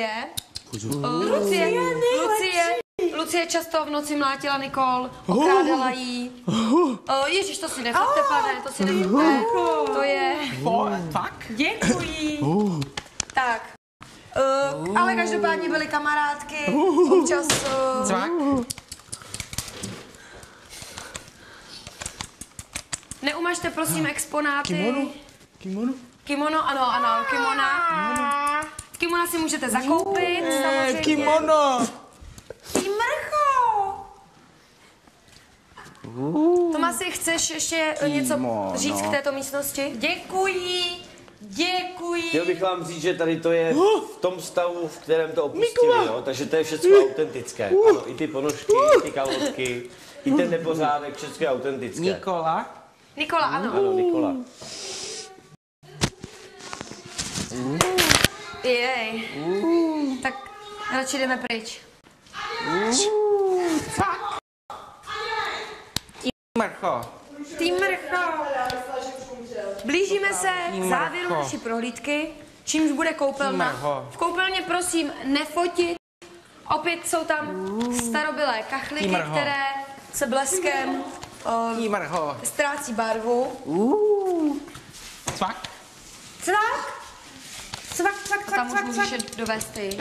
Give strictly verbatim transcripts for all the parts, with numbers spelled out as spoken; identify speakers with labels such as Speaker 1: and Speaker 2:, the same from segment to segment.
Speaker 1: Lucie, Lucie, Lucie často v noci mlátila Nikol, okrádala jí. Oh, Ježiš, to si nefatte, pane, to si nefatte. To je...
Speaker 2: Fakt?
Speaker 1: Děkuji. Tak. Uh, ale každopádně byly kamarádky, občas... Uh...
Speaker 2: Cvak?
Speaker 1: Neumažte prosím exponáty.
Speaker 3: Kimono? Kimono?
Speaker 1: Kimono, ano, ano, kimona. Kimona si můžete zakoupit, samozřejmě.
Speaker 3: Kimono!
Speaker 1: Mrcho! Tomasi, chceš ještě něco říct k této místnosti? Děkuji, děkuji.
Speaker 4: Chtěl bych vám říct, že tady to je v tom stavu, v kterém to opustili, jo? Takže to je všechno autentické. Ano, i ty ponožky, i ty kalotky, i ten nepořádek, všechno je autentické.
Speaker 2: Nikola?
Speaker 1: Nikola, ano.
Speaker 4: Ano, Nikola.
Speaker 1: Jej. Tak radši jdeme pryč.
Speaker 2: Mrcho.
Speaker 1: Tým Mrcho. Blížíme se k závěru naší prohlídky, čímž bude koupelna. V koupelně prosím nefotit. Opět jsou tam starobylé kachliky, které se bleskem um, ztrácí barvu.
Speaker 2: Cvak?
Speaker 1: Cvak? Cvak, cvak, cvak, cvak, cvak. Můžeš dovést ty.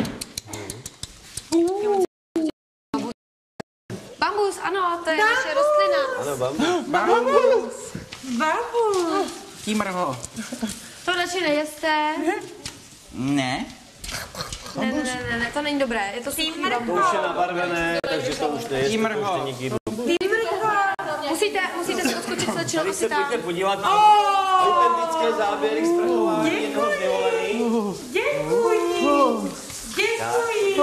Speaker 1: Bambus, ano, to je naše rostlina.
Speaker 4: Ano, bambus.
Speaker 2: Bambus.
Speaker 1: Bambus.
Speaker 2: Tímrho.
Speaker 1: To radši nejeste.
Speaker 2: Ne.
Speaker 1: Ne, ne, ne, ne, ne, to není dobré, je to suchý bambus.
Speaker 4: To už je nabarvené, takže to už nejeste, to už není nikdy.
Speaker 1: Musíte, musíte se odskočit slečno,
Speaker 4: Tady
Speaker 1: asi
Speaker 4: se
Speaker 1: tam.
Speaker 4: pojďte podívat na autentické záběry z trhování jednoho z vyvolených.
Speaker 1: Děkuji. Děkuji.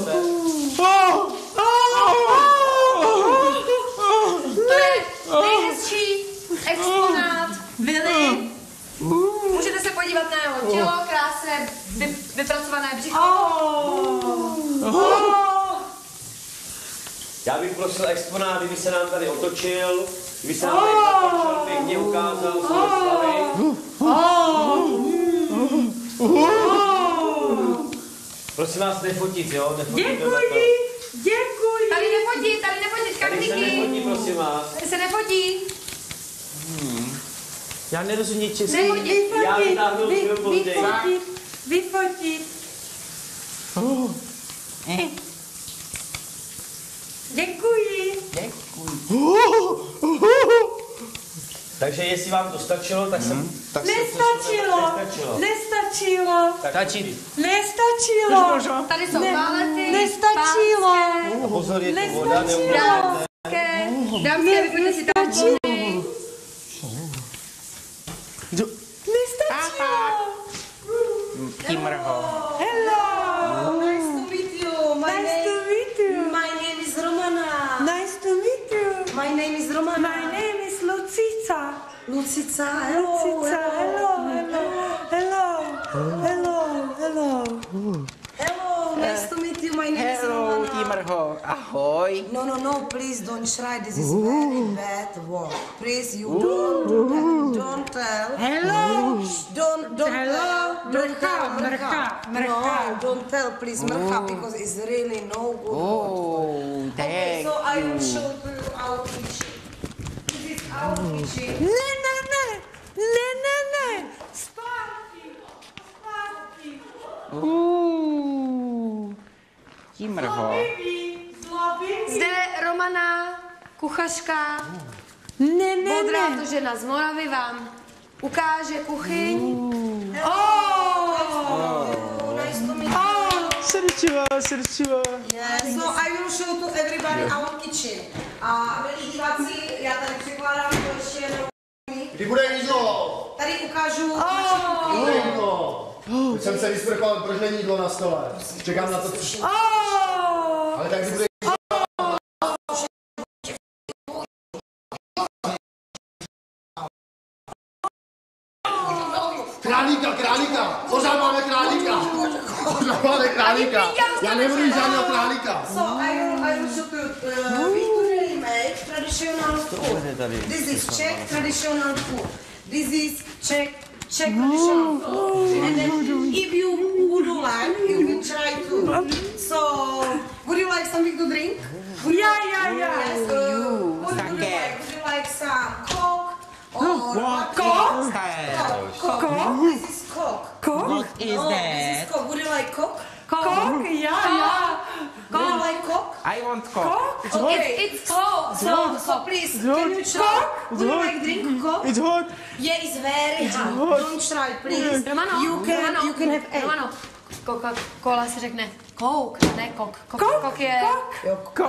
Speaker 1: To je nejhezčí exponát vily. Můžete se podívat na jeho tělo, krásné, vy, vypracované břicho.
Speaker 4: Já bych prosil exponát, kdyby se nám tady otočil, kdyby se nám tady zatočil, pěkně ukázal svoje slavy. Prosím vás, nefotit, jo? Nefotit.
Speaker 1: Děkuji, děkuji. Tady nefotit, tady nefotit,
Speaker 4: Tady se
Speaker 1: kaklíky.
Speaker 4: nefotí, prosím vás.
Speaker 1: Tady se nefotí.
Speaker 3: Hmm. Já nerozumím česky.
Speaker 1: Nefotit,
Speaker 4: Já vytáhnu svůj později.
Speaker 1: vyfotit, vyfotit.
Speaker 3: Oh.
Speaker 2: Eh.
Speaker 1: Děkuji.
Speaker 2: Děkuji.
Speaker 4: Takže jestli vám to stačilo, tak jsem... Tak
Speaker 1: Nestačilo.
Speaker 4: Nestačilo.
Speaker 1: Nestačilo.
Speaker 2: Stačí.
Speaker 1: Nestačilo. Tady jsou palety. Nestačilo.
Speaker 4: A pozor, je to voda, neuděláte.
Speaker 1: Dámské, dámské, vypojďte si tampony. Nestačilo.
Speaker 2: Tímrho.
Speaker 1: Hello. Nice to meet you. My
Speaker 5: Nice
Speaker 1: name,
Speaker 5: to meet you.
Speaker 1: My name is Romana.
Speaker 5: Nice to meet you.
Speaker 1: My name is Romana.
Speaker 5: My name is Lucica.
Speaker 1: Lucica. Hello.
Speaker 5: Lucica. Hello. Hello. Hello. Hello. Hello.
Speaker 1: Hello. Nice to meet you. My name is
Speaker 2: Hello,
Speaker 1: Romana.
Speaker 2: Tímrho. Ahoj.
Speaker 1: No, no, no, please don't try. This is very bad word. Please, you don't do that. Don't tell.
Speaker 5: Hello.
Speaker 1: Don't, don't
Speaker 5: Hello.
Speaker 1: tell. Don't tell.
Speaker 5: Mrcha, mrcha,
Speaker 1: No,
Speaker 5: mrcha.
Speaker 1: don't tell, please, mrcha, because it's really no good.
Speaker 2: Oh,
Speaker 1: Okay,
Speaker 2: thank
Speaker 1: so I will
Speaker 2: you.
Speaker 1: show you our kitchen. This is our kitchen.
Speaker 5: Ne, ne, ne. Ne, ne, ne. Zpátky. Zpátky.
Speaker 2: Uh, Tímrho.
Speaker 1: Zde Romana, kuchařka,
Speaker 5: Ne, ne,
Speaker 1: modrá
Speaker 5: ne.
Speaker 1: to žena z Moravy vám ukáže kuchyň.
Speaker 3: Srdčiva, srdčiva.
Speaker 1: Yes, so I will show to everybody our kitchen. A milí diváci, já tady překládám to ještě jenom.
Speaker 6: Kdy bude jídlo?
Speaker 1: Tady ukážu.
Speaker 6: Kdy bude jídlo? Už jsem se vysprchoval, proč není jídlo na stole? Čekám na to, co... Ale tak kdy bude jídlo? Králíka, králíka! Pořád máme králíka! Pořád máme králíka! Já nebudu žádného králíka!
Speaker 1: So I will, I will show you. Uh, we today make traditional food. This is Czech traditional food. This is Czech Czech traditional food. And then if you would like, you can try to.
Speaker 5: you. So, would you like something to drink? Would
Speaker 1: Yeah,
Speaker 5: you-
Speaker 1: yeah, yeah.
Speaker 5: Yes, uh, what would you like? Would you like some Coke? Or what?
Speaker 1: Coke?
Speaker 5: Coke. Coke. This is Coke.
Speaker 1: Coke?
Speaker 2: What is
Speaker 5: Oh, this
Speaker 2: that?
Speaker 5: is Coke. Would you like Coke?
Speaker 1: Coke? Yeah, yeah.
Speaker 5: Would you like Coke?
Speaker 2: I want coke.
Speaker 1: Coke?
Speaker 5: Okay.
Speaker 1: It's Coke.
Speaker 5: So, so please, can you try? Would you like drink Coke?
Speaker 3: It's hot.
Speaker 5: Yeah, it's very hot. Don't try, please.
Speaker 1: Romano,
Speaker 5: You can,
Speaker 1: Romano,
Speaker 5: you can have egg.
Speaker 1: Romano, Coca-Cola se řekne Coke, a ne Coke. Coke, Coke je...
Speaker 5: Coke.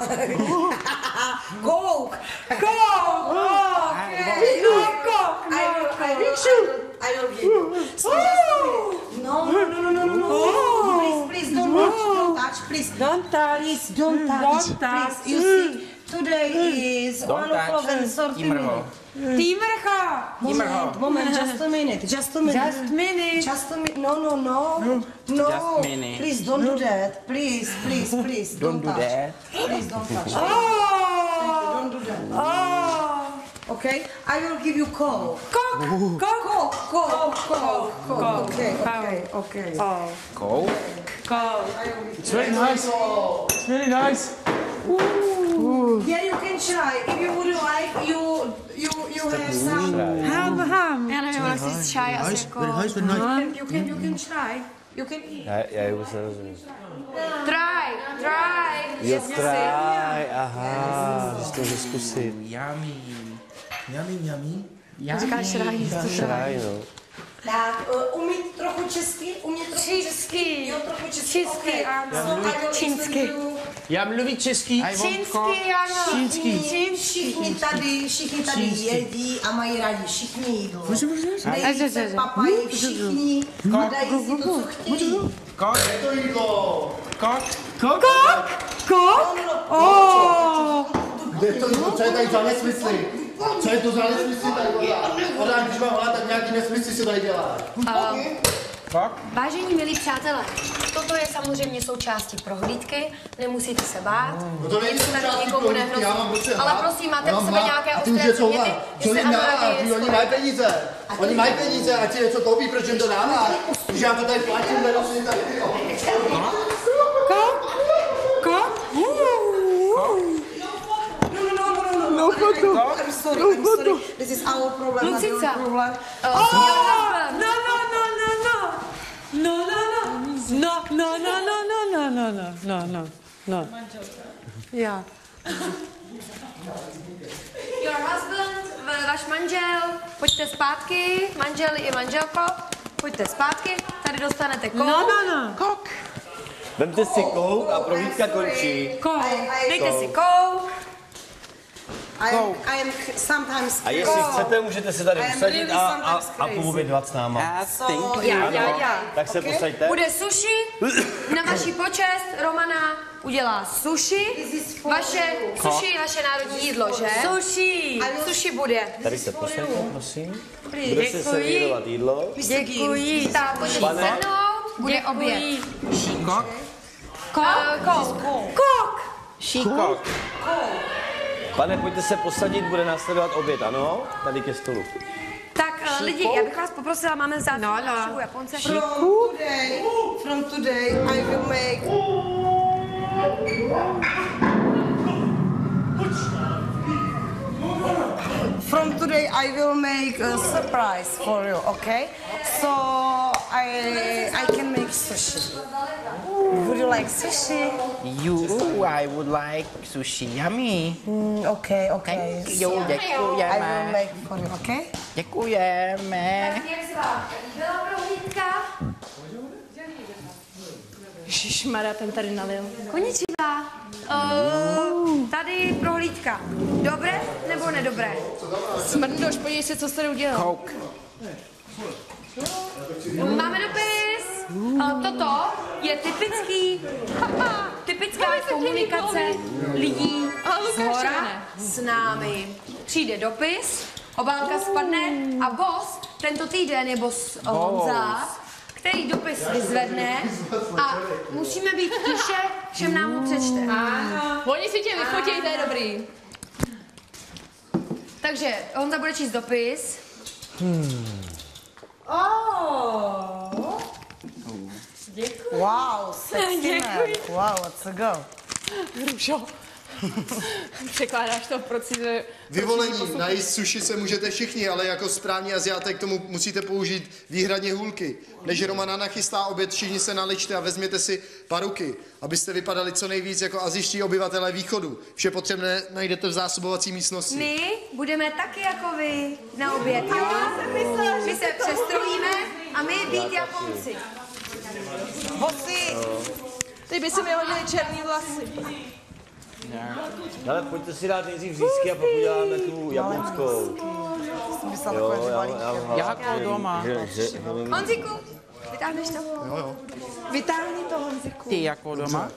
Speaker 5: Coke.
Speaker 2: I want
Speaker 5: I will, I will, I will give you. So just a minute. No, no, no, no, no, no, no. Please, please, don't touch, don't touch, please. Don't touch. Please, don't touch.
Speaker 1: Don't touch.
Speaker 5: Please, you see, today is
Speaker 2: Don't
Speaker 5: one o'clock
Speaker 2: touch.
Speaker 5: and thirty
Speaker 2: Timrho.
Speaker 5: minutes.
Speaker 1: Týmrcha!
Speaker 5: Moment, moment, just a minute, just a minute.
Speaker 1: Just minute.
Speaker 5: Just a minute. No, no, no. No.
Speaker 2: Just a minute.
Speaker 5: Please don't do that. Please, please, please.
Speaker 2: Don't do
Speaker 5: touch.
Speaker 2: that.
Speaker 5: Please don't touch.
Speaker 1: Oh!
Speaker 5: Don't do that.
Speaker 1: Oh!
Speaker 5: Okay? I will give you Coke.
Speaker 1: Coke! Coke!
Speaker 5: Coke, Coke, Coke.
Speaker 1: Coke.
Speaker 5: Okay, okay, okay.
Speaker 1: Oh.
Speaker 2: Coke.
Speaker 1: Coke.
Speaker 3: It's very nice. It's very nice.
Speaker 5: Yeah, you can try. If you would like, you you you have some.
Speaker 1: Ham, ham. Já nevím, ona si čaj asi jako...
Speaker 6: Very nice, very nice.
Speaker 5: You can you can try. You can eat.
Speaker 4: Já, já ji vůbec nerozumím.
Speaker 1: Try, try.
Speaker 4: Jo, try, aha, že to může zkusit.
Speaker 2: Yummy.
Speaker 6: Yummy, yummy.
Speaker 1: Říkáš ráj.
Speaker 4: Try, no.
Speaker 5: Tak, uh, umít trochu česky? Umět trochu česky? Jo, trochu česky.
Speaker 1: Česky,
Speaker 5: Okay.
Speaker 1: ano.
Speaker 5: So I will
Speaker 1: Čínsky.
Speaker 5: explain you.
Speaker 3: Já mluvím český.
Speaker 2: I want coke.
Speaker 1: Čínsky, ano.
Speaker 5: Všichni, všichni tady, všichni tady jedí a mají rádi všichni jídlo. Nejí se, papají všichni a dají si to, co chtějí.
Speaker 2: Coke.
Speaker 6: To jídlo.
Speaker 2: Coke.
Speaker 3: Coke?
Speaker 1: Coke? Oh!
Speaker 6: Kde to jídlo? Co je tady za nesmysly? Co je to za nesmysly tady volat? Ona, když má volat, tak nějaký nesmysly se tady dělá.
Speaker 2: Coke.
Speaker 1: Vážení milí přátelé, toto je samozřejmě součástí prohlídky, nemusíte se bát.
Speaker 6: No to není
Speaker 1: nic tady
Speaker 6: součástí
Speaker 1: nikomu
Speaker 6: prohlídky,
Speaker 1: nehrozí.
Speaker 6: já mám prostě
Speaker 1: Ale
Speaker 6: hlad.
Speaker 1: prosím, máte
Speaker 6: Já
Speaker 1: u
Speaker 6: mám
Speaker 1: sebe
Speaker 6: hlad.
Speaker 1: nějaké
Speaker 6: A ty už
Speaker 1: ostré
Speaker 6: něco
Speaker 1: předměty,
Speaker 6: hlad. Co
Speaker 1: jestli
Speaker 6: jim
Speaker 1: ano,
Speaker 6: dáváš?
Speaker 1: raději
Speaker 6: Oni
Speaker 1: schodí.
Speaker 6: mají peníze. Oni mají peníze, ať si něco koupí, proč jim to dáváš? Když já to tady platím, nenosím tady.
Speaker 1: Coke? Coke?
Speaker 5: No, no, no, no, no, no. I'm, I'm sorry, I'm sorry. This is our problem, not your
Speaker 1: Lucica.
Speaker 5: problem.
Speaker 1: Oh,
Speaker 3: No, no, no, no, no. No, no, no. No, no, no, no, no, no, no, no, no, no. Já.
Speaker 1: Your husband, v- váš manžel, pojďte zpátky, manžel i manželko, pojďte zpátky, tady dostanete Coke.
Speaker 3: No, no, no.
Speaker 2: Coke.
Speaker 4: Vemte si kouk a prohlídka končí.
Speaker 1: Coke.
Speaker 5: I, I,
Speaker 1: Dejte si Coke.
Speaker 5: I, am, I am sometimes
Speaker 4: A jestli chcete, můžete se tady
Speaker 5: I am
Speaker 4: usadit
Speaker 5: really
Speaker 4: a, a,
Speaker 5: sometimes
Speaker 4: a
Speaker 5: crazy.
Speaker 4: pomluvit s náma.
Speaker 2: I
Speaker 5: So,
Speaker 2: think
Speaker 1: Já, já, já.
Speaker 4: Tak se
Speaker 5: Okay.
Speaker 4: posaďte.
Speaker 1: Bude sushi, na vaši počest Romana udělá sushi.
Speaker 5: This is for
Speaker 1: Vaše
Speaker 5: you.
Speaker 1: sushi je vaše národní jídlo, že? Sushi. Sushi bude.
Speaker 4: Tady se posaďte, prosím.
Speaker 1: Děkuji.
Speaker 4: Bude se servírovat jídlo.
Speaker 1: Děkuji. Tak, pojďte
Speaker 4: Pane.
Speaker 1: sednout, bude oběd.
Speaker 2: Coke.
Speaker 1: Coke. Coke. Coke.
Speaker 2: She coke.
Speaker 4: Pane, pojďte se posadit, bude následovat oběd, ano? Tady ke stolu.
Speaker 1: Tak eh, lidi, já bych vás poprosila, máme zát no, no. Japonce.
Speaker 5: From today, from today, I will make. From today, I will make a surprise for you. Okay? So I I can make sushi. Would you like sushi?
Speaker 2: You, I would like sushi. Yummy.
Speaker 5: Mm, okay, okay.
Speaker 2: Thank you.
Speaker 5: So I will
Speaker 2: Děkujeme.
Speaker 5: make for you. Okay?
Speaker 2: Děkujeme.
Speaker 1: Jak se vám líbila prohlídka?
Speaker 7: Ježišmarja, ten tady nalil.
Speaker 1: Konnichiwa. Uh, tady prohlídka. Dobré nebo nedobré?
Speaker 7: Smrndoš, podívej se, co jsi tady udělal.
Speaker 2: Coke.
Speaker 1: Máme dopis. Uh, toto je typický, haha, typická komunikace lidí
Speaker 7: A Lukáše
Speaker 1: z hora
Speaker 7: ne.
Speaker 1: s námi. Přijde dopis, obálka spadne a boss tento týden je boss Honza, který dopis vyzvedne a musíme být tiše, všem nám ho přečte.
Speaker 7: Oni si tě vyfotí, to je dobrý.
Speaker 1: Takže Honza bude číst dopis.
Speaker 5: Oh. Wow, sexy Wow, let's go.
Speaker 7: Hrušo. Překládáš to v proci...
Speaker 6: Vyvolení, na jíst sushi se můžete všichni, ale jako správní Asiáté k tomu musíte použít výhradně hůlky. Než Romana nachystá oběd, všichni se naličte a vezměte si paruky, abyste vypadali co nejvíc jako asijští obyvatelé východu. Vše potřebné najdete v zásobovací místnosti.
Speaker 1: My budeme taky jako vy na oběd, jo? My se přestrojíme a my být Japonci.
Speaker 5: Vosy.
Speaker 7: Ty by si mi hodili černý vlasy.
Speaker 4: Ale pojďte si dát nejdřív řízky a pak uděláme tu japonskou. Jo, já, já,
Speaker 2: Jako doma.
Speaker 1: Honziku, vytáhneš to?
Speaker 6: Jo, jo.
Speaker 1: Vytáhni to, Honziku.
Speaker 2: Ty jako doma?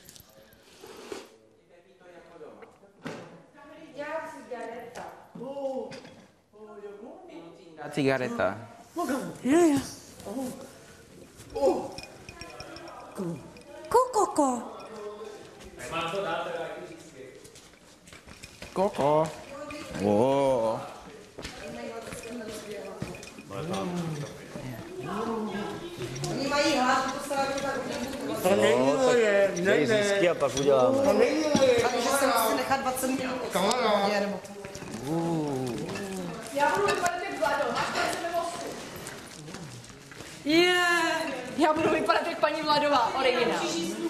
Speaker 2: Cigareta.
Speaker 1: Koko.
Speaker 2: Koko. Oh.
Speaker 5: Oni mají hlad, to se tak
Speaker 6: To není moje, ne,
Speaker 4: Dej řízky a pak uděláme.
Speaker 6: To není moje.
Speaker 5: takže se musí nechat dvacet minut.
Speaker 6: Kamarád.
Speaker 7: Já budu vypadat jak Vlado, máš tady sebe vosku.
Speaker 3: Yeah.
Speaker 7: Já budu vypadat jak paní Vladová, originál.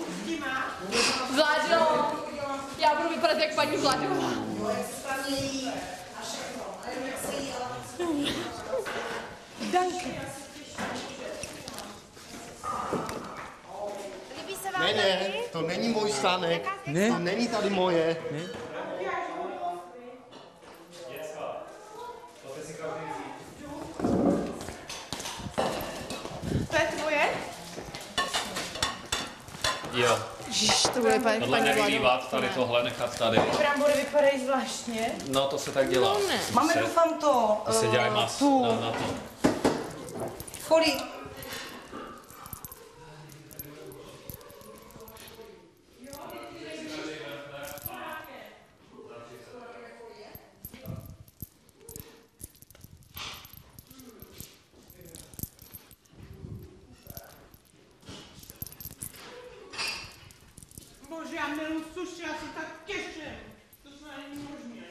Speaker 7: Vlado, já budu vypadat jak paní Vladová.
Speaker 1: Líbí se vám
Speaker 6: Ne, ne, to není můj stánek.
Speaker 2: Ne?
Speaker 6: To není tady moje.
Speaker 7: To je tvoje?
Speaker 8: Jo,
Speaker 7: Ježiš, to bude vypadat jak
Speaker 8: tohle
Speaker 7: paní Vladová.
Speaker 8: nevylívat, tady tohle nechat tady.
Speaker 7: Brambory vypadají zvláštně.
Speaker 8: No to se tak dělá.
Speaker 5: Máme doufám to.
Speaker 8: To se dělají
Speaker 5: eh,
Speaker 8: mas
Speaker 5: tu
Speaker 8: na, na to.
Speaker 5: folii.
Speaker 3: Bože, já miluji sushi, já se tak těším. To se není možné.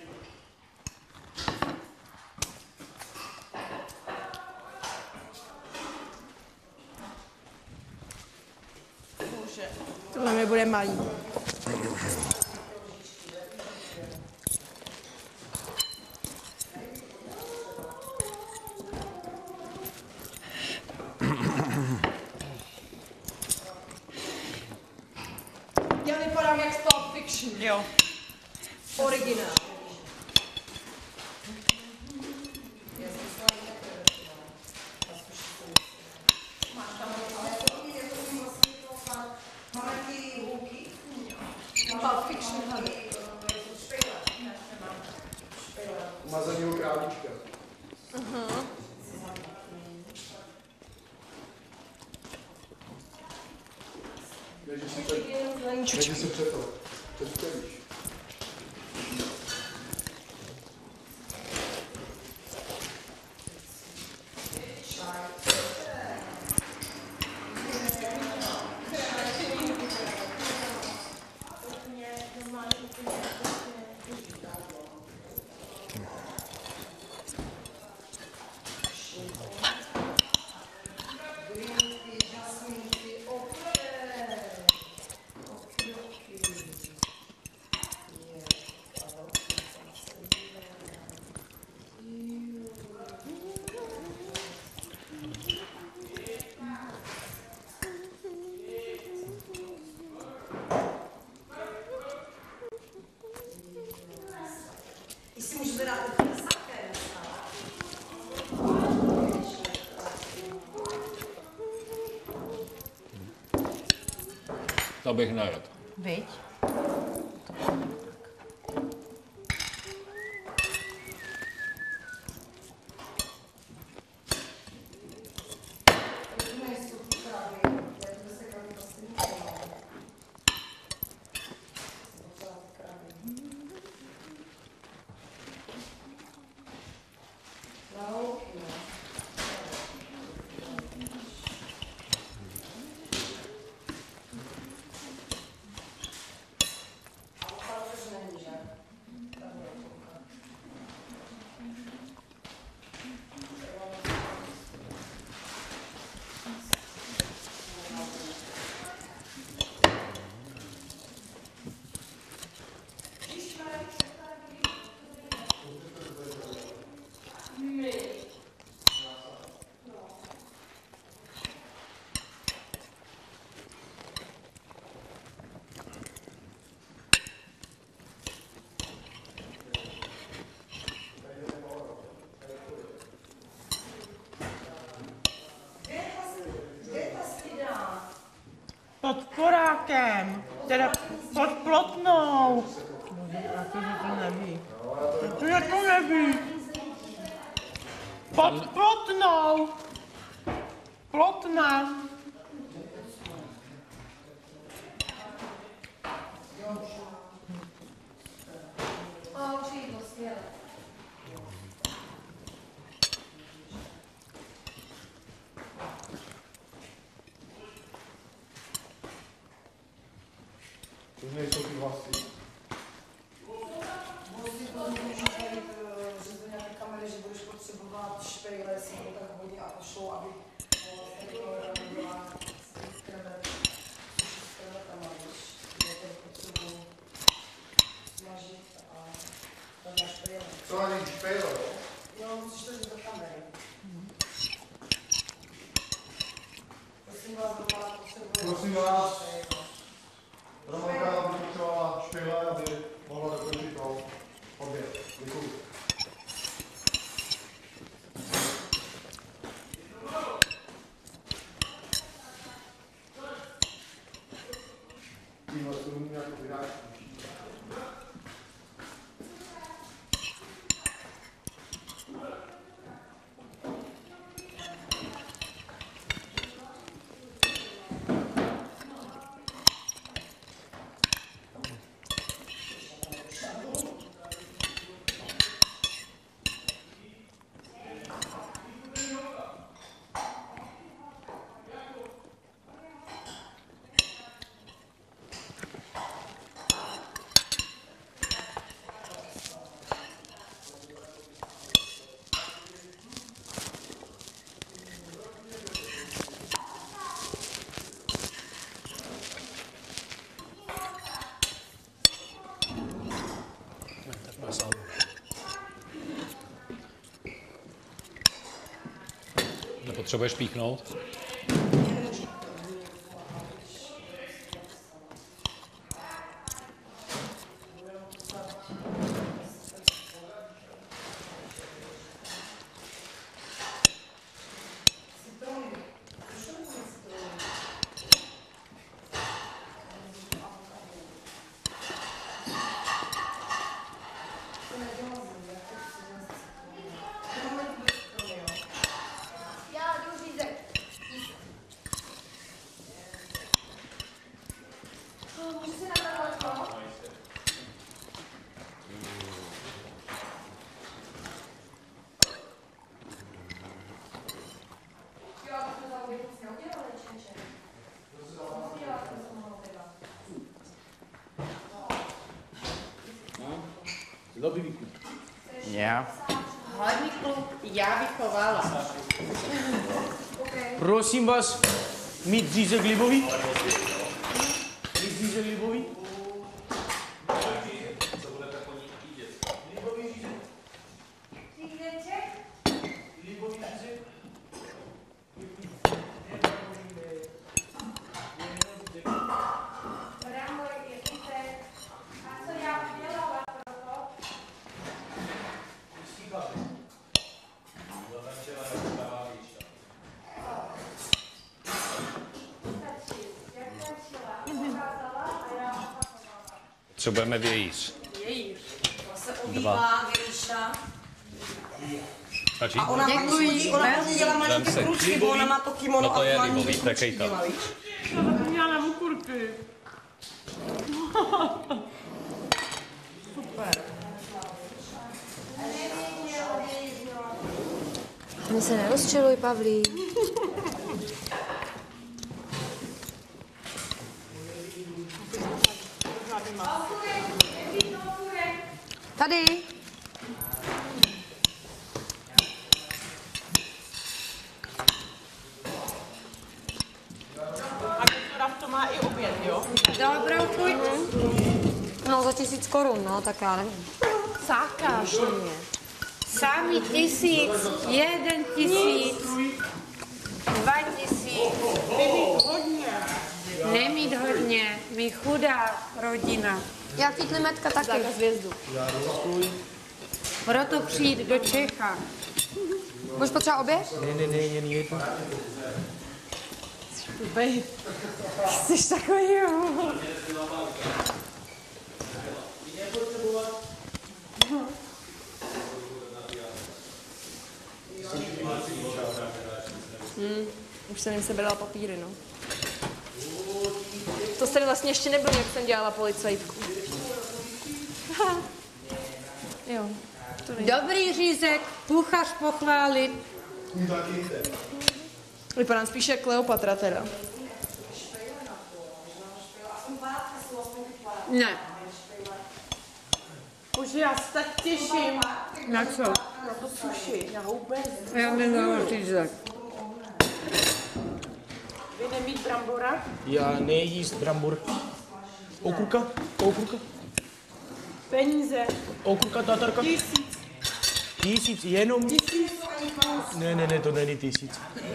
Speaker 7: Bože, tohle mi bude malý. Já vypadám jak z Pulp Fiction.
Speaker 3: Jo.
Speaker 7: Originál. Pulp Fiction, hele.
Speaker 6: Umazaného králíčka. Běží si před... Běží si před to. Před stěvíš.
Speaker 8: To bych nejedl.
Speaker 5: Viď?
Speaker 3: Plotnákem. Teda pod Plotnou. Jak to, že to neví? Jak to neví? Pod Plotnou. Plotna.
Speaker 6: Už nejsou ty hlasy.
Speaker 5: Musí to můžu tady, že do nějaké kamery, že budeš potřebovat špejle, si to tak hodně a pošlou, aby to byla z krevet, suši s krevetama, když je to potřebuji smažit a dát na špejle.
Speaker 6: Co ani špejle?
Speaker 5: Jo, musíš to říct do kamery. Prosím vás, doma potřebuji.
Speaker 6: Prosím vás. Romanka by potřebovala špejle, aby mohla dokončit to oběd. Děkuji. Tímhle se umím jako vydáčku.
Speaker 8: Nepotřebuješ píchnout?
Speaker 2: Já.
Speaker 3: Hladný kluk, já vychovala.
Speaker 4: Prosím vás, mít řízek libový? Mít řízek libový?
Speaker 8: Potřebujeme vějíř.
Speaker 5: Vějíř. To se obývá Gejša.
Speaker 8: Stačí?
Speaker 5: A ona chodí, ona chodí dělá malinké
Speaker 8: se.
Speaker 5: kručky, bo ona má to kimono
Speaker 8: No to je
Speaker 5: a malinké
Speaker 8: libový,
Speaker 5: kručky
Speaker 8: takej to.
Speaker 5: dělá, víš?
Speaker 3: Já zapomněla na okurky. Super.
Speaker 1: Mě se nerozčiluj, Pavlí. Tady.
Speaker 3: A Viktora to má i oběd, jo?
Speaker 1: Dobrou chuť. No za tisíc korun, no, tak já nevím. Sákáš mě. Sami tisíc, jeden tisíc, dva tisíc.
Speaker 3: Vymít hodně.
Speaker 1: Nemít hodně, my chudá rodina. Já chytli metka taky. Zákaz vjezdu. Proto přijít do Čecha. Budeš potřeba oběd?
Speaker 2: Ne, ne, ne, jen jedno.
Speaker 7: Bej. Jsi takový, jo. Hmm, už jsem jim sebrala papíry, no. To jste vlastně ještě nebyl, jak jsem dělala policajtku. Jo.
Speaker 3: Dobrý řízek, kuchař pochválit.
Speaker 7: Vypadám spíše jak Kleopatra teda.
Speaker 3: Ne.
Speaker 7: Už já se tak těším.
Speaker 3: Na co?
Speaker 7: Na to suši, na houben.
Speaker 3: Já nedám řízek.
Speaker 7: Vy nemít brambora?
Speaker 2: Já nejíst brambor. Okurka? Okurka?
Speaker 7: Peníze.
Speaker 2: Okurka, tatarka?
Speaker 7: Tisíc.
Speaker 2: Tisíc, jenom?
Speaker 7: Tisíc.
Speaker 2: Ne, ne, ne, to není tisíc.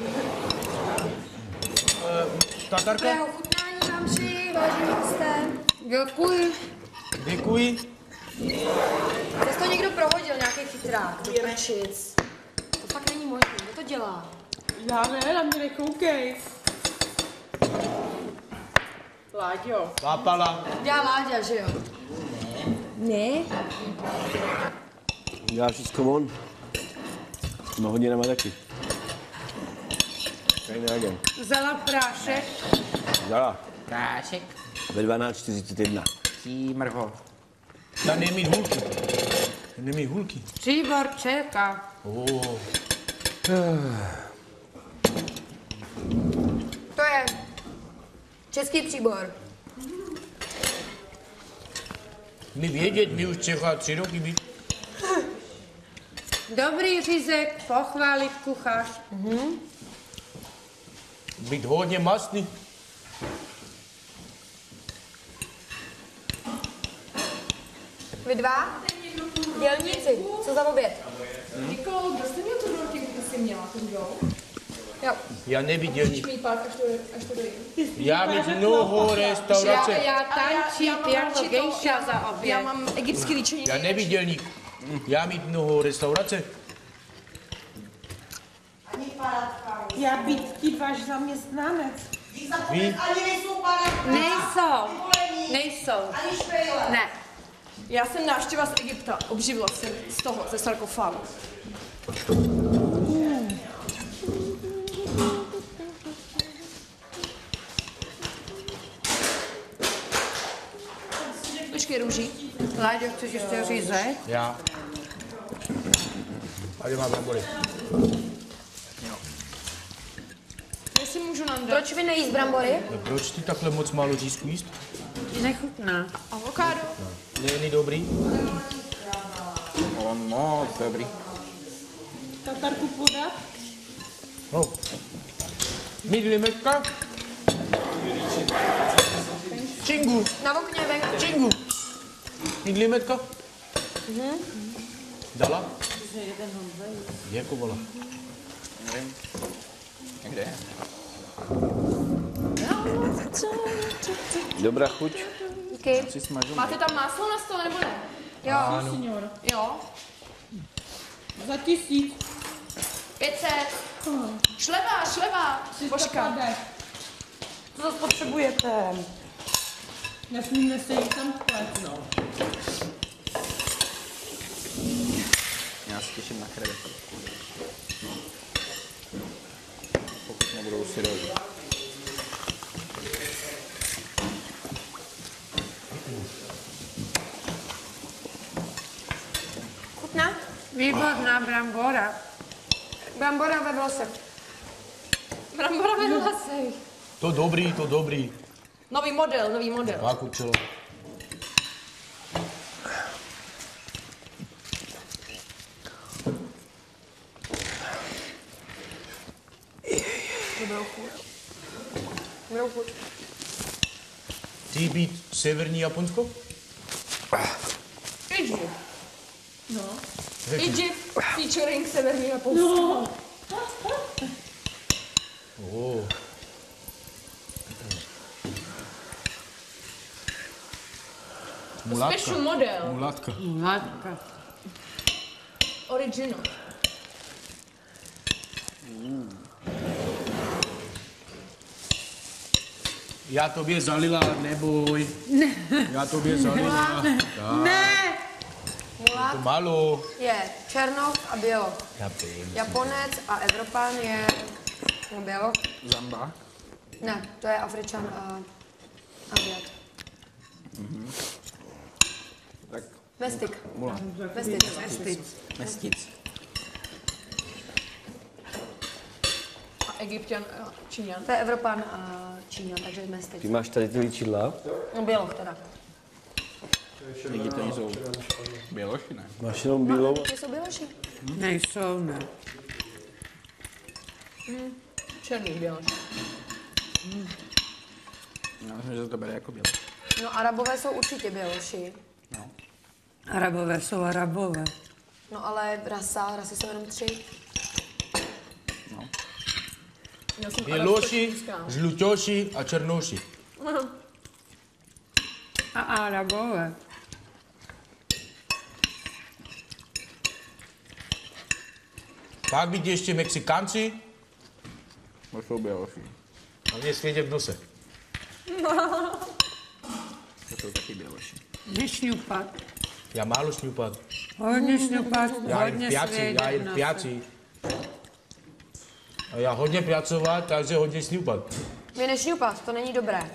Speaker 2: Uh, tatarka?
Speaker 1: Dobrého chutnání vám přeji, vážení hosté.
Speaker 3: Děkuji.
Speaker 2: Děkuji.
Speaker 1: Zase to někdo prohodil, nějaký chytrák. Do prčic. To fakt není možné, kdo to dělá?
Speaker 7: Já ne, na mě nekoukej. Láďo.
Speaker 2: Pápala.
Speaker 1: Dělá Láďa, že jo? Ne?
Speaker 4: Dělá všechno on. No hodinama taky. Tajný agent.
Speaker 3: Vzala prášek.
Speaker 4: Dělá.
Speaker 2: Prášek.
Speaker 4: Ve dvanáct čtyřicet jedna.
Speaker 2: Tí mrho. Já nemít hulky. Nemít hulky.
Speaker 3: Příbor čeká.
Speaker 2: Oh.
Speaker 1: To je český příbor.
Speaker 2: My vědět, my už Čechá tři roky být.
Speaker 3: Dobrý řízek, pochválit kuchař.
Speaker 1: Mhm.
Speaker 2: Být hodně mastný.
Speaker 1: Vy dva? Dělníci, co za oběd?
Speaker 5: Nikolo, kdo jste měl tu dortinku, kdo jsi měla, tu jdou?
Speaker 1: Jo.
Speaker 2: Já neviděl
Speaker 5: Mít pár, až to, až to dojím.
Speaker 2: Já mít mnoho restaurace.
Speaker 3: Já, já tančí
Speaker 7: já mám
Speaker 3: jako
Speaker 7: radši to-
Speaker 3: gejša za oběd.
Speaker 7: Já mám egyptský líčení.
Speaker 2: Já nevidělník. Já mít mnoho restaurace.
Speaker 7: Já být ti váš zaměstnanec.
Speaker 2: Vy?
Speaker 3: Nejsou. Nejsou. Ne.
Speaker 7: Já jsem návštěva z Egypta. Obživila jsem z toho, ze sarkofágu. Počkej, růží.
Speaker 3: Láďo, chceš ještě řízek?
Speaker 2: Já. Tady má brambory.
Speaker 7: Jestli můžu nám dát.
Speaker 1: Proč vy nejíst brambory?
Speaker 2: No, proč ty takhle moc málo řízku jíst?
Speaker 3: Nechutná.
Speaker 7: Avokádo.
Speaker 2: Není dobrý?
Speaker 9: On moc dobrý.
Speaker 7: Tatarku podat.
Speaker 2: No. Mít limetka? Čingu.
Speaker 1: Na okně venku.
Speaker 2: Čingu. Mít limetka?
Speaker 1: Mhm.
Speaker 2: Dala? Děkovala.
Speaker 9: Nevím. Někde je?
Speaker 4: Dobrá chuť.
Speaker 1: Díky.
Speaker 9: Si smažu.
Speaker 7: Máte tam máslo na stole nebo ne?
Speaker 1: Jo.
Speaker 7: Jo. Za tisíc.
Speaker 1: pět set. Šleva, šleva.
Speaker 7: Božka.
Speaker 5: Co zase potřebujete?
Speaker 7: Nesmíme se jít tam pletnout.
Speaker 9: Já se těším na krevetky. Pokud nebudou syrový.
Speaker 1: Chutná?
Speaker 3: Výborná brambora.
Speaker 1: Brambora ve vlasech. Brambora ve vlasech.
Speaker 2: To dobrý, to dobrý.
Speaker 7: Nový model, nový model.
Speaker 2: Má kučelo.
Speaker 1: Dobrou chuť.
Speaker 2: Ty být severní Japonsko?
Speaker 7: Egypt. No. Egypt featuring severní Japonsko. No.
Speaker 2: Oh. Mulatka.
Speaker 7: Special model.
Speaker 2: Mulatka.
Speaker 3: Látka.
Speaker 7: Original.
Speaker 2: Já tobě zalila, neboj.
Speaker 3: Ne.
Speaker 2: Já tobě zalila.
Speaker 3: Ne.
Speaker 1: Mulák
Speaker 2: Pomalu.
Speaker 1: je Černov a Běloch.
Speaker 2: Já vím.
Speaker 1: Japonec a Evropan je no, Běloch.
Speaker 9: Zamba.
Speaker 1: Ne, to je Afričan a Aziat.
Speaker 9: Mhm. Tak
Speaker 1: Mestik.
Speaker 9: mula.
Speaker 1: Mestic.
Speaker 3: Mestic.
Speaker 9: Mestic.
Speaker 7: A Egypťan a Číňan.
Speaker 1: To je Evropan a Číňan, takže Mestic.
Speaker 4: Ty máš tady ty líčidla?
Speaker 1: No Běloch teda.
Speaker 9: Egyptěni jsou běloši, ne?
Speaker 4: Máš jenom bílou?
Speaker 1: Ty jsou Běloši.
Speaker 3: Nejsou, ne.
Speaker 7: Hmm. Černý běloš.
Speaker 9: Hmm. Já myslím, že to bere jako běloš.
Speaker 1: No Arabové jsou určitě Běloši.
Speaker 9: No.
Speaker 3: Arabové jsou Arabové.
Speaker 1: No ale rasa, rasy jsou jenom tři.
Speaker 9: No.
Speaker 2: Běloši, žluťoši a černouši.
Speaker 3: A Arabové.
Speaker 2: Pak vidí ještě Mexikánci
Speaker 9: To jsou běloši.
Speaker 2: a mě svědě v nose.
Speaker 9: To jsou taky běloši.
Speaker 3: Nešňupat.
Speaker 2: Já málo šňupat.
Speaker 3: Hodně šňupat,
Speaker 2: Já jen
Speaker 3: hodně
Speaker 2: pěci,
Speaker 3: svědět
Speaker 2: já jen
Speaker 3: na
Speaker 2: pěci. A já hodně pracovat, takže hodně šňupat.
Speaker 1: Vy nešňupat, to není dobré.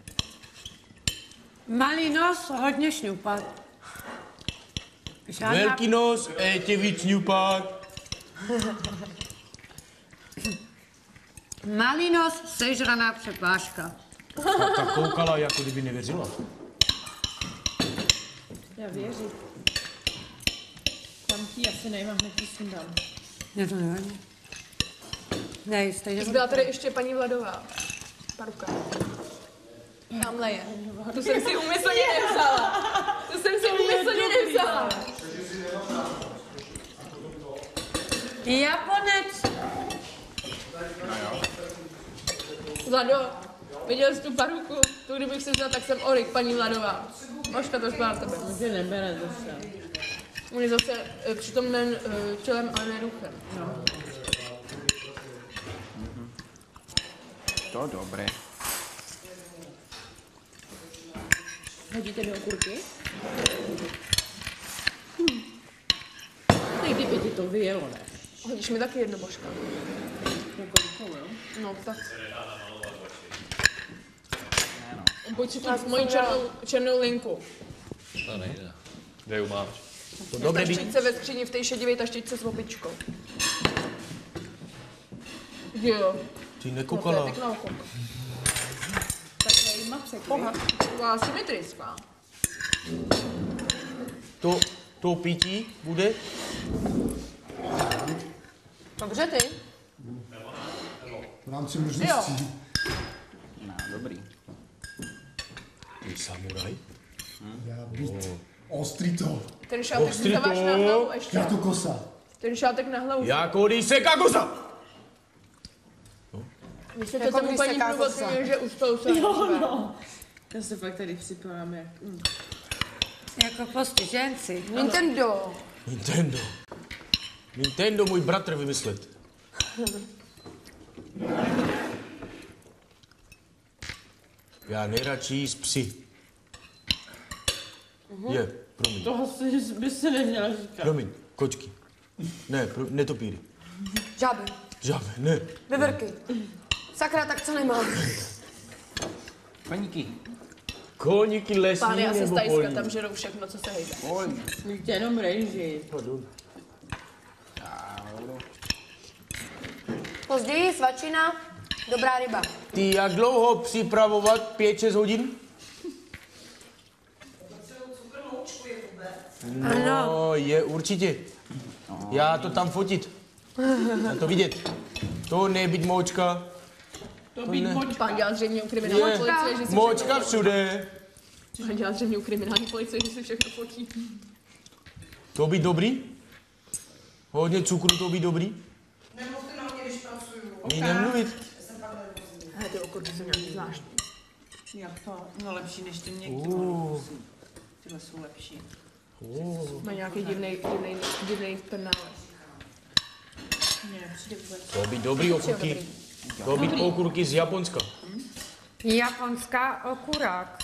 Speaker 3: Malý nos, hodně šňupat. Žádná...
Speaker 2: Velký nos, ještě víc šňupat.
Speaker 3: Malý nos, sežraná přepážka.
Speaker 2: Tak, tak koukala, jako kdyby nevěřila.
Speaker 7: Já věřím. Tam ti asi nejmám, hned ti sundám.
Speaker 3: Ne, to nevadí. Ne, stejně.
Speaker 7: Byla tady ještě paní Vladová. Paruka. Tamhle je. To jsem si úmyslně nevzala. To jsem si úmyslně nevzala.
Speaker 3: Japonec.
Speaker 7: Vlado, viděl jsi tu paruku? Tu kdybych si vzala, tak jsem Orik, paní Vladová. Maška to šla na tebe.
Speaker 3: Může nebere zase.
Speaker 7: On je zase e, přitom nen e, čelem, ale ne duchem. No.
Speaker 9: To dobré.
Speaker 7: Hodíte mi okurky?
Speaker 3: Ty kdyby ti to vyjelo, ne?
Speaker 7: Hodíš mi taky jedno, Božka.
Speaker 3: Jako jo?
Speaker 7: No, tak. Pojď si tu moji černou, černou linku.
Speaker 8: To nejde. Kde ju máš?
Speaker 2: To dobré být.
Speaker 7: Taštičce ve skříni v té šedivě taštičce s opičkou. Jo.
Speaker 2: Ty
Speaker 7: No, to
Speaker 2: nekoukala.
Speaker 7: je pěkná okurka. Takový macek. Poha. Taková symetrická.
Speaker 2: To, to pití bude?
Speaker 1: Dobře ty.
Speaker 6: V rámci možností.
Speaker 9: No, dobrý.
Speaker 2: Ty samuraj?
Speaker 6: Já být ostrý to.
Speaker 7: Ten šátek
Speaker 2: Ostrý
Speaker 7: si dáváš
Speaker 2: to.
Speaker 7: na hlavu ještě.
Speaker 6: Já to kosa.
Speaker 7: Ten šátek na hlavu.
Speaker 2: Jako když se kakusa!
Speaker 7: Myslíte
Speaker 1: Jako
Speaker 7: tomu
Speaker 1: když
Speaker 7: paní
Speaker 1: seká kosa.
Speaker 7: průvodkyně, že už to se
Speaker 10: Jo, no. Já se fakt tady připadám jak... Mm.
Speaker 3: Jako postiženci.
Speaker 1: Nintendo.
Speaker 2: Nintendo. Nintendo můj bratr vymyslet. Já nejradši jíst psy. Je, promiň.
Speaker 10: To asi by se neměla říkat.
Speaker 2: Promiň, kočky. Ne, pro, netopíry.
Speaker 1: Žáby.
Speaker 2: Žáby, ne.
Speaker 1: Vyvrky. Sakra, tak co nemám?
Speaker 9: Paníky.
Speaker 2: Koníky lesní
Speaker 7: Pány asi z
Speaker 2: nebo
Speaker 7: Tajska,
Speaker 2: polní?
Speaker 7: tam žerou všechno, co se hejde.
Speaker 9: Polní.
Speaker 10: Víte, jenom rejži.
Speaker 1: Později svačina, dobrá ryba.
Speaker 2: Ty, jak dlouho připravovat? Pět, šest hodin? No, je určitě. Já to tam fotit. A to vidět. To nebyt močka.
Speaker 10: To být
Speaker 2: ne.
Speaker 10: moč.
Speaker 7: Pán dělá zřejmě u kriminální
Speaker 2: Je,
Speaker 7: policie, že si
Speaker 2: močka
Speaker 7: všechno
Speaker 2: všude.
Speaker 7: Pán dělá zřejmě u kriminální policie, že si všechno fotí.
Speaker 2: To být dobrý? Hodně cukru, to být dobrý?
Speaker 5: Nemluvte na mě, když pracuju.
Speaker 2: Ní nemluvit.
Speaker 7: Ale ty okurky jsou nějaký zvláštní.
Speaker 10: Jak to? No lepší než ty měkké.
Speaker 2: Uh.
Speaker 10: Tyhle jsou lepší.
Speaker 2: Uh.
Speaker 7: Má nějaký divnej, divnej, divnej penál.
Speaker 10: Ne, přijde vůbec.
Speaker 2: To být dobrý okurky. To být okurky z Japonska.
Speaker 3: Japonská okurák.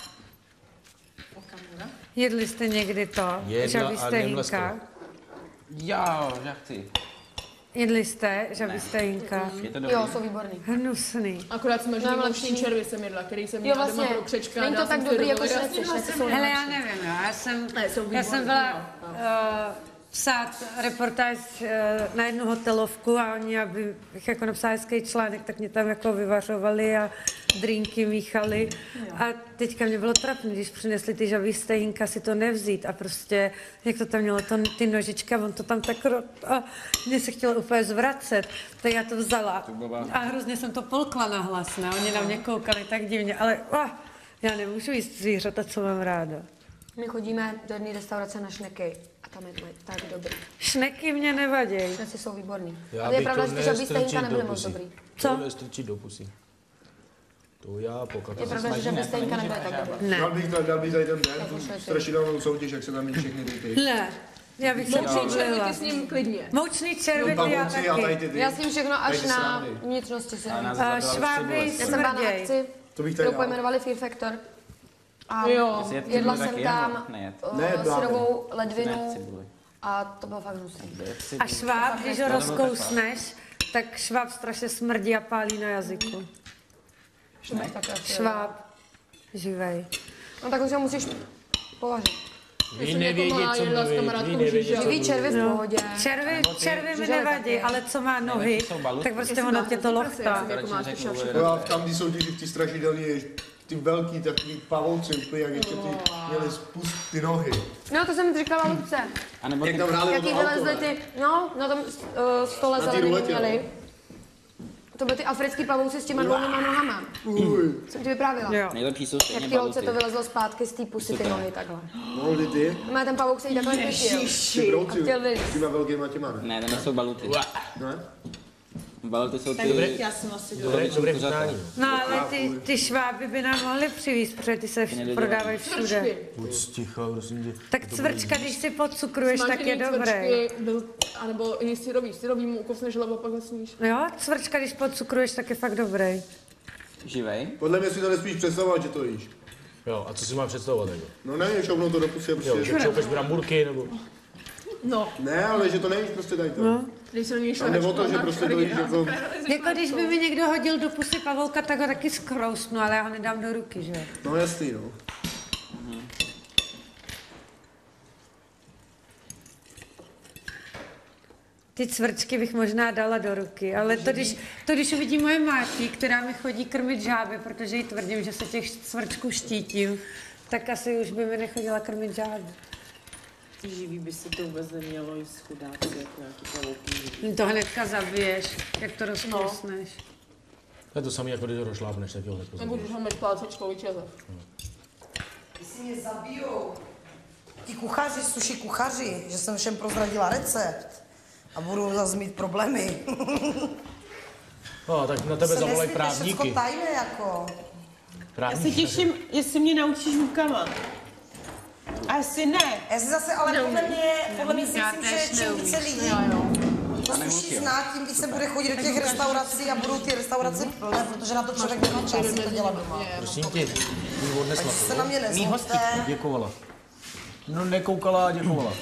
Speaker 3: Jedli jste někdy to?
Speaker 2: Jedla
Speaker 3: žabí
Speaker 2: a
Speaker 3: stejnka?
Speaker 9: Jo, žachci.
Speaker 3: Jedli jste žabí stejnka?
Speaker 9: Je to dobrý.
Speaker 1: Jo, jsou výborný.
Speaker 3: Hnusný.
Speaker 7: Akorát jsme
Speaker 1: No,
Speaker 7: no,
Speaker 1: lepší.
Speaker 7: mouční červy jsem jedla, který jsem
Speaker 1: Jo,
Speaker 7: měla
Speaker 1: vlastně,
Speaker 7: doma pro křečka.
Speaker 1: není to
Speaker 7: dala
Speaker 1: tak
Speaker 7: jsem
Speaker 1: dobrý
Speaker 7: si
Speaker 1: jako
Speaker 7: do
Speaker 1: šneci,
Speaker 7: vody.
Speaker 1: šneci jsou
Speaker 3: Hele, já
Speaker 1: nejlepší.
Speaker 3: nevím, no, já jsem,
Speaker 7: Ne, jsou
Speaker 3: já jsem
Speaker 7: výborný,
Speaker 3: byla
Speaker 7: no,
Speaker 3: uh, psát reportáž uh, na jednu hotelovku a oni, aby bych jako napsala hezký článek, tak mě tam jako vyvařovali a drinky míchali. A teďka mě bylo trapný, když přinesli ty žabí stejnka, si to nevzít a prostě, jak to tam mělo to, ty nožička, on to tam tak ro... a mě se chtělo úplně zvracet, tak já to vzala a hrozně jsem to polkla na hlas, ne? Oni na mě koukali tak divně, ale oh, já nemůžu jíst zvířata, co mám ráda.
Speaker 1: My chodíme do jedné restaurace na šneky a tam je to tak dobrý.
Speaker 3: Šneky mě nevadí.
Speaker 1: Šneci jsou výborný.
Speaker 2: Já
Speaker 1: Ale je
Speaker 2: bych
Speaker 1: pravda,
Speaker 2: to
Speaker 1: že ty žabí
Speaker 2: nestrčil
Speaker 1: stejnka nebyly
Speaker 2: do
Speaker 1: moc
Speaker 2: pusy.
Speaker 1: dobrý.
Speaker 3: Co?
Speaker 2: To nestrčit do pusy. To já pokakám.
Speaker 1: Je pravda, že žabí stejnka nebyly tak dobrý.
Speaker 3: Ne.
Speaker 6: Dal bych, dal bych tady ten den,
Speaker 1: Jako
Speaker 6: tu
Speaker 1: šleci.
Speaker 6: strašidelnou soutěž, jak se tam všechny ty ty.
Speaker 3: Ne, já bych se
Speaker 7: Mouční červy,
Speaker 3: pomlila.
Speaker 7: ty s ním klidně.
Speaker 3: Mouční červy,
Speaker 6: No,
Speaker 3: ty já
Speaker 6: pavouci a tady
Speaker 3: taky.
Speaker 6: ty ty.
Speaker 1: Já s tím všechno až
Speaker 6: Tady
Speaker 1: na
Speaker 6: srandy.
Speaker 1: vnitřnosti se.
Speaker 9: A nás
Speaker 3: A
Speaker 9: zabila
Speaker 3: šváby
Speaker 9: střebu,
Speaker 1: Já jsem byla na
Speaker 3: smrděj.
Speaker 1: akci,
Speaker 6: To bych tady
Speaker 1: kterou
Speaker 6: dal.
Speaker 1: pojmenovali Fear Factor. A
Speaker 7: Jo.
Speaker 9: Jestli je v
Speaker 1: jedla
Speaker 9: cibuli,
Speaker 1: jsem
Speaker 9: tak
Speaker 1: tam
Speaker 9: jedno. Nejet.
Speaker 1: uh,
Speaker 6: Ne, dáme.
Speaker 1: syrovou
Speaker 9: Ne v
Speaker 1: ledvinu
Speaker 9: cibuli.
Speaker 1: a to bylo fakt hnusný.
Speaker 3: A šváb, když ho rozkousneš, tak šváb strašně smrdí a pálí na jazyku. Šváb. Živej.
Speaker 1: No tak už ho musíš položit.
Speaker 2: Vy nevědí, co mluví, vy nevědí, co
Speaker 1: Živý
Speaker 2: mluví.
Speaker 1: červy v pohodě.
Speaker 3: Červy, červy mi
Speaker 1: Živej
Speaker 3: nevadí,
Speaker 1: taky.
Speaker 3: ale co má nohy,
Speaker 9: Nejlepší jsou balutky.
Speaker 3: tak prostě ono tě to lochtá.
Speaker 7: Jako máš ty šavše.
Speaker 6: No a tam, když jsou ti ty strašidelní, ty velký takový pavouci, úplně jak ještě ty měli spust ty nohy.
Speaker 1: No to jsem říkala Lubce.
Speaker 9: A nebo
Speaker 6: Jak
Speaker 9: ty
Speaker 6: tam hráli o
Speaker 1: Jaký
Speaker 6: to auto,
Speaker 1: vylezly
Speaker 6: ne?
Speaker 1: ty, no, na tom uh, stole
Speaker 6: Na té
Speaker 1: zeleným
Speaker 6: ruletě,
Speaker 1: měli. To byly ty africký pavouci s těma dvouma nohama.
Speaker 6: Uj,
Speaker 1: Jsem ti vyprávila.
Speaker 3: Jo.
Speaker 9: nejlepší jsou
Speaker 1: Jak
Speaker 9: stejně
Speaker 1: ty holce to
Speaker 9: baluty.
Speaker 1: vylezlo zpátky z té pusy, ty nohy takhle.
Speaker 6: mohli ty,
Speaker 1: Má ten pavouk se jí takhle chytil.
Speaker 6: ty brouci,
Speaker 1: A chtěl vylít.
Speaker 6: s těma velkýma těma, ne?
Speaker 9: Ne, to nejsou baluty.
Speaker 6: Ne?
Speaker 9: Baluty jsou ty...
Speaker 2: Dobré,
Speaker 10: Já jsem asi
Speaker 2: dobré, dobré chutnání.
Speaker 3: No ale ty, ty šváby by nám mohly přivízt, protože ty se vš- prodávají všude.
Speaker 2: Buď sticha, prosím tě.
Speaker 3: Tak cvrčka, když si podcukruješ, tak je
Speaker 7: Smažený
Speaker 3: dobrý.
Speaker 7: cvrčky, byl, anebo i syrový, syrový mu ukosneš hlavu a pak ho sníš.
Speaker 3: Jo, cvrčka, když podcukruješ, tak je fakt dobrý.
Speaker 9: Živej.
Speaker 6: Podle mě si to nesmíš představovat, že to jíš.
Speaker 2: Jo, a co si mám představovat? Jako?
Speaker 6: No ne, šoupnout to do pusy a
Speaker 2: Jo,
Speaker 6: prostě.
Speaker 2: že čoupeš bramburky, nebo...
Speaker 7: No,
Speaker 6: Ne, ale že to nejíš prostě tady to. No.
Speaker 7: když se na něj
Speaker 6: A jde o to, že prostě to jíš jako...
Speaker 3: Jako když by mi někdo hodil do pusy pavouka, tak ho taky zkrousnu, ale já ho nedám do ruky, že jo.
Speaker 6: No jasný, no.
Speaker 3: Ty cvrčky bych možná dala do ruky, ale to když, to, když uvidí moje máti, která mi chodí krmit žáby, protože jí tvrdím, že se těch cvrčků štítím, tak asi už by mi nechodila krmit žáby.
Speaker 10: živý by se to vůbec nemělo jíst chudáci, jako nějaký pavouky živý.
Speaker 3: To hnedka zabiješ, jak to rozkousneš.
Speaker 2: To je to samé, jako když ho rozšlápneš, tak jo hned
Speaker 7: Nebo když ho meš plácečkou, vyčeze.
Speaker 5: Jestli mě zabijou, ti kuchaři, suši kuchaři, že jsem všem prozradila recept a budu zase mít problémy.
Speaker 2: No, tak na tebe
Speaker 5: Se
Speaker 2: zavolají
Speaker 5: nesmíte všecko
Speaker 2: právníky.
Speaker 5: tajné jako.
Speaker 10: Já se
Speaker 2: Právníky.
Speaker 10: těším, jestli mě naučíš rukama. Asi ne.
Speaker 5: Já si zase, ale podle mě, podle mě si myslím, že čím více lidí to suši zná, tím víc se bude chodit do těch restaurací a budou ty restaurace plné, protože na to člověk nemá čas si to dělat doma.
Speaker 2: Prosím tě, jsi odnesla
Speaker 5: Takže se
Speaker 2: to,
Speaker 5: na
Speaker 2: jo?
Speaker 5: mě nezlobte.
Speaker 2: Děkovala. No nekoukala a děkovala.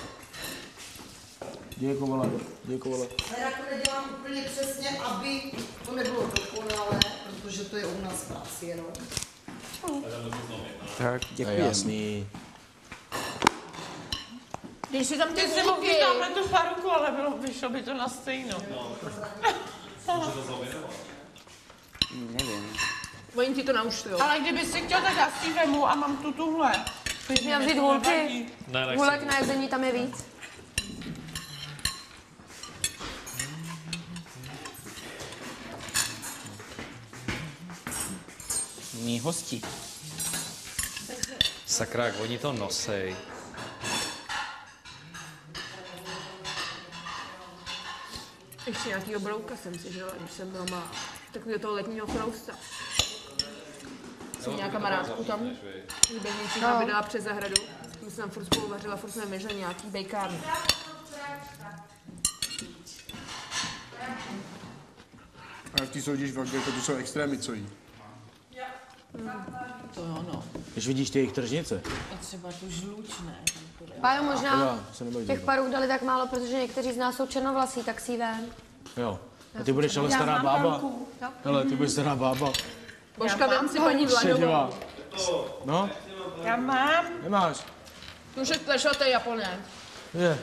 Speaker 2: Děkovala, děkovala.
Speaker 5: A já to nedělám úplně přesně, aby to nebylo dokonalé, protože to je u nás v práci jenom.
Speaker 9: Tak,
Speaker 2: To je
Speaker 9: děkuji.
Speaker 2: jasný.
Speaker 7: Když si tam ty
Speaker 10: Ty si mohl
Speaker 7: zvuky,
Speaker 10: být tamhle tu faruku, ale bylo, vyšlo by to na stejno.
Speaker 9: Nevím.
Speaker 7: oni ti to naučtujou.
Speaker 10: Ale kdyby si chtěl, tak já si vemu a mám tu tuhle.
Speaker 1: Měl vzít hůlky,
Speaker 8: Ne, nechci.
Speaker 1: hůlek na jezení tam je víc.
Speaker 9: Mí hosti.
Speaker 8: Sakrák, oni to nosej.
Speaker 7: Ještě nějaký obrouka jsem si žila, když jsem byla malá. Takového toho letního frousta. Jsem měla kamarádku tam, výběžnější
Speaker 1: No.
Speaker 7: bydlela přes zahradu. My jsme tam furt spolu vařila, furt jsme myžli nějaký bejkárny.
Speaker 6: A v té soutěž fakt jako to jsou extrémy, co jí.
Speaker 10: To jo, no.
Speaker 2: Když vidíš ty jejich tržnice.
Speaker 10: A třeba tu žluč, ne?
Speaker 1: Pájo, možná
Speaker 2: Já se nebojím
Speaker 1: těch
Speaker 2: dívat.
Speaker 1: parů dali tak málo, protože někteří z nás jsou černovlasí, tak si vem.
Speaker 2: Jo. A ty budeš ale stará bába. Hele, ty budeš stará bába.
Speaker 7: Božka, vem si paní Vladovou.
Speaker 2: Šedivá. No?
Speaker 10: Já mám.
Speaker 2: Nemáš?
Speaker 7: Můžeš plešat, to je Japonec.
Speaker 2: Je.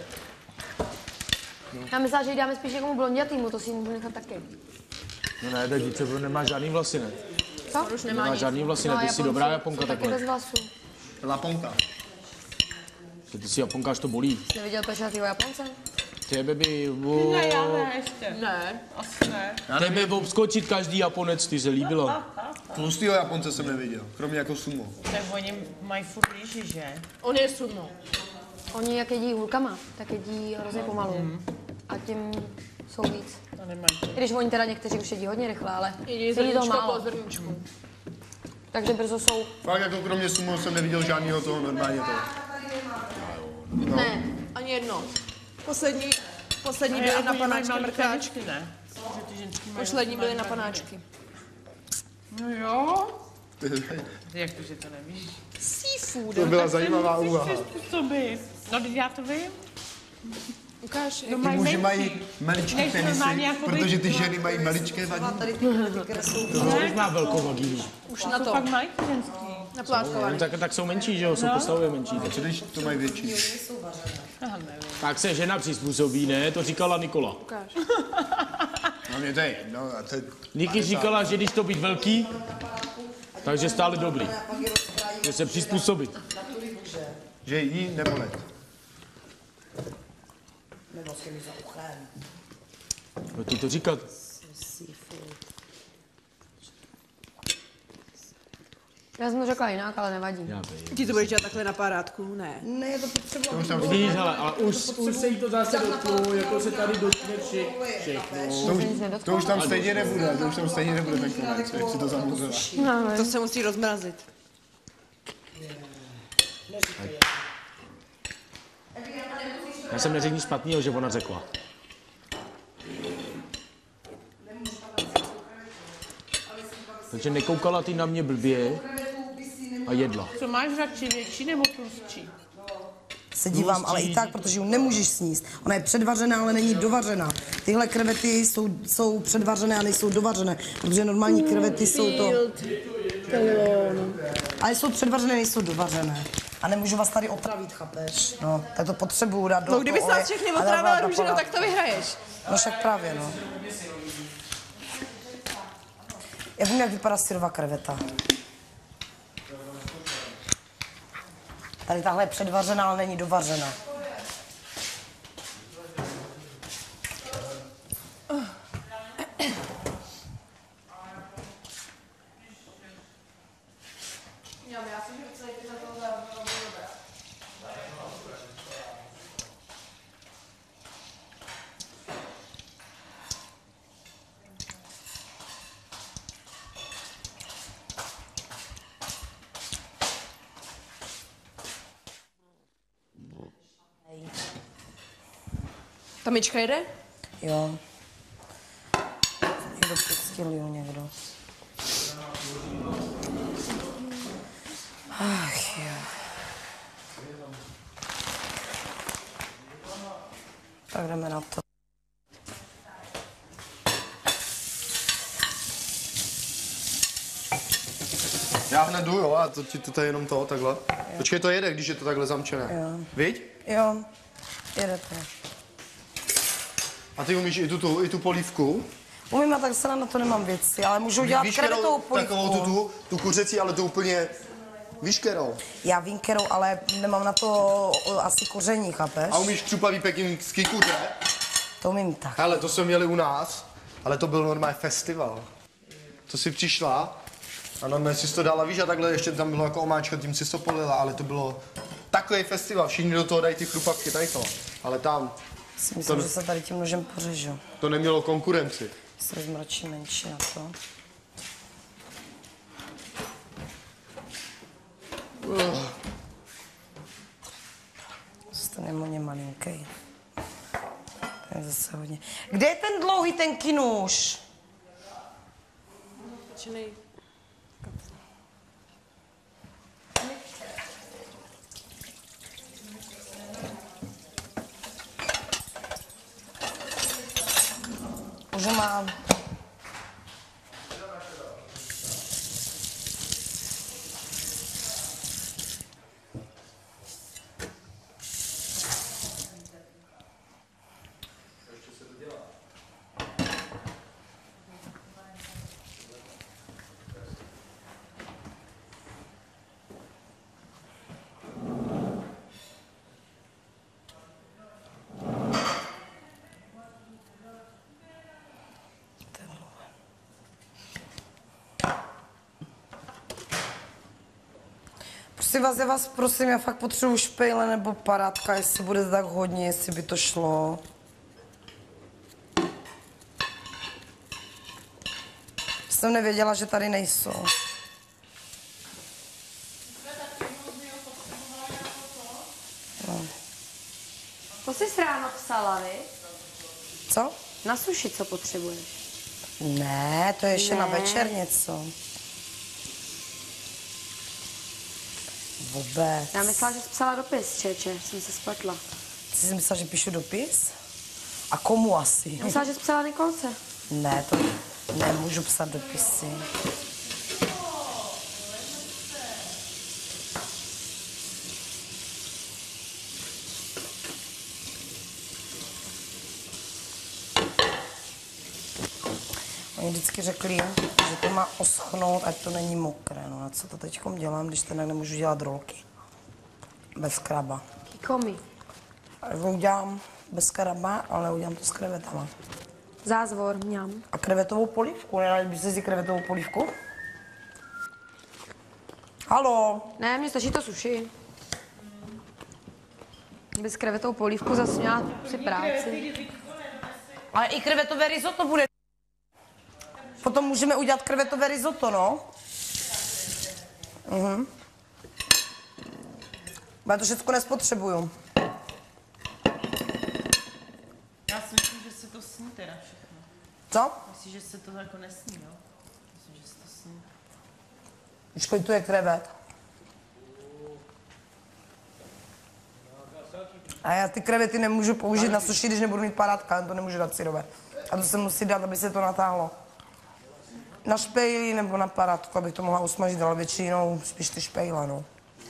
Speaker 1: Já myslím, že ji dáme spíš někomu blondětýmu, to si můžu nechat taky.
Speaker 2: No ne, tak dítě nemá žádný vlasy, ne?
Speaker 1: Co?
Speaker 7: Už nemá
Speaker 2: Nemá
Speaker 7: nic.
Speaker 2: žádný vlasy,
Speaker 1: No,
Speaker 2: ne? Ty jsi
Speaker 1: Japonci
Speaker 2: dobrá Japonka
Speaker 1: jsou taky
Speaker 2: takhle.
Speaker 1: bez vlasů.
Speaker 6: Laponka.
Speaker 2: Ty jsi Japonka, až to bolí.
Speaker 1: Jsi neviděl pešatýho Japonce?
Speaker 2: Tebe by...
Speaker 10: Ne, já ne ještě.
Speaker 7: Ne.
Speaker 10: Asi ne.
Speaker 2: Tebe by obskočit každý Japonec, ty se líbilo.
Speaker 6: Tlustýho Japonce jsem neviděl, kromě jako sumo.
Speaker 10: Tak oni mají furt líži, že?
Speaker 7: On je sumo.
Speaker 1: Oni jak jedí hůlkama, tak jedí hrozně pomalu. A tím jsou víc.
Speaker 10: To nemají.
Speaker 1: I když oni teda někteří už jedí hodně rychle, ale
Speaker 7: Jedí
Speaker 1: jedí to
Speaker 7: zrníčko po
Speaker 1: málo.
Speaker 7: zrníčku.
Speaker 1: Takže brzo jsou.
Speaker 6: Fakt jako kromě sumo jsem neviděl žádného toho normálně toho.
Speaker 7: No. Ne, ani jedno. Poslední, poslední byly na panáčky mrkáčky.
Speaker 10: Ne. Že ty ženský mají
Speaker 7: Poslední byly na panáčky.
Speaker 10: No jo. Jak to, že to nevíš?
Speaker 7: Seafood.
Speaker 6: To byla zajímavá úvaha.
Speaker 10: Způsoby. No, teď já to vím.
Speaker 7: Ukáž.
Speaker 10: No,
Speaker 6: Ty
Speaker 10: mají
Speaker 6: muži
Speaker 10: menší.
Speaker 6: mají maličké
Speaker 10: Než
Speaker 6: penisy,
Speaker 10: normálně jako
Speaker 6: protože ty
Speaker 10: vy-
Speaker 6: ženy mají maličké vagíny.
Speaker 5: Tady ty, ty, které jsou
Speaker 2: Tohle má velkou vagínu.
Speaker 7: Už na to.
Speaker 10: Pak mají ty ženský.
Speaker 7: Na plátkování.
Speaker 2: No, tak, tak jsou menší, že jo? Jsou postavově menší.
Speaker 6: Co když to mají větší?
Speaker 10: Aha, nevím.
Speaker 2: Tak se žena přizpůsobí, ne? To říkala Nikola.
Speaker 7: Ukáž.
Speaker 6: No mě to je jedno. A to je...
Speaker 2: Niky říkala, že když to být velký, takže stále dobrý. Že se přizpůsobit.
Speaker 6: Že jí nebolet.
Speaker 5: nebo s těmi za uchem.
Speaker 2: No ty to říkat.
Speaker 1: Já jsem to řekla jinak, ale nevadí.
Speaker 2: Já vím.
Speaker 7: Ty to budeš dělat takhle na parádku? Ne.
Speaker 5: Ne, je to potřeba.
Speaker 2: Vidíš, hele, ale už, už se jí to zase dotklo, jako se tady dotkne vši, všechno.
Speaker 6: To už, to už tam stejně nebude, to už tam stejně nebude tak konec, jak si to zamluvila.
Speaker 1: No,
Speaker 7: To se musí rozmrazit.
Speaker 2: Já jsem neřekl nic špatného, že ona řekla. Takže nekoukala ty na mě blbě a jedla.
Speaker 10: Co máš radši, větší nebo tlustší?
Speaker 5: Se dívám, ale i tak, protože ji nemůžeš sníst. Ona je předvařená, ale není dovařená. Tyhle krevety jsou, jsou předvařené a nejsou dovařené, protože normální krevety jsou to... Ale jsou předvařené, nejsou dovařené. A nemůžu vás tady otravit, chápeš? No, tak to potřebuju dát do
Speaker 7: No kdyby se
Speaker 5: toho
Speaker 7: nás všechny
Speaker 5: a dát
Speaker 7: otrávila
Speaker 5: na
Speaker 7: růženo,
Speaker 5: palát.
Speaker 7: tak to vyhraješ.
Speaker 5: No však právě, no. Já vím, jak vypadá syrová kreveta. Tady tahle je předvařená, ale není dovařená.
Speaker 7: Ta myčka jede?
Speaker 5: Jo. Někdo pustil, jo, někdo. Ach jo. Tak jdeme na to.
Speaker 6: Já hned jdu, jo, a to ti to je jenom to, takhle. Počkej, to jede, když je to takhle zamčené.
Speaker 5: Jo.
Speaker 6: Viď?
Speaker 5: Jo, jede to.
Speaker 6: A ty umíš i tu, tu, i tu polívku?
Speaker 5: Umím, a tak se na to nemám věci, ale můžu dělat
Speaker 6: Víš,
Speaker 5: krevetovou
Speaker 6: kterou, takovou tu,
Speaker 5: polívku.
Speaker 6: tu, tu kuřecí, ale to úplně... Víš, kterou?
Speaker 5: Já vím, kterou, ale nemám na to o, asi koření, chápeš?
Speaker 6: A umíš křupavý pekingský kuře?
Speaker 5: To umím tak.
Speaker 6: Hele, to jsme měli u nás, ale to byl normální festival. To si přišla a normálně si to dala, víš, a takhle ještě tam bylo jako omáčka, tím si to polila, ale to bylo takový festival, všichni do toho dají ty chrupavky, tady to. Ale tam
Speaker 5: Si myslím,
Speaker 6: to,
Speaker 5: že se tady tím nožem pořežu.
Speaker 6: to nemělo konkurenci.
Speaker 5: Se rozmračí menší na to. Uh. Zase nemůže malinký. To je zase hodně. Kde je ten dlouhý, ten kinůž?
Speaker 11: že mám. Prosím vás, já vás prosím, já fakt potřebuji špejle nebo parátka, jestli bude tak hodně, jestli by to šlo. Jsem nevěděla, že tady nejsou.
Speaker 1: No. To jsi ráno psala, vy?
Speaker 11: Co?
Speaker 1: Na suši, co potřebuješ?
Speaker 11: Ne, to je ještě
Speaker 1: Ne.
Speaker 11: na večer něco. Vůbec.
Speaker 1: Já myslela, že jsi psala dopis, čeče, jsem se spletla.
Speaker 11: Jsi si myslela, že píšu dopis? A komu asi?
Speaker 1: Já myslela, že jsi psala Nikolce.
Speaker 11: Ne, to nemůžu psát dopisy. Oni vždycky řekli, že to má oschnout, ať to není mokré. No a co to teďkom dělám, když teda nemůžu dělat rolky? Bez kraba.
Speaker 1: Kikomi.
Speaker 11: A to udělám bez kraba, ale udělám to s krevetama.
Speaker 1: Zázvor, mňam.
Speaker 11: A krevetovou polívku, nedali byste si krevetovou polívku? Halo?
Speaker 1: Ne, mně stačí to suši. Bez krevetou polívku zase měla si práci.
Speaker 11: Ale i krevetové risotto bude. Potom můžeme udělat krevetové risotto, no? Mhm. Já to všechno nespotřebuju.
Speaker 10: Já si myslím, že se to sní teda všechno.
Speaker 11: Co?
Speaker 10: Myslím, že se to jako nesní, jo? Myslím, že se to sní.
Speaker 11: Počkej, tu je krevet. A já ty krevety nemůžu použít na suši, když nebudu mít parátka, to nemůžu dát syrové. A to se musí dát, aby se to natáhlo. Na špejli nebo na parátku, abych to mohla usmažit, ale většinou spíš ty špejle, no.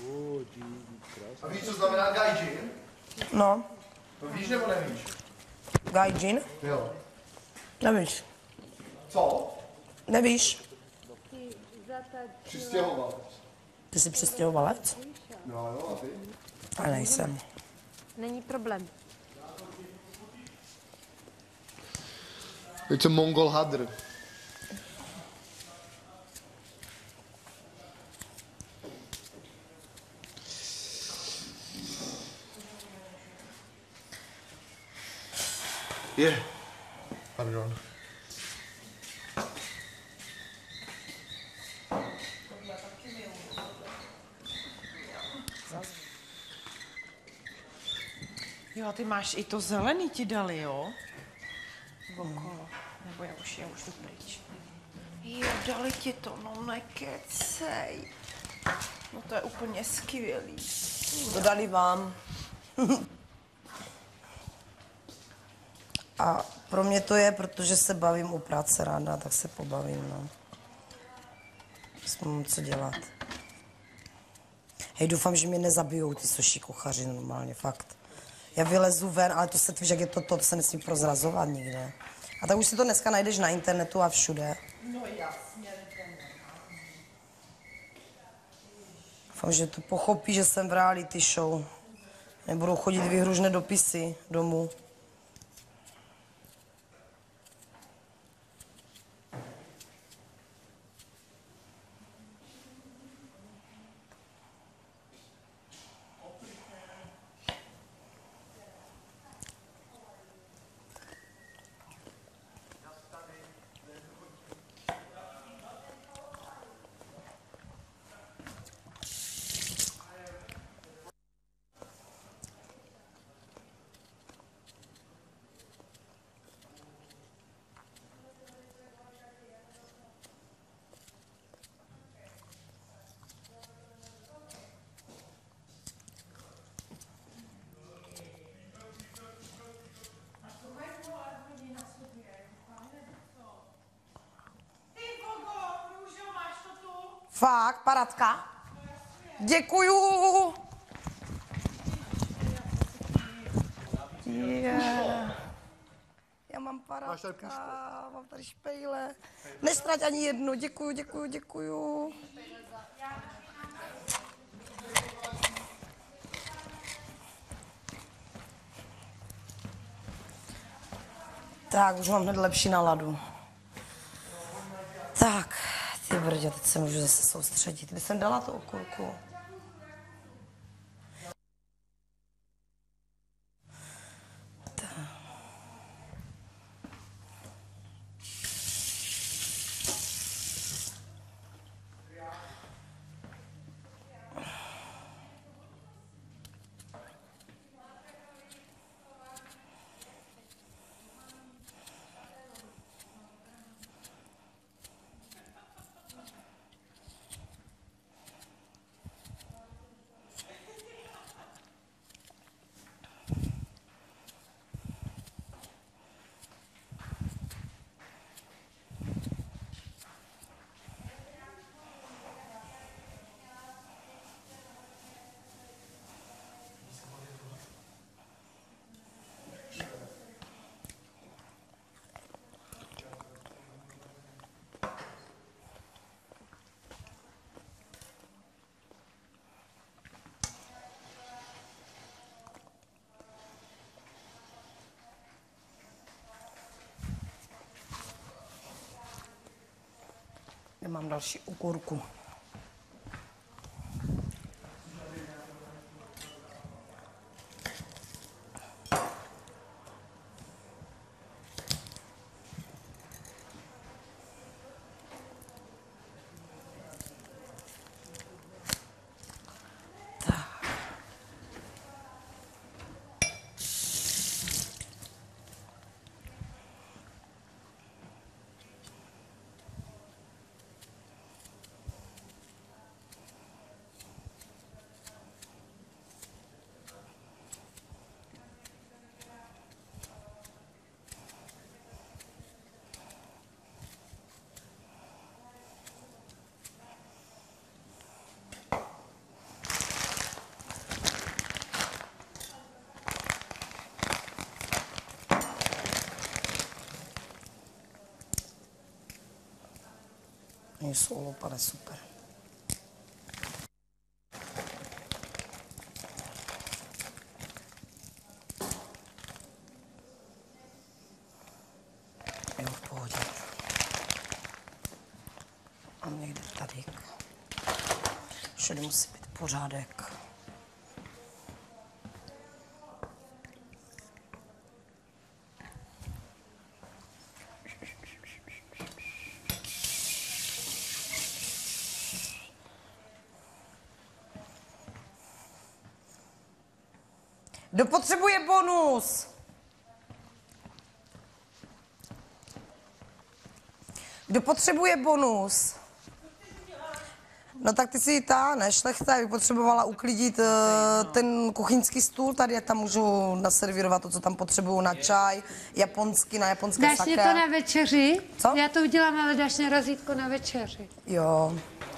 Speaker 6: A víš, co znamená gaijin?
Speaker 11: No.
Speaker 6: To víš nebo nevíš?
Speaker 11: Gaijin?
Speaker 6: Jo.
Speaker 11: Nevíš.
Speaker 6: Co?
Speaker 11: Nevíš.
Speaker 6: Přistěhovalec.
Speaker 11: Ty jsi přistěhovalec?
Speaker 6: No jo, a ty?
Speaker 11: A nejsem.
Speaker 1: Není problém.
Speaker 6: It's a Mongol hadr. Je. Pardon.
Speaker 10: Jo, a ty máš i to zelený ti dali, jo? Okolo. Nebo já už, já už jdu pryč. Jo, dali ti to, no nekecej. No to je úplně skvělý.
Speaker 11: To dali vám. A pro mě to je, protože se bavím u práce ráda, tak se pobavím, no. Mám co dělat. Hej, doufám, že mě nezabijou ty sushi kuchaři normálně, fakt. Já vylezu ven, ale to se, víš, jak je to, to, to se nesmí prozrazovat nikde. A tak už si to dneska najdeš na internetu a všude.
Speaker 10: No jasně,
Speaker 11: Doufám, že to pochopí, že jsem v reality show. Nebudou chodit výhružné dopisy domů. Fakt, Paradka? Děkuju. Yeah. Já mám Paradka, mám tady špejle. Nestrať ani jednu, děkuju, děkuju, děkuju. Tak, už mám hned lepší náladu. Tak, ty brdě, teď se můžu zase soustředit. Kde jsem dala tu okurku? Nemám další okurku. Jsou lopane super. Jo, v pohodě. A někde tady. Všude musí být pořádek. Kdo potřebuje bonus? Kdo potřebuje bonus? No tak ty si ta, ne, šlechta, bych potřebovala uklidit uh, ten kuchyňský stůl, tady já tam můžu naservírovat to, co tam potřebuju na čaj, japonsky, na japonské
Speaker 3: dáš
Speaker 11: sake.
Speaker 3: Dáš mě to na večeři?
Speaker 11: Co?
Speaker 3: Já to udělám, ale dáš mě razítko na večeři.
Speaker 11: Jo.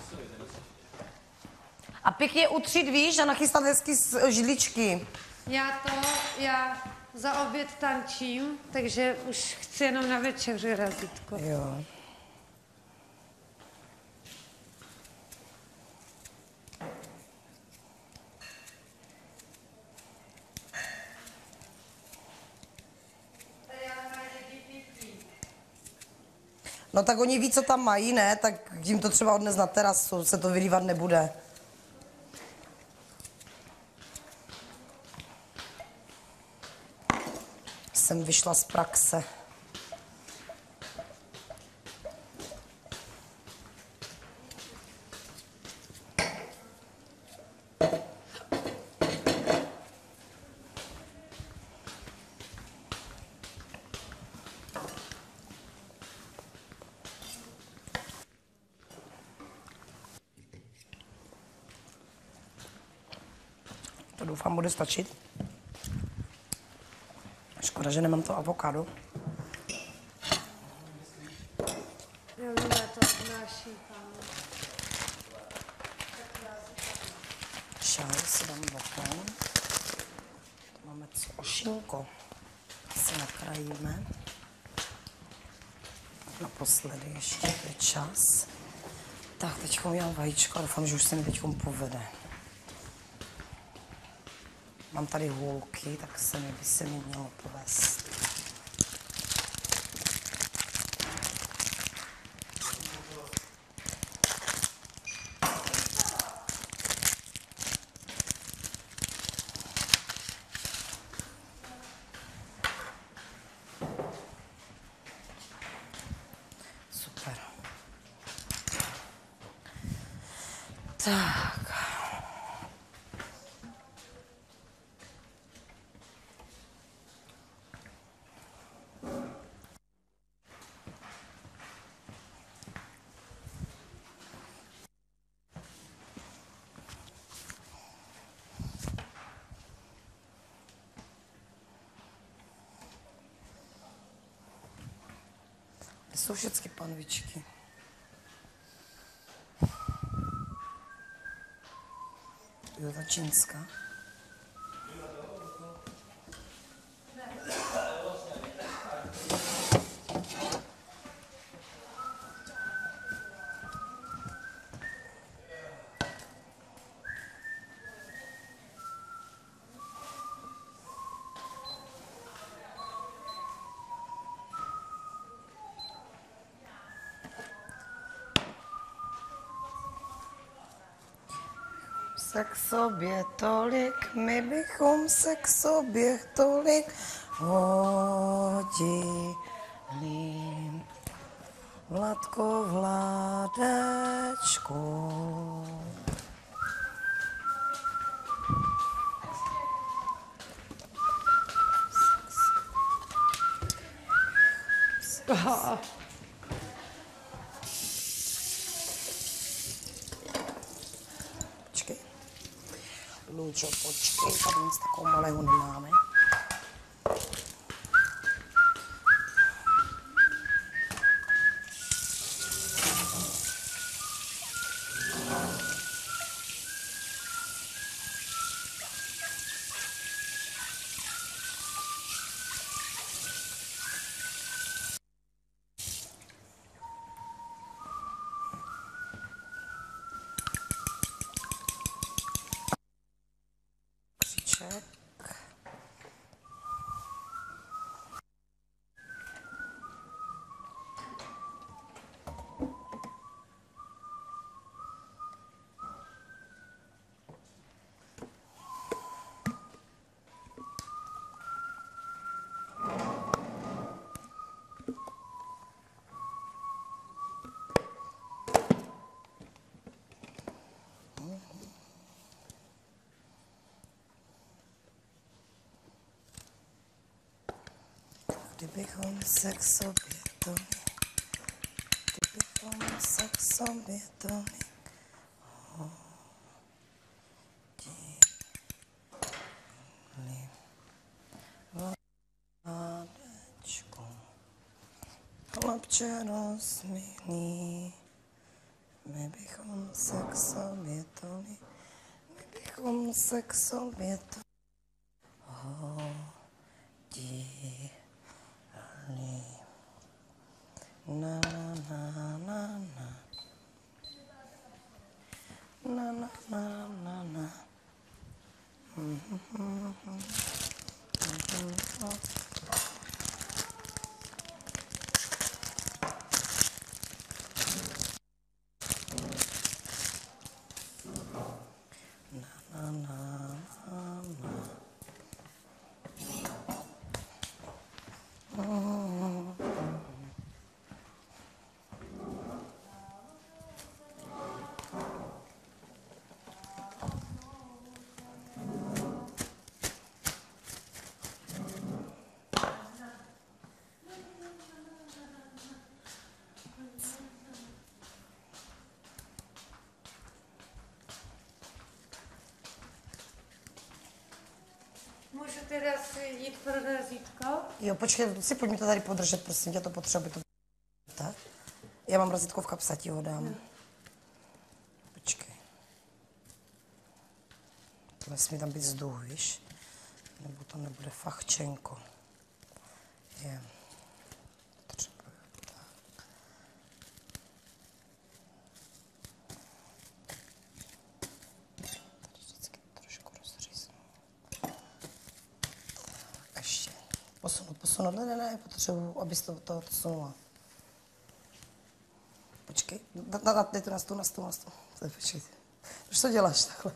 Speaker 11: A pěkně utřít, víš, a nachystat hezky židličky.
Speaker 3: Já to, já za oběd tančím, takže už chci jenom na večeři razítko.
Speaker 11: Jo. No tak oni ví, co tam mají, ne? Tak jim to třeba odnes na terasu, se to vylívat nebude. Jsem vyšla z praxe. To doufám, bude stačit. Škoda, že nemám to avokádo.
Speaker 3: Jo, já to obnáší,
Speaker 11: čaj si dám bokem. Máme cošinko. Si nakrajíme. Naposledy ještě, to je čas. Tak, teď udělám vajíčko a doufám, že už se mi teď povede. Mám tady hůlky, tak se mi by se mi mělo povést. Super. Tak. Jsou všechny panvičky. Jo, ta čínská. Se k sobě tolik, my bychom se k sobě tolik hodili. Vladko, Vladečko.
Speaker 3: Aha.
Speaker 11: Počkej. Lůčo, počkej, tady nic takového malého nemáme. Kříček. Kdybychom se k sobě tolik, kdybychom se k sobě tolik hodili. Vladečku, chlapče rozmilý, my bychom se k sobě tolik, my bychom se k sobě tolik hodili. Na na na na na na na na na na na na
Speaker 3: Můžu teda si jít pro razítko?
Speaker 11: Jo, počkej, si pojď mi to tady podržet, prosím tě, to potřebuji. To... Tak. Já mám razítko v kapse, ti ho dám. No. Počkej. To nesmí tam být vzduch, víš? Nebo to nebude fachčenko. Je. Potřebuji tak. Tady vždycky trošku rozříznu. Ještě. Posunout, posunout. Ne, ne, ne, potřebuji, abys to, to odsunula. Počkej, dej to na stůl, na stůl, na stůl. Počkej. Proč to děláš takhle?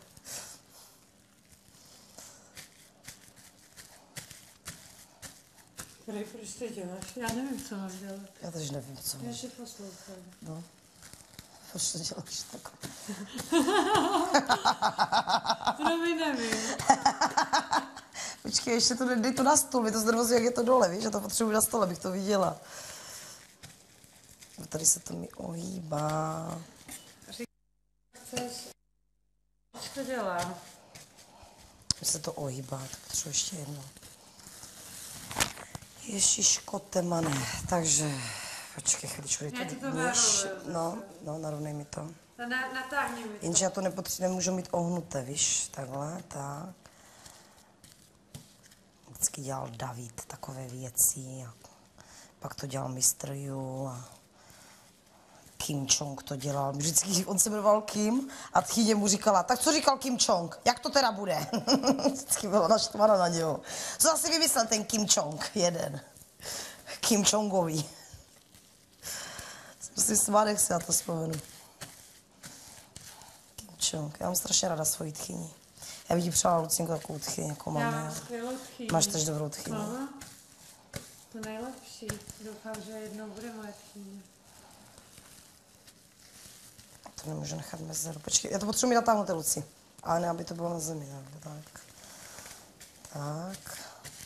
Speaker 3: Proč to děláš? Já nevím, co mám dělat.
Speaker 11: Já tež nevím, co mám.
Speaker 3: Já si poslouchám.
Speaker 11: No. Proč to děláš takhle?
Speaker 3: No mi nevím.
Speaker 11: Počkej, ještě to dej to na stůl, mi to znervozí, jak je to dole, víš? Já to potřebuji na stole, abych to viděla. Tady se to mi ohýbá.
Speaker 3: Chceš? Co to dělá?
Speaker 11: Mi se to ohýbá, tak potřebuji ještě jedno. Ježiško temane, takže počkej chvíličku, dej
Speaker 3: Já ti to
Speaker 11: nůž.
Speaker 3: narovnám.
Speaker 11: No, no, narovnej mi to.
Speaker 3: Na, natáhni mi to.
Speaker 11: Jenže já to nepotřebuji, nemůžu mít ohnuté, víš, takhle, tak. Vždycky dělal David takové věci a pak to dělal mistr Yu a Kim Chong to dělal. Vždycky on se jmenoval Kim a tchýně mu říkala, tak co říkal Kim Chong, jak to teda bude? Vždycky byla naštvaná na něho. Co asi vymyslel ten Kim Chong, jeden. Kim Chongový. Musím smát, jak si na to vzpomenu. Kim Chong, já mám strašně ráda svoji tchýni. Já bych ti přála, Lucínko, takovou tchýni, jako máme.
Speaker 3: Já mám skvělou tchýni.
Speaker 11: Máš tež dobrou tchýni.
Speaker 3: No, to nejlepší. Doufám, že jednou bude moje tchýně.
Speaker 11: To nemůžu nechat mezeru. Počkej, já to potřebuji mít natáhnuté, Luci. Ale ne, aby to bylo na zemi. Ne? Tak. Tak.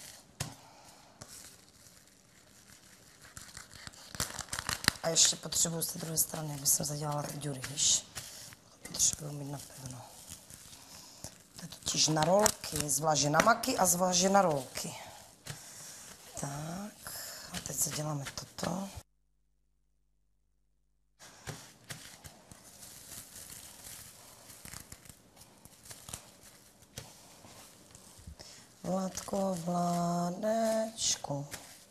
Speaker 11: A ještě potřebuji z té druhé strany, aby jsem zadělala ty díry, víš? Potřebuji mít napevno. To je totiž na rolky, zvláště na maky a zvláště na rolky. Tak. A teď zaděláme toto. Vládko, vládečku.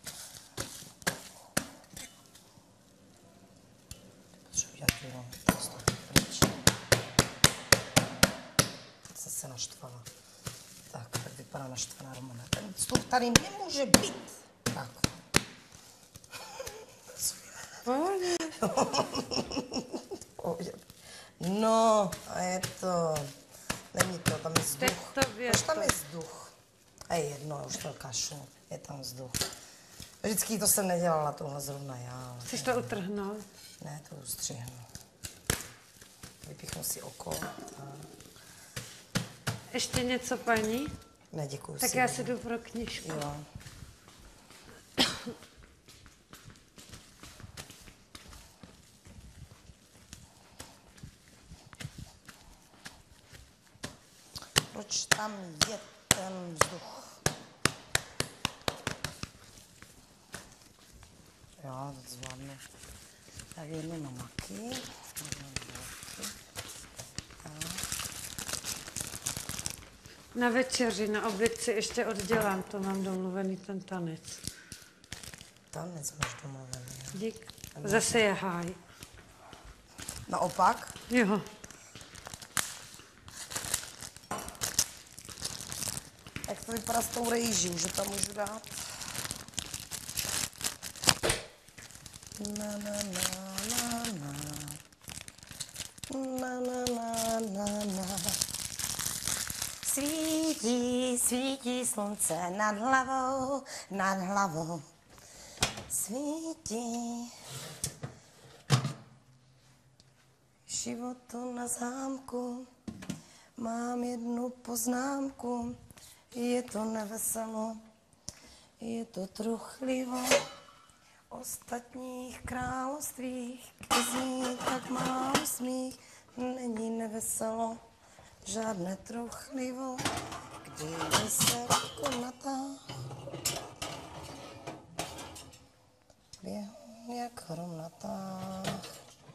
Speaker 11: Potřebuji dělat jenom to z toho pryč. Teď jsem se naštvala. Tak, tak vypadá naštvaná Romana. Ten stůl tady nemůže být. Tak. No, a je to... Není to, tam je vzduch. Proč tam je vzduch? A je jedno, už to kašlu, je tam vzduch. Vždycky to jsem nedělala, tohle zrovna já.
Speaker 3: Chceš to utrhnout?
Speaker 11: Ne, to ustřihnu. Vypichnu si oko. A...
Speaker 3: Ještě něco, paní?
Speaker 11: Ne, děkuju.
Speaker 3: Tak
Speaker 11: si
Speaker 3: já si jdu pro knížku.
Speaker 11: Jo. Proč tam je ten vzduch? Jo, to zvládnu. Tak jedno na maky, jedno na maky.
Speaker 3: Na večeři, na oběd si ještě oddělám, to mám domluvený ten tanec.
Speaker 11: Tanec máš domluvený.
Speaker 3: Dík. Zase je háj.
Speaker 11: Naopak?
Speaker 3: Jo.
Speaker 11: Jak to vypadá s tou rejží, už tam můžu dát? Na, na, na, na, na. Na, na, na, na, na. Svítí, svítí slunce nad hlavou, nad hlavou. Svítí. Životu na zámku mám jednu poznámku. Je to neveselo, je to truchlivo. Ostatních královstvích, kde zní tak málo smích, není neveselo, žádné truchlivo, kdyby se konatá. Běhu jak hromnatá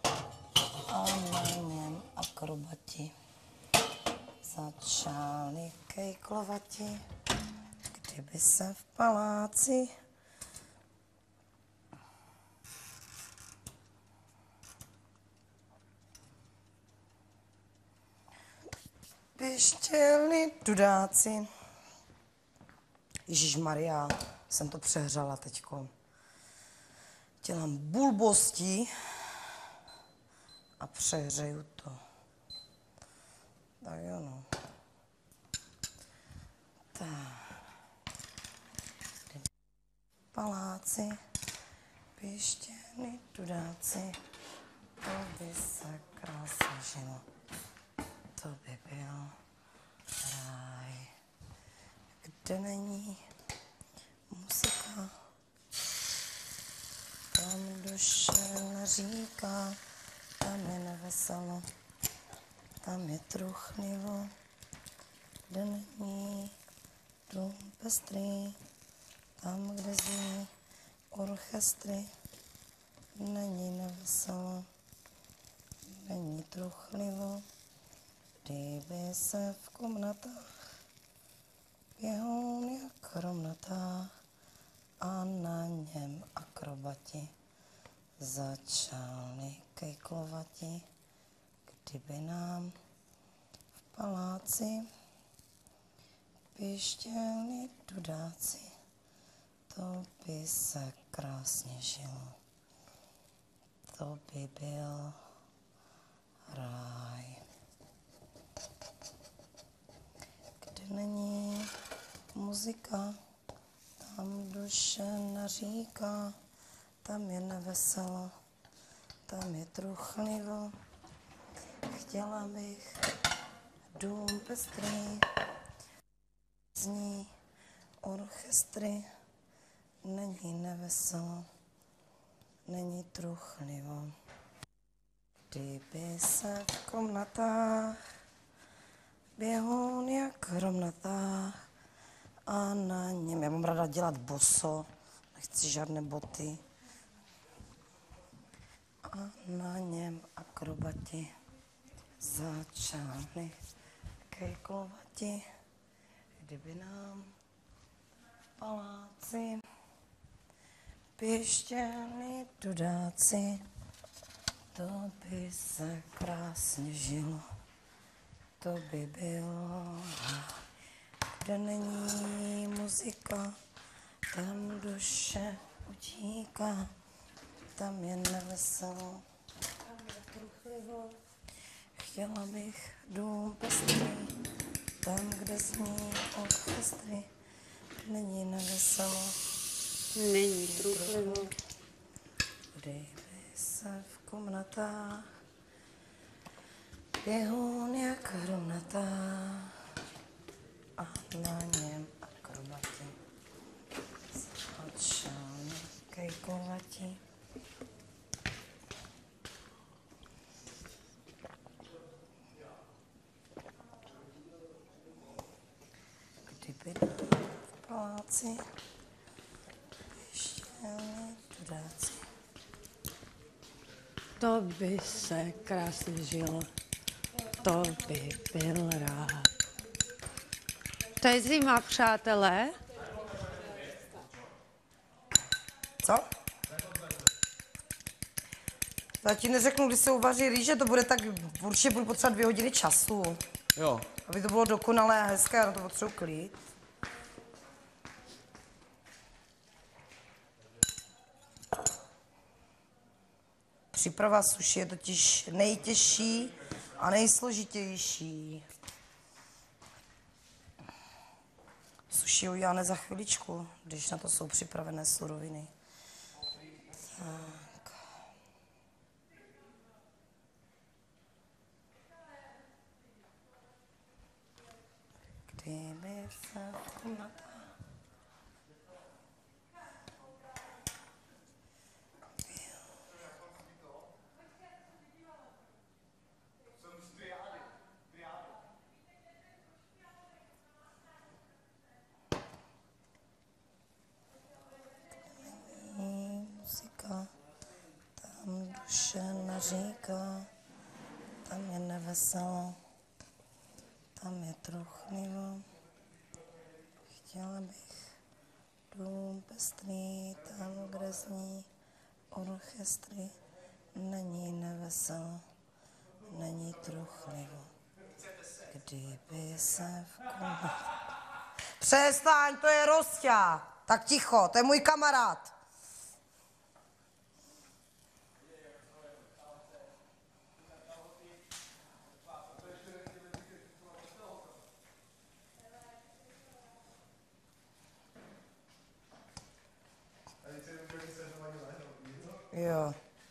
Speaker 11: a na něm akrobati začali kejklovati, kdyby se v paláci pištěli dudáci. Ježišmarja, jsem to přehřala teďko. Dělám bulbosti a přehřeju to. Tak jo, no. Tak. Paláci, pištěli dudáci, to by se krásně žilo. To by byl ráj, kde není muzika, tam duše neříká, tam je neveselo, tam je truchlivo, kde není dům pestrý, tam, kde zní orchestry, není neveselo, není truchlivo. Kdyby se v komnatách běhoun jak rovnatách a na něm akrobati začali kejklovati, kdyby nám v paláci pištěli dudáci, to by se krásně žilo, to by byl ráj. Není muzika, tam duše naříká, tam je neveselo, tam je truchlivo. Chtěla bych dům pestrý, zní orchestry, není neveselo, není truchlivo. Kdyby se v komnatách běhoun jak hromnatách a na něm, já mám ráda dělat boso, nechci žádné boty. A na něm akrobati začali kejklovati, kdyby nám v paláci pištěli dudáci, to by se krásně žilo. To by bylo, kde není muzika, tam duše utíká, tam je neveselo, tam je truchlivo. Chtěla bych dům pestrý, tam, kde zní orchestry, není neveselo,
Speaker 3: není truchlivo.
Speaker 11: Kdyby se v komnatách běhoun jak hromnatá a na něm akrobati začali kejklovati. Kdyby v paláci pištěli dudáci,
Speaker 3: to by se krásně žilo. To by byl rád. To je zima, přátelé.
Speaker 11: Co? Zatím neřeknu, když se uvaří rýže, to bude tak, určitě budu potřebovat dvě hodiny času.
Speaker 2: Jo.
Speaker 11: Aby to bylo dokonalé a hezké, já na to potřebuji klid. Příprava suši je totiž nejtěžší a nejsložitější. Suši uděláme za chviličku, když na to jsou připravené suroviny. Tak. Kdyby se komnata muzika, tam duše naříká, tam je neveselo, tam je truchlivo. Chtěla bych dům pestrý, tam, kde zní orchestry, není neveselo, není truchlivo. Kdyby se v kole... Přestaň, to je Rosťa. Tak ticho, to je můj kamarád. Jo.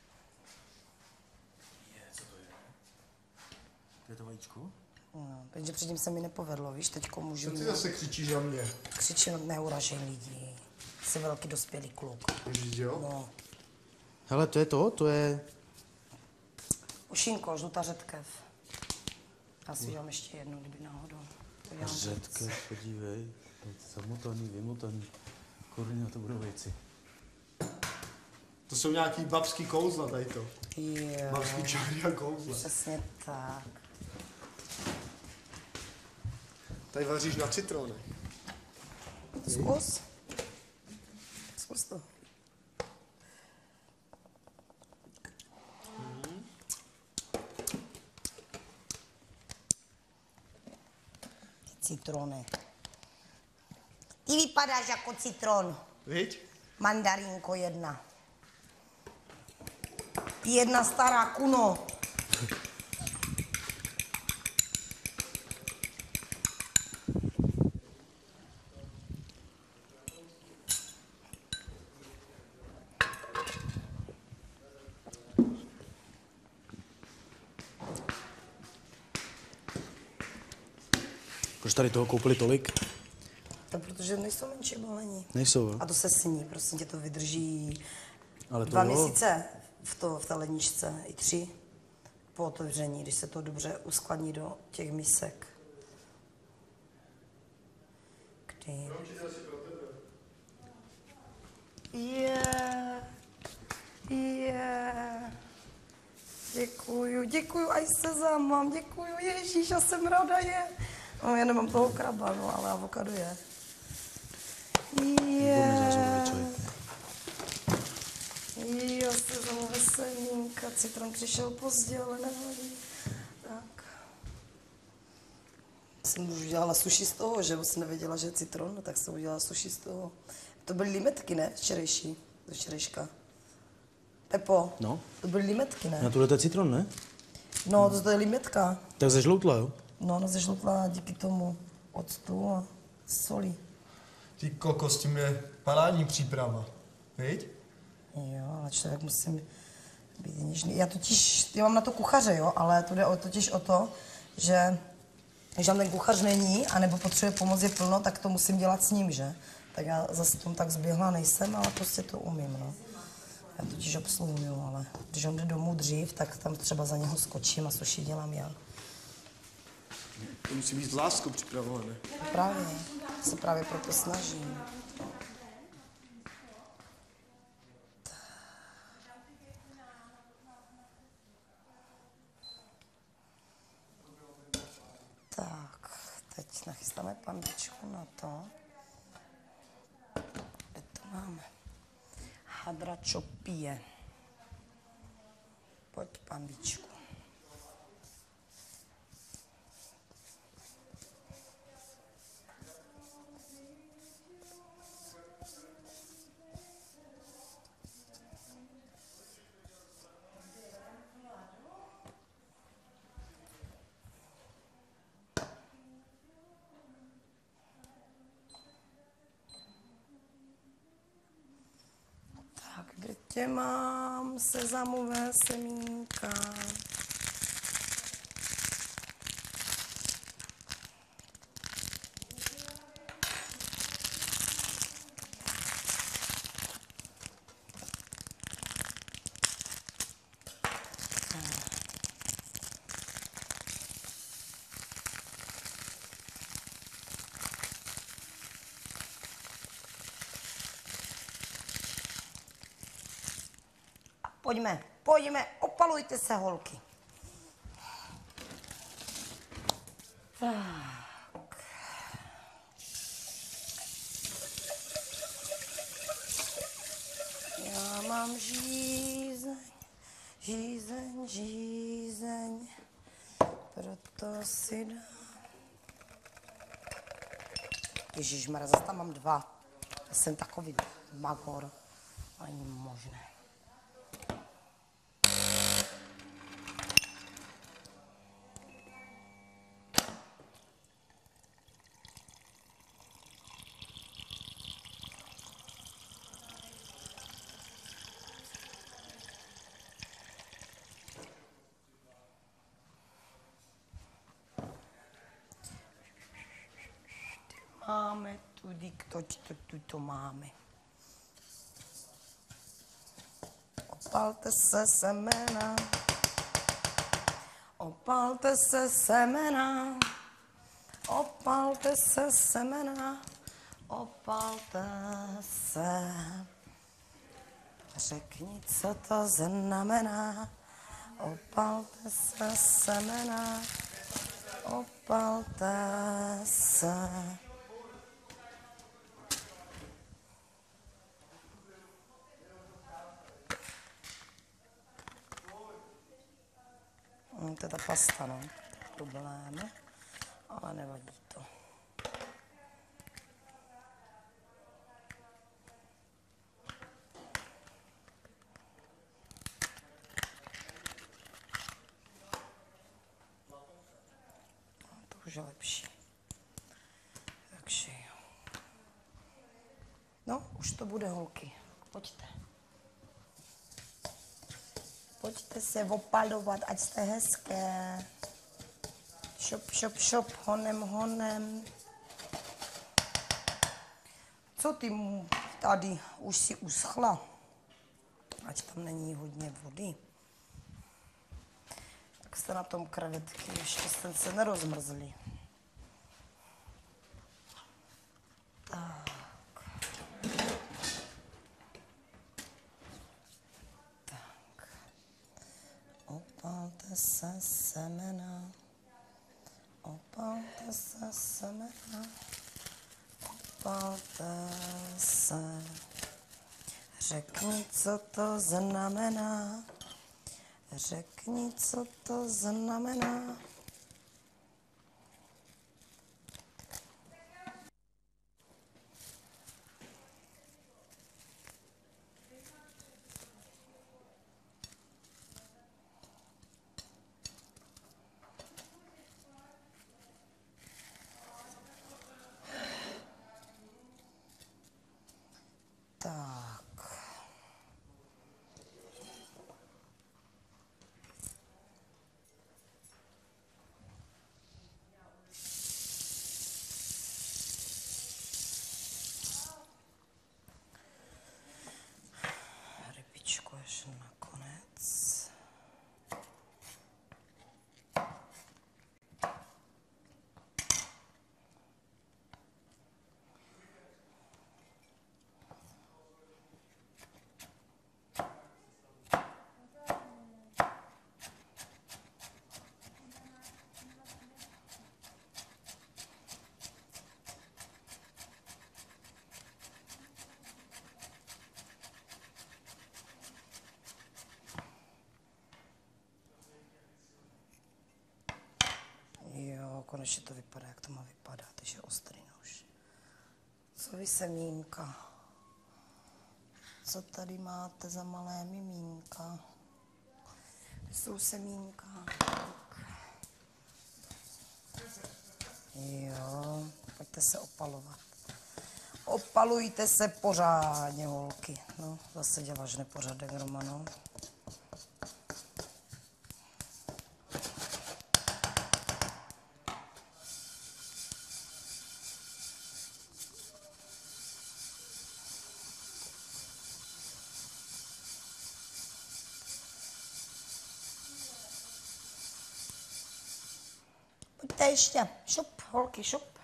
Speaker 2: Co to je? To je to vajíčko?
Speaker 11: No, takže předtím se mi nepovedlo, víš, teďko můžu...
Speaker 6: Co ty zase křičíš na mě?
Speaker 11: Křičím, neuražej lidi. Jsi velký dospělý kluk.
Speaker 6: Ježiš, jo?
Speaker 11: No.
Speaker 2: Hele, to je to, to je...
Speaker 11: Ušinko, žlutá řetkev. Já si udělám ještě jednu, kdyby náhodou.
Speaker 2: Řetkev, podívej. Zamotaný, vymotaný. Koruna, to budou věci.
Speaker 6: To jsou nějaký babský kouzla, tady to.
Speaker 11: Jo.
Speaker 6: Babský čáry a kouzla.
Speaker 11: Přesně tak.
Speaker 6: Tady vaříš na citrónech.
Speaker 11: Zkus. Zkus to. Citrony. Ty vypadáš jako citron.
Speaker 6: Viď?
Speaker 11: Mandarínko jedna. Jedna stará kuno.
Speaker 2: Proč tady toho koupili tolik?
Speaker 11: To protože nejsou menší balení.
Speaker 2: Nejsou, jo?
Speaker 11: A to se sní, prostě tě to vydrží
Speaker 2: Ale to
Speaker 11: dva
Speaker 2: jo.
Speaker 11: měsíce v, to, v té ledničce, i tři po otevření, když se to dobře uskladní do těch misek. Kdy... Je, je. Děkuju, děkuju, aj sezam mám, děkuju, ježíš, já jsem ráda, je. No, já nemám toho kraba, no, ale avokado je. Je. Jo, sezam veselínka, citron přišel pozdě, ale nevadí. Tak. Jsem už udělala suši z toho, že jsem nevěděla, že je citron, no, tak jsem udělala suši z toho. To byly limetky, ne? Včerejší, do včerejška. Pepo,
Speaker 2: No.
Speaker 11: to byly limetky, ne?
Speaker 2: Na tohle to je citron, ne?
Speaker 11: No, to, to je limetka.
Speaker 2: Tak zežloutla, jo?
Speaker 11: No, ona zežlutla díky tomu octu a soli.
Speaker 6: Ty koko, s tím je parádní příprava. Viď?
Speaker 11: Jo, ale člověk musí být něžný. Já totiž, já mám na to kuchaře, jo, ale to jde o, totiž o to, že když tam ten kuchař není, anebo potřebuje pomoc je plno, tak to musím dělat s ním, že? Tak já zase tom tak zběhla nejsem, ale prostě to umím, no. Já totiž obsluhuju, ale když on jde domů dřív, tak tam třeba za něho skočím a suši dělám já.
Speaker 6: To musí být s láskou připravované.
Speaker 11: Právě, se právě proto snažím. Tak, teď nachystáme panvičku na to. Kde to máme? Hadra čopie. Pojď panvičku. Kde tě mám, sezamové semínka. Pojďme, pojďme, opalujte se, holky. Tak. mám žízeň, žízeň, žízeň, proto si dám. Ježišmarja, zase tam mám dva. Já jsem takový magor. Není možné. Máme tudy, toť to, tu to máme. Opalte se semena, opalte se semena, opalte se semena, opalte se. Řekni, co to znamená, opalte se semena, opalte se. To je ta pasta, no. Problém, ale nevadí to. To už je lepší. Takže jo. No, už to bude, holky. Pojďte. Pojďte se opalovat, ať jste hezké. Šop, šop, šop, honem, honem. Co ty mu tady už si uschla? Ať tam není hodně vody. Tak jste na tom krevetky, ještě jste se nerozmrzli. Tak. Opalte se semena, opalte se semena, opalte se. Řekni, co to znamená, řekni, co to znamená. Až nakonec. Konečně to vypadá, jak to má vypadat, takže ostrý nůž. Co vy, semínka? Co tady máte za malé mimínka? Jsou semínka. Jo, pojďte se opalovat. Opalujte se pořádně, holky. No, zase děláš nepořádek, Romano. Pojďte ještě. Šup, holky, šup.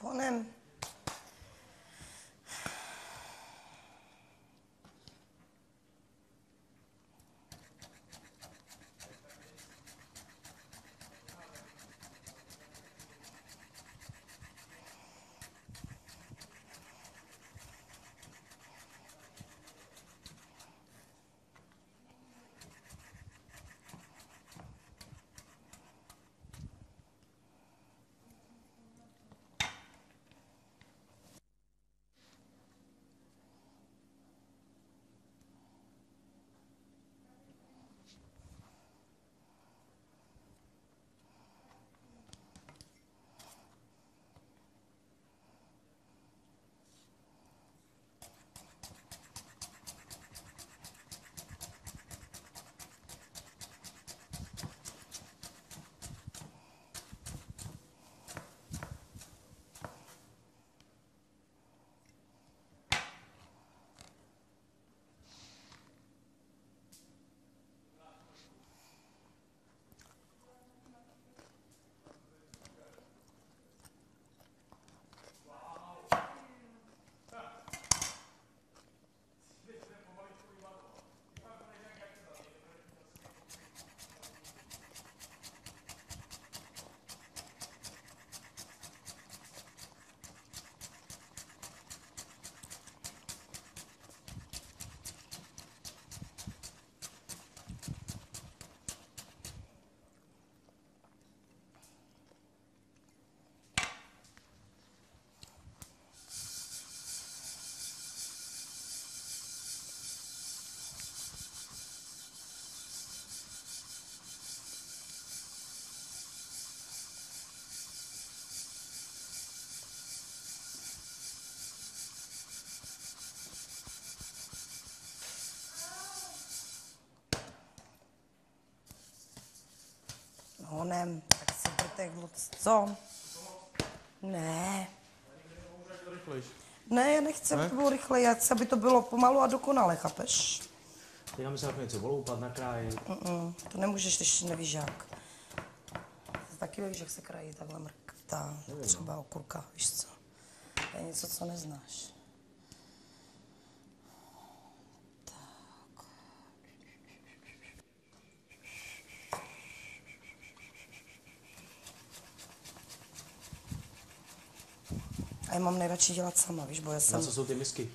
Speaker 11: honem. Honem, tak si proteklo, co? Ne. Ne, já nechci, aby to bylo rychle, já chci, aby to bylo pomalu a dokonale, chápeš?
Speaker 2: Teď máme se na něco oloupat, nakrájet.
Speaker 11: Mm-mm, to nemůžeš, když nevíš jak. Taky víš, jak se krají takhle mrktá, třeba okurka, víš co? To je něco, co neznáš. A já mám nejradši dělat sama, víš, bo já jsem...
Speaker 2: Na co jsou ty misky?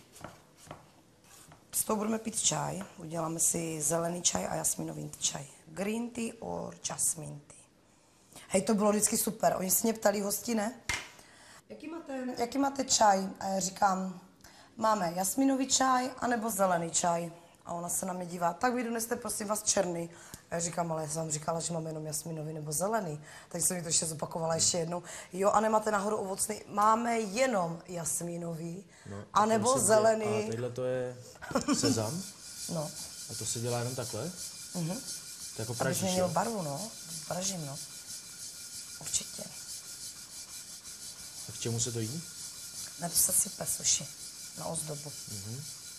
Speaker 11: S tou budeme pít čaj. Uděláme si zelený čaj a jasminový čaj. Green tea or jasmine tea. Hej, to bylo vždycky super. Oni se mě ptali hosti, ne? Jaký máte, jaký máte čaj? A já říkám, máme jasminový čaj anebo zelený čaj. A ona se na mě dívá, tak vy doneste prosím vás černý. A já říkám, ale já jsem vám říkala, že máme jenom jasminový nebo zelený. Takže jsem mi to ještě zopakovala ještě jednou. Jo, a nemáte nahoru ovocný? Máme jenom jasminový, no, anebo zelený.
Speaker 2: A tohle to je sezam?
Speaker 11: No.
Speaker 2: A to se dělá jenom takhle?
Speaker 11: Mhm.
Speaker 2: To jako
Speaker 11: Aby
Speaker 2: pražíš,
Speaker 11: změnil
Speaker 2: jo?
Speaker 11: barvu, no. Pražím, no. Určitě.
Speaker 2: A k čemu se to jí?
Speaker 11: Na to se sype suši. Na ozdobu.
Speaker 2: Mhm.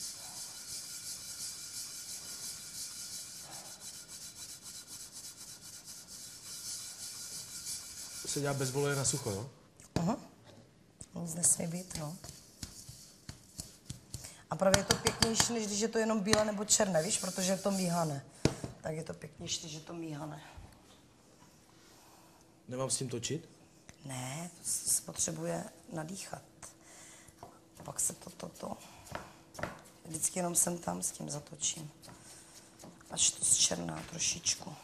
Speaker 2: To se dělá bez voleje na sucho, jo?
Speaker 11: Aha. Nic nesmí být, no. A právě je to pěknější, než když je to jenom bílé nebo černé, víš, protože je to míhané. Tak je to pěknější, když je to míhané.
Speaker 2: Nemám s tím točit?
Speaker 11: Ne, to se potřebuje nadýchat. Pak se to, to, to. Vždycky jenom sem tam s tím zatočím. Až to zčerná trošičku.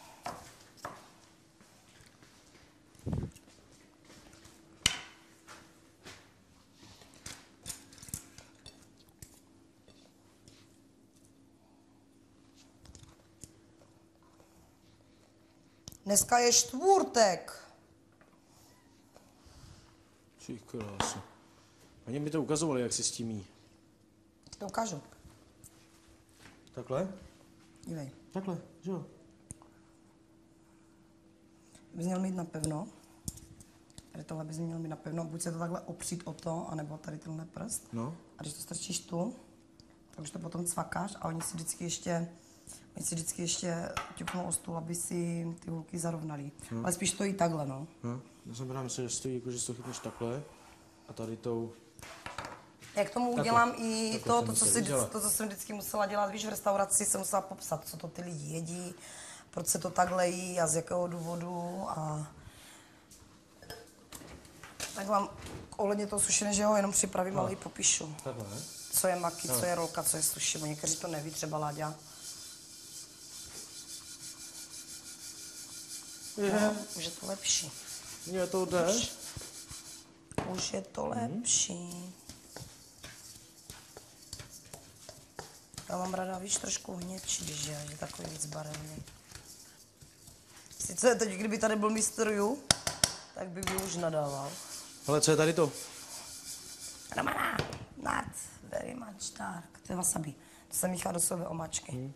Speaker 11: Dneska je čtvrtek.
Speaker 2: Ty krásu. Oni mi to ukazovali, jak si s tím jí.
Speaker 11: To ukážu.
Speaker 2: Takhle?
Speaker 11: Dívej.
Speaker 2: Takhle, že jo?
Speaker 11: Bys měl mít napevno. Tady tohle bys měl mít napevno. Buď se to takhle opřít o to, anebo tady tenhle prst.
Speaker 2: No.
Speaker 11: A když to strčíš tu, tak už to potom cvakáš a oni si vždycky ještě, oni si vždycky ještě ťuknou o stůl, aby si ty hulky zarovnali.
Speaker 2: No.
Speaker 11: Ale spíš to jí takhle, no.
Speaker 2: No. Já jsem právě myslel, že stojí, jako, že to chytneš takhle a A tady tou...
Speaker 11: Jak tomu
Speaker 2: Takhle.
Speaker 11: udělám i
Speaker 2: Takhle
Speaker 11: to,
Speaker 2: jsem
Speaker 11: to, co
Speaker 2: musel
Speaker 11: si,
Speaker 2: udělat.
Speaker 11: to, co jsem vždycky musela dělat, víš, v restauraci jsem musela popsat, co to ty lidi jedí, proč se to takhle jí a z jakého důvodu a... Tak vám ohledně toho sushi, než ho jenom připravím, ale i popíšu.
Speaker 2: Takhle, ne?
Speaker 11: Co je maki,
Speaker 2: No.
Speaker 11: co je rolka, co je sushi, bo někteří to neví, třeba Láďa. No, už je to lepší.
Speaker 2: Je to jde.
Speaker 11: Už je to lepší. Já mám ráda, víš, trošku hněčí, že je takový víc barevný. Sice teď, kdyby tady byl mister Yu, tak bych by už nadával.
Speaker 2: Ale co je tady to?
Speaker 11: Romana, not very much dark. To je wasabi. To se míchá do sebe omáčky. Hmm.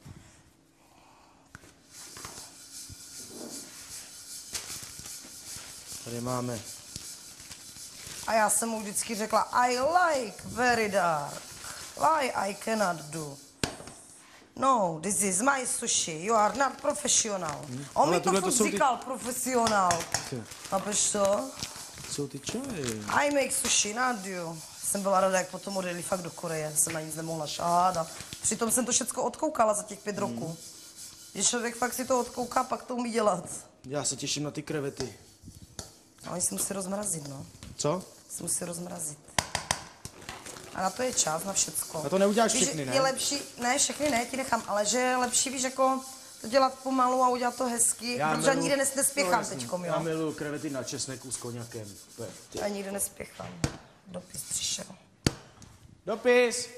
Speaker 2: Tady máme.
Speaker 11: A já jsem mu vždycky řekla, I like very dark. Why I cannot do? No, this is my sushi. You are not professional. Hmm. On
Speaker 2: Ale
Speaker 11: mi to
Speaker 2: tohle
Speaker 11: furt
Speaker 2: to jsou ty-
Speaker 11: říkal, profesionál. Chápeš to?
Speaker 2: Jsou ty čaje.
Speaker 11: I make sushi, not you. Jsem byla ráda, jak potom odjeli fakt do Koreje. Jsem na nic nemohla šáhat a přitom jsem to všecko odkoukala za těch pět roků. Že člověk fakt si to odkouká, pak to umí dělat.
Speaker 2: Já se těším na ty krevety.
Speaker 11: A oni se musí rozmrazit, no.
Speaker 2: Co?
Speaker 11: Se musí rozmrazit. A na to je čas, na všecko.
Speaker 2: A to neuděláš
Speaker 11: Víš,
Speaker 2: všechny, ne?
Speaker 11: Je lepší, ne, všechny ne, ti nechám, ale že je lepší, víš, jako to dělat pomalu a udělat to hezky,
Speaker 2: Já
Speaker 11: protože
Speaker 2: milu-
Speaker 11: nikde nes, nespěchám
Speaker 2: jasný.
Speaker 11: teďkom, jo.
Speaker 2: Já miluju krevety na česneku s koněkem. To je- ty-
Speaker 11: Já nikde nespěchám. Dopis přišel.
Speaker 2: Dopis!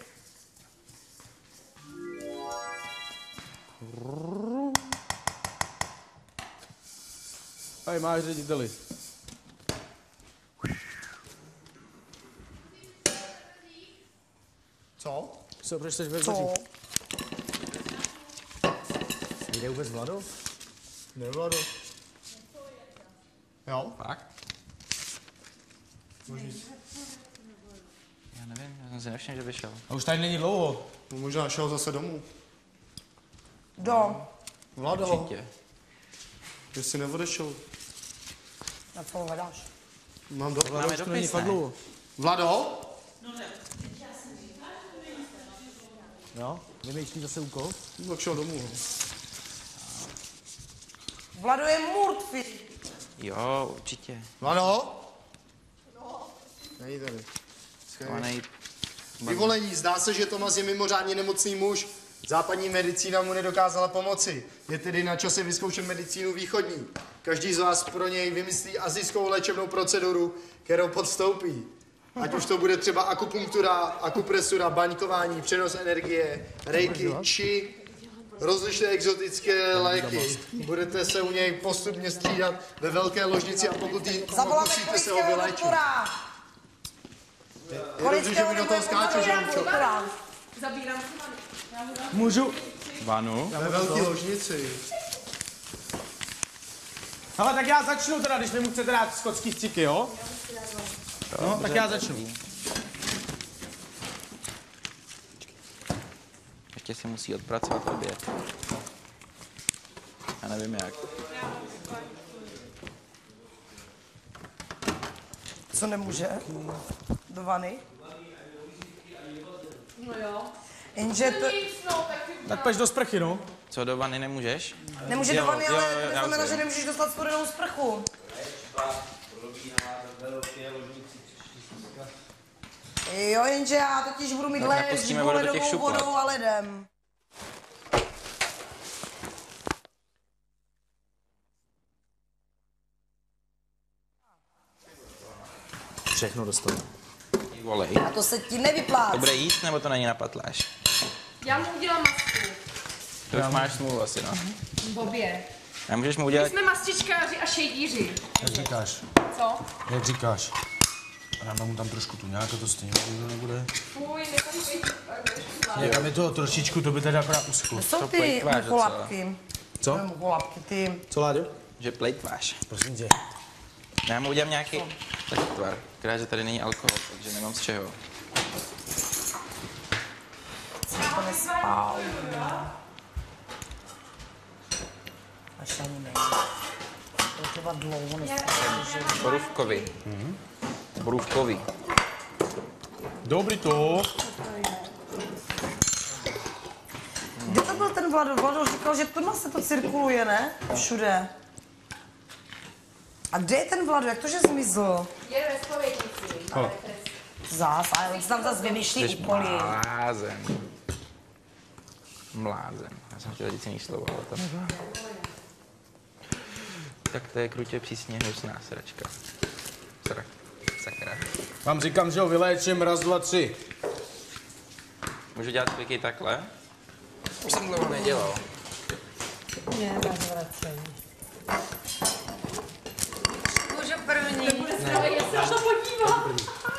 Speaker 2: Tady máš, řediteli.
Speaker 6: Co?
Speaker 2: Co, proč chceš ve
Speaker 11: Co?
Speaker 2: Jde vůbec Vlado?
Speaker 6: Nevladu. Jo?
Speaker 9: Fakt? Já nevím, já jsem si nevšiml, že vyšel.
Speaker 2: A už tady není dlouho.
Speaker 6: No, možná šel zase domů.
Speaker 11: Do.
Speaker 6: Vlado,
Speaker 9: Určitě.
Speaker 6: ty jsi neodešel.
Speaker 11: Na co hledáš?
Speaker 6: Mám do...
Speaker 9: Máme
Speaker 2: To není
Speaker 9: dopis,
Speaker 2: fakt
Speaker 9: ne?
Speaker 2: dlouho.
Speaker 6: Vlado?
Speaker 2: Jo? Vymýšlí zase úkol?
Speaker 6: No, tak šel domů. no.
Speaker 11: Vlado je murtfi.
Speaker 9: Jo, určitě.
Speaker 6: Vlado? Není tady.
Speaker 9: Schovaný.
Speaker 6: Vyvolení. Zdá se, že Tomas je mimořádně nemocný muž. Západní medicína mu nedokázala pomoci. Je tedy na čase vyzkoušet medicínu východní. Každý z vás pro něj vymyslí asijskou léčebnou proceduru, kterou podstoupí. Ať už to bude třeba akupunktura, akupresura, baňkování, přenos energie, reiki či rozličné exotické léky. Budete se u něj postupně střídat ve velké ložnici a pokud jí
Speaker 11: Zavoláme
Speaker 6: pokusíte se ho
Speaker 11: koreckého
Speaker 6: vyléčit.
Speaker 11: doktora.
Speaker 6: Je dobře, že mi do toho skáčeš, Jančo.
Speaker 11: doktora.
Speaker 7: Zabírám si mami. Já mu dám.
Speaker 2: Můžu?
Speaker 9: Vanu?
Speaker 6: Ve velké ložnici.
Speaker 2: Ale tak já začnu teda, když mi mu chcete dát skotský ciky, jo? No, tak já začnu.
Speaker 9: Ještě si musí odpracovat oběd. Já nevím jak.
Speaker 11: Co nemůže? Do vany?
Speaker 7: No jo.
Speaker 11: Jenže to...
Speaker 2: Tak pojď do sprchy, no.
Speaker 9: Co, do vany nemůžeš?
Speaker 11: Nemůže
Speaker 9: Jo,
Speaker 11: do vany,
Speaker 9: jo,
Speaker 11: ale
Speaker 9: jo,
Speaker 11: to
Speaker 9: já
Speaker 11: neznamená,
Speaker 9: už
Speaker 11: že
Speaker 9: vím.
Speaker 11: nemůžeš dostat studenou sprchu. Jo, jenže já totiž budu mít
Speaker 9: Tak
Speaker 11: led,
Speaker 9: napustíme
Speaker 11: živu
Speaker 9: vodu do těch
Speaker 11: ledovou
Speaker 9: šuplak.
Speaker 11: vodou a ledem.
Speaker 2: Všechno dostanu.
Speaker 9: Volej.
Speaker 11: A to se ti nevyplácí.
Speaker 9: To bude jíst, nebo to není na patláš?
Speaker 7: Já mu udělám masku.
Speaker 9: To už máš smůlu asi, no.
Speaker 7: Bobě.
Speaker 9: A můžeš mu
Speaker 7: My
Speaker 9: udělat...
Speaker 7: jsme mastičkáři a šejdíři.
Speaker 2: Jak říkáš?
Speaker 7: Co?
Speaker 2: Jak říkáš? Dáme mu tam trošku tu nějak, to stejně nikdo nebude.
Speaker 7: Fuj, nechodí.
Speaker 2: Někam je to trošičku, to by teda akorát uschlo.
Speaker 11: Jsou
Speaker 9: To
Speaker 11: ty
Speaker 9: plejtváš docela.
Speaker 11: mucholapky.
Speaker 2: Co?
Speaker 11: Mucholapky, ty.
Speaker 2: Co, Láďo?
Speaker 9: Že plejtváš.
Speaker 2: Prosím tě.
Speaker 9: Já mu udělám nějaký takový tvar. Krát, že tady není alkohol, takže nemám z čeho.
Speaker 11: Jsem to nespál. Až ani nejde. To trvá dlouho, nespál.
Speaker 9: Borůvkový. Borůvkový.
Speaker 2: Dobrý to.
Speaker 11: Kde to byl ten Vlado? Vlado říkal, že tu se to cirkuluje, ne? Všude. A kde je ten Vlado? Jak to, že zmizl?
Speaker 1: Je ve spovědnici.
Speaker 2: Oh.
Speaker 11: Zás, ale on se tam zase vymýšlí úkoly.
Speaker 9: Mlázen. Mlázen. Já jsem chtěl říct jiný slovo, ale to... Tak to je krutě přísně hnusná sračka. Sra. Sakra.
Speaker 2: Vám říkám, že ho vyléčím, raz, dva, tři.
Speaker 9: Můžu dělat kliky takhle? Už jsem dlouho nedělal.
Speaker 3: Ne, máš vracení. Můžu první.
Speaker 1: Ale já se na to podívám.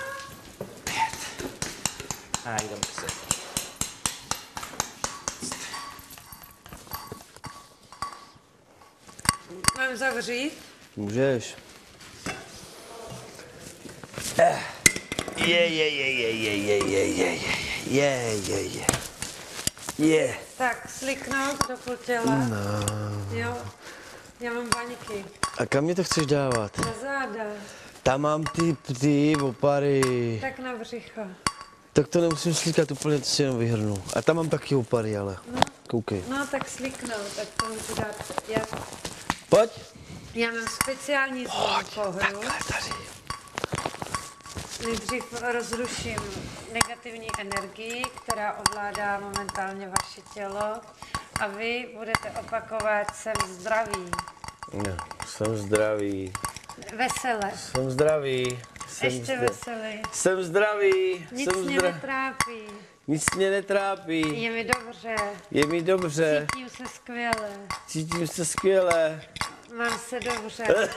Speaker 9: A jdeme se.
Speaker 3: Mám zavřít?
Speaker 4: Můžeš. Eh. Je, je, je, je, je, je, je, je, je, je, je. Je.
Speaker 3: Tak, sliknout do půl těla.
Speaker 4: No.
Speaker 3: Jo. Já mám baňky.
Speaker 4: A kam mě to chceš dávat?
Speaker 3: Na záda.
Speaker 4: Tam mám ty, ty opary.
Speaker 3: Tak na břicho.
Speaker 4: Tak to nemusím slíkat úplně, to si jenom vyhrnu. A tam mám taky opary, ale.
Speaker 3: No.
Speaker 4: Koukej.
Speaker 3: No, tak sliknout, tak to můžu dát. Já,
Speaker 4: Pojď.
Speaker 3: já mám speciální zvonkou hru. Nejdřív rozruším negativní energii, která ovládá momentálně vaše tělo. A vy budete opakovat, jsem zdravý.
Speaker 4: Ne, jsem zdravý.
Speaker 3: Vesele.
Speaker 4: Jsem zdravý. Jsem
Speaker 3: Ještě
Speaker 4: zdra-
Speaker 3: veselý.
Speaker 4: Jsem zdravý.
Speaker 3: Nic
Speaker 4: jsem
Speaker 3: mě
Speaker 4: zdra-
Speaker 3: netrápí.
Speaker 4: Nic mě netrápí.
Speaker 3: Je mi dobře.
Speaker 4: Je mi dobře.
Speaker 3: Cítím se skvěle.
Speaker 4: Cítím se skvěle.
Speaker 3: Mám se dobře.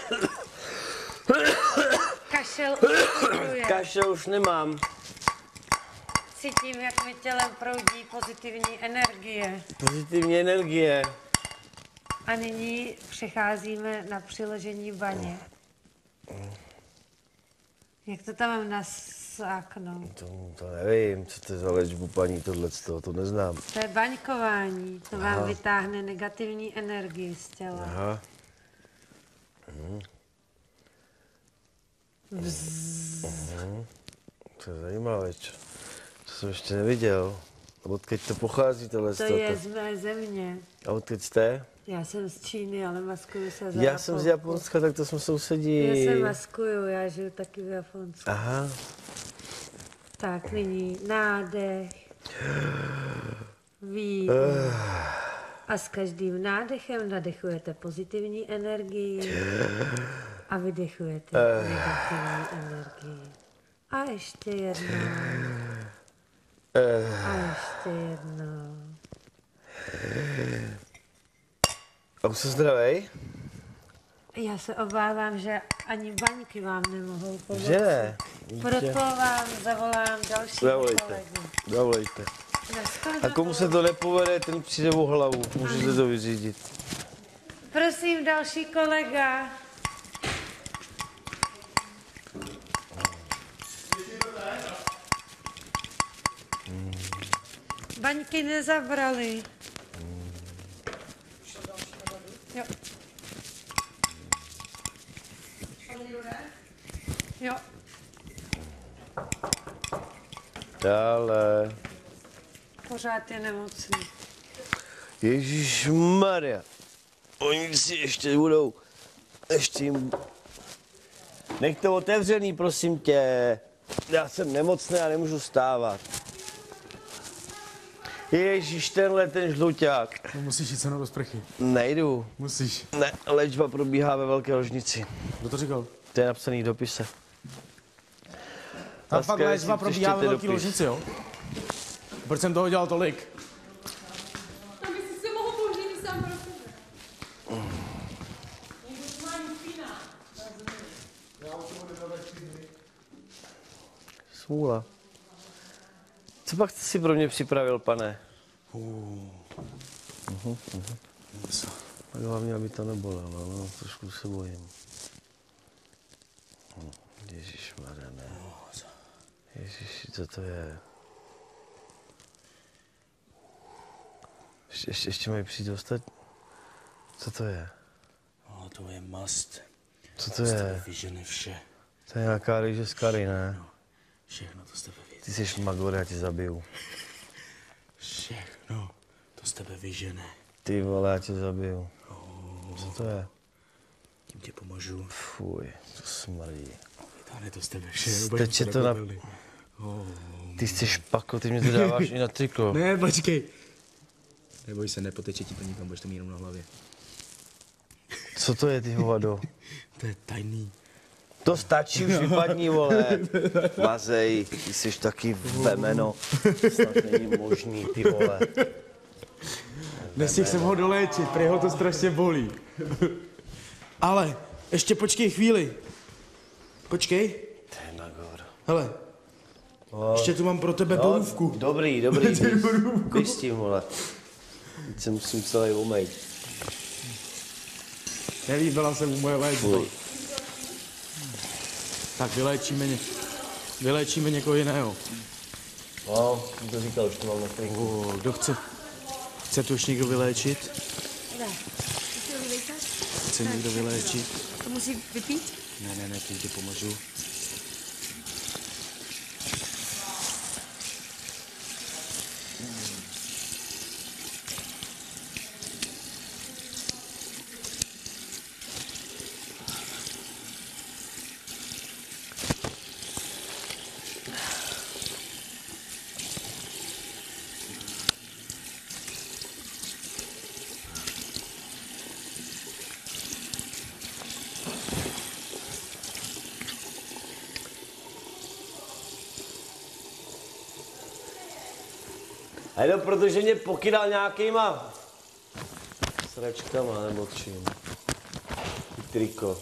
Speaker 3: Kašel uspokojuje.
Speaker 4: Kašel už nemám.
Speaker 3: Cítím, jak mi tělem proudí pozitivní energie.
Speaker 4: Pozitivní energie.
Speaker 3: A nyní přecházíme na přiložení baně. Jak to tam mám nasáknout?
Speaker 4: To, to nevím, co to je za léčbu paní tohleto, to neznám.
Speaker 3: To je baňkování. To
Speaker 4: Aha.
Speaker 3: vám vytáhne negativní energii z těla.
Speaker 4: Aha. Mhm. Mhm. To je zajímavé, čo? To jsem ještě neviděl. A odkud to pochází tohle?
Speaker 3: To je z mé země.
Speaker 4: A odkud jste?
Speaker 3: Já jsem z Číny, ale maskuju se za
Speaker 4: Já jsem z Japonska, tak to jsme sousedí.
Speaker 3: Já se maskuju, já žiju taky v Japonsku.
Speaker 4: Aha.
Speaker 3: Tak, nyní nádech, výdech.
Speaker 4: Uh.
Speaker 3: A s každým nádechem nadechujete pozitivní energii a vydechujete
Speaker 4: Uh.
Speaker 3: negativní energii. A ještě jednou.
Speaker 4: Uh.
Speaker 3: A ještě jednou.
Speaker 4: A už jsi zdravej?
Speaker 3: Já se obávám, že ani baňky vám nemohou pomoci.
Speaker 4: Že ne?
Speaker 3: Proto vám zavolám další
Speaker 4: Zavolejte.
Speaker 3: kolegu.
Speaker 4: Zavolejte.
Speaker 3: Nashledanou.
Speaker 4: A komu se to nepovede, ten přijde o hlavu. Můžete to vyřídit.
Speaker 3: Prosím, další kolega. Baňky nezabrali. Jo. Jo.
Speaker 4: Dále.
Speaker 3: Pořád je nemocný.
Speaker 4: Ježišmarja. Oni si ještě budou, ještě jim... Nech to otevřený, prosím tě. Já jsem nemocný a nemůžu stávat. Ježíš, tenhle ten žluťák.
Speaker 2: No, musíš jít se mnou do sprchy.
Speaker 4: Nejdu.
Speaker 2: Musíš.
Speaker 4: Ne, léčba probíhá ve Velké Ložnici.
Speaker 2: Kdo to říkal?
Speaker 4: To je napsaný v dopise.
Speaker 2: Tam fakt
Speaker 4: Laskavě
Speaker 2: léčba
Speaker 4: si
Speaker 2: probíhá ve
Speaker 4: přečtěte
Speaker 2: Velké
Speaker 4: dopis.
Speaker 2: Ložnici, jo? Proč jsem toho dělal tolik?
Speaker 1: Aby si se mohl použít sám pro sebe.
Speaker 4: Smůla. Co pak jste si pro mě připravil, pane?
Speaker 2: Uh.
Speaker 4: Uh-huh, uh-huh. Tak hlavně, aby to nebolelo, no, trošku se bojím. Ježišmarja, ne. Ježiši, co to je? Ještě, ještě, ještě mají přijít dostat. Co to je?
Speaker 2: No, to je mast.
Speaker 4: Co to je?
Speaker 2: Vyžene vše.
Speaker 4: To je nějaká rýže z kary, ne?
Speaker 2: Všechno to z tebe vyjde.
Speaker 4: Ty jsi magor, já tě zabiju.
Speaker 2: Všechno to z tebe vyžene.
Speaker 4: Ty vole, já tě zabiju. Oh. Co to je?
Speaker 2: Tím tě pomůžu.
Speaker 4: Fuj, to smrdí.
Speaker 2: Vytáhne to z tebe vše.
Speaker 4: Steče to na...
Speaker 2: Oh.
Speaker 4: Ty jsi špako, ty mě to dáváš i na triko.
Speaker 2: Ne, počkej. Neboj se, nepoteče ti to nikam, budeš to mít jenom na hlavě.
Speaker 4: Co to je, ty hovado?
Speaker 2: To je tajný.
Speaker 4: To stačí, už vypadni, vole. Mazej, ty jsi taky vemeno. Snad není možný, ty vole.
Speaker 2: Nestihl jsem ho doléčit, prý ho to strašně bolí. Ale, ještě počkej chvíli. Počkej.
Speaker 4: To je nagor.
Speaker 2: Hele,
Speaker 4: O,
Speaker 2: ještě tu mám pro tebe
Speaker 4: no,
Speaker 2: borůvku.
Speaker 4: Dobrý, dobrý. Běž s tím, vole. Teď se musím celý umýt.
Speaker 2: Nelíbila se mu moje léčba. Tak vyléčíme, ně... vyléčíme někoho jiného.
Speaker 4: No, jsem to říkal, už to mám na trinku.
Speaker 2: O, kdo chce? Chce tu už někdo vyléčit?
Speaker 1: Ne.
Speaker 2: Chce někdo vyléčit?
Speaker 1: To musí vypít?
Speaker 2: Ne, ne, ne, tím ti pomůžu.
Speaker 4: A jenom protože mě pokydal nějakýma sračkama nebo čím. Triko.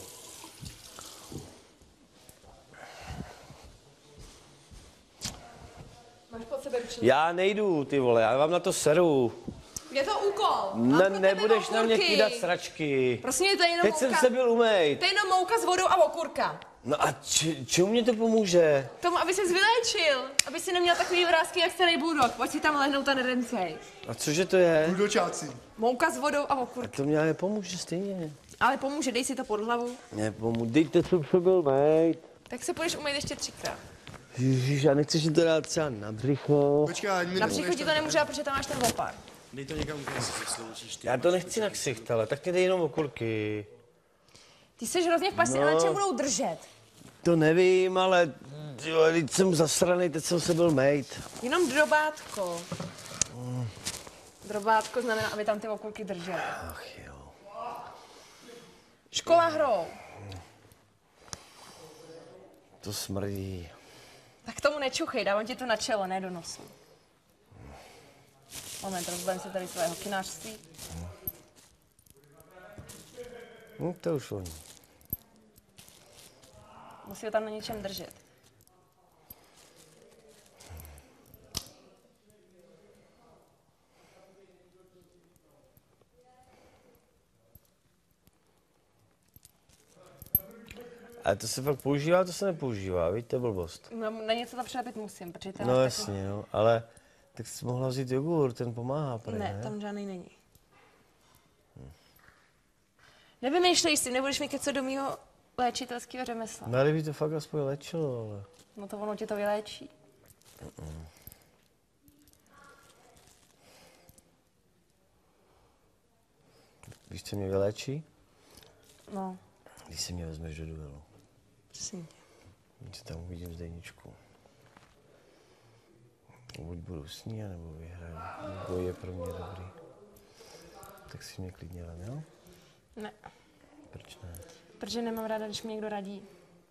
Speaker 7: Máš pod sebe ručení.
Speaker 4: Já nejdu, ty vole, já vám na to seru.
Speaker 7: Je to úkol.
Speaker 4: Ne, nebudeš na mě kydat sračky.
Speaker 7: Prosím mě, to je jenom
Speaker 4: Teď
Speaker 7: mouka.
Speaker 4: jsem se byl umejt.
Speaker 7: To je jenom mouka s vodou a okurka.
Speaker 4: No a č- čemu mě to pomůže?
Speaker 7: Tomu, aby ses vyléčil. Aby si neměl takový vrásky, jak starý bulldog. Pojď si tam lehnout a nedencej.
Speaker 4: A cože to je?
Speaker 6: Budočáci.
Speaker 7: Mouka s vodou a
Speaker 4: A
Speaker 7: okurka.
Speaker 4: to mě ale pomůže stejně.
Speaker 7: Ale pomůže, dej si to pod hlavu.
Speaker 4: Nepomůže, dejte, co se byl mejt.
Speaker 7: Tak se půjdeš umýt ještě třikrát.
Speaker 4: Ježíš, já nechci si to dát třeba na břicho.
Speaker 6: Počkej, ať mi
Speaker 7: Na břicho ti to nemůže, protože tam máš ten opar.
Speaker 2: Dej to někam, kde si zasloužíš ty.
Speaker 4: Já to nechci na ksicht, ale tak mě dej jenom okurky.
Speaker 7: Ty jsi hrozně v pasti,
Speaker 4: No.
Speaker 7: ale čem budou držet?
Speaker 4: To nevím, ale jo, teď jsem zasranej, teď jsem se byl mejt.
Speaker 7: Jenom drobátko. Drobátko znamená, aby tam ty okurky držely.
Speaker 4: Ach jo.
Speaker 7: Škola hrou.
Speaker 4: To smrdí.
Speaker 7: Tak tomu nečuchej, dávám ti to na čelo, ne do nosu. Moment, rozbavím se tady tvého kinářství.
Speaker 4: Hm, to už oni.
Speaker 7: Musí ho tam na něčem držet.
Speaker 4: A to se fakt používá, to se nepoužívá, víš, to je blbost.
Speaker 7: No, na něco to přelepit musím, protože to
Speaker 4: No
Speaker 7: máš
Speaker 4: jasně, no, ale tak jsi mohla vzít jogurt, ten pomáhá,
Speaker 7: takový...
Speaker 4: prý,
Speaker 7: Ne,
Speaker 4: ne?
Speaker 7: tam žádný není. Nevymýšlej si, nebudeš mi kecat do mýho léčitelského řemesla.
Speaker 4: No ale by to fakt aspoň léčilo, ale...
Speaker 7: No to ono ti to vyléčí.
Speaker 4: Mm. Víš, co mě vyléčí?
Speaker 7: No,
Speaker 4: Když si mě vezmeš do duelu.
Speaker 7: přesně.
Speaker 4: Když tam uvidím Zdeničku. Buď budu s ní, nebo vyhraju. Boj je pro mě dobrý. Tak si mě klidně vem, jo?
Speaker 7: Ne,
Speaker 4: Proč ne?
Speaker 7: protože nemám ráda, když mi někdo radí.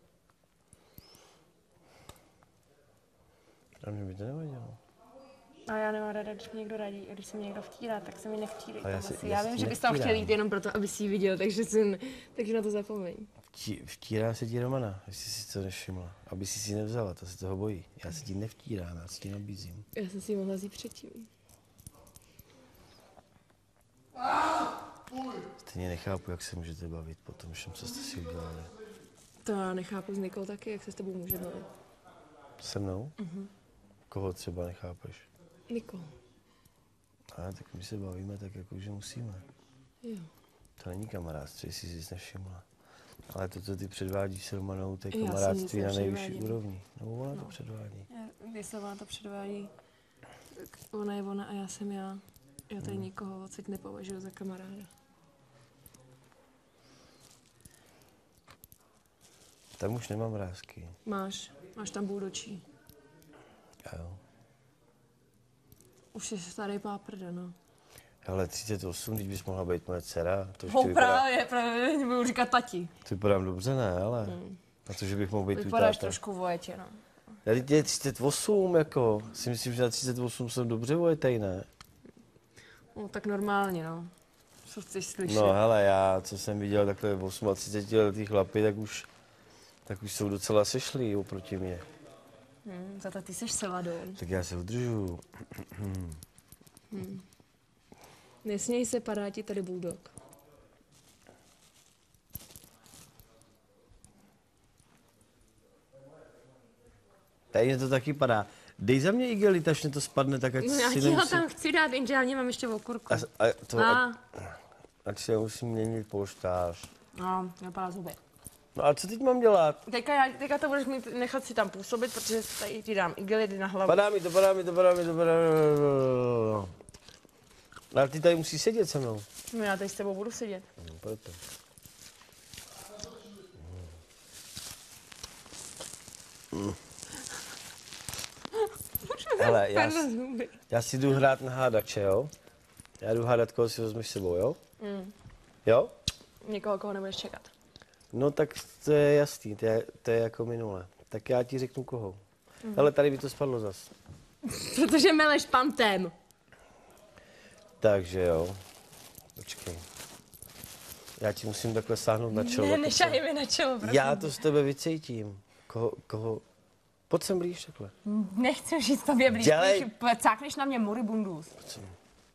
Speaker 4: A mě by to nevadilo.
Speaker 7: A já nemám ráda, když mi někdo radí. A když se mi někdo vtírá, tak se mi nevtírej.
Speaker 4: A já
Speaker 7: tam
Speaker 4: si-
Speaker 7: asi.
Speaker 4: já
Speaker 7: Já
Speaker 4: si
Speaker 7: vím,
Speaker 4: ti
Speaker 7: že bys tam chtěl
Speaker 4: nevtírám.
Speaker 7: jít jenom proto, aby si ji viděl, takže, si, takže na to zapomeň.
Speaker 4: Vtí, vtírá se ti Romana, jestli si to nevšimla. Aby si si nevzala, ta se toho bojí. Já se ti nevtírám, já se ti nabízím.
Speaker 7: Já jsem si ji mohla vzít předtím.
Speaker 4: Stejně nechápu, jak se můžete bavit po tom všem, co jste si udělali.
Speaker 7: To já nechápu z Nikol taky, jak se s tebou může bavit.
Speaker 4: Se mnou?
Speaker 7: Mhm.
Speaker 4: Koho třeba nechápeš?
Speaker 7: Nikol.
Speaker 4: A tak my se bavíme tak, jako že musíme.
Speaker 7: Jo.
Speaker 4: To není kamarádství, jestli jsi nevšimla. Ale to, co ty předvádíš s Romanou, to je kamarádství na nejvyšší úrovni. No, ona no. to předvádí.
Speaker 7: Jestli ona to předvádí, tak ona je ona a já jsem já. Já tady hmm. nikoho odsaď nepovažuji za kamaráda.
Speaker 4: Tam už nemám vrásky.
Speaker 7: Máš, máš tam bůdočí.
Speaker 4: Jo.
Speaker 7: Už jsi starý páprda, no.
Speaker 4: Ale třicet osm, když bys mohla být moje dcera. To už
Speaker 7: no
Speaker 4: vypadá...
Speaker 7: právě, právě, budu říkat tati.
Speaker 4: To vypadám dobře, ne, ale hmm. na to, že bych mohl být tvůj táta.
Speaker 7: Vypadáš trošku vojetě, no.
Speaker 4: Já teď je třicet osm, jako, si myslím, že na třicet osm jsem dobře vojetej, ne?
Speaker 7: No tak normálně, no. Co chceš slyšet?
Speaker 4: No hele, já, co jsem viděl takhle třicet osm letý chlapy, tak už, tak už jsou docela sešlí oproti mě.
Speaker 7: Hmm, za to ty seš Sevadol.
Speaker 4: Tak já se udržu.
Speaker 7: hmm. Nesměj se, padá ti tady bulldog.
Speaker 4: Tady mě to taky padá. Dej za mě igelit, až mě to spadne, tak ať
Speaker 7: no,
Speaker 4: si
Speaker 7: já ti
Speaker 4: nemusím...
Speaker 7: ho tam chci dát, jenže já nemám ještě okurku.
Speaker 4: A, a to,
Speaker 7: a.
Speaker 4: Ať, ať si musím měnit polštář.
Speaker 7: No, napadá zuby.
Speaker 4: No a co teď mám dělat?
Speaker 7: Teďka, já, teďka to budeš mít, nechat si tam působit, protože tady ti dám igelit na hlavu.
Speaker 4: Padá mi to, padá mi to, padá mi to, padá mi to. Ale ty tady musíš sedět se mnou.
Speaker 7: No já tady s tebou budu sedět.
Speaker 4: No, proto. Mm. Hele, já, já si jdu hrát na hádače, jo? Já jdu hádat, koho si vezmeš sebou, jo?
Speaker 7: Mm.
Speaker 4: Jo?
Speaker 7: Někoho, koho nebudeš čekat.
Speaker 4: No tak to je jasný, to je, to je jako minule. Tak já ti řeknu koho. Mm. Hele, tady by to spadlo zas.
Speaker 7: Protože meleš pantem.
Speaker 4: Takže jo. Počkej. Já ti musím takhle sáhnout na čelo.
Speaker 7: Ne, nešahej mi na čelo, prosím.
Speaker 4: Já to z tebe vycítím. Koho, koho... Pojď sem blíž takhle.
Speaker 7: Nechci žít tobě blíž,
Speaker 4: Dělej.
Speaker 7: cákneš na mě moribundus.
Speaker 4: Pojď sem.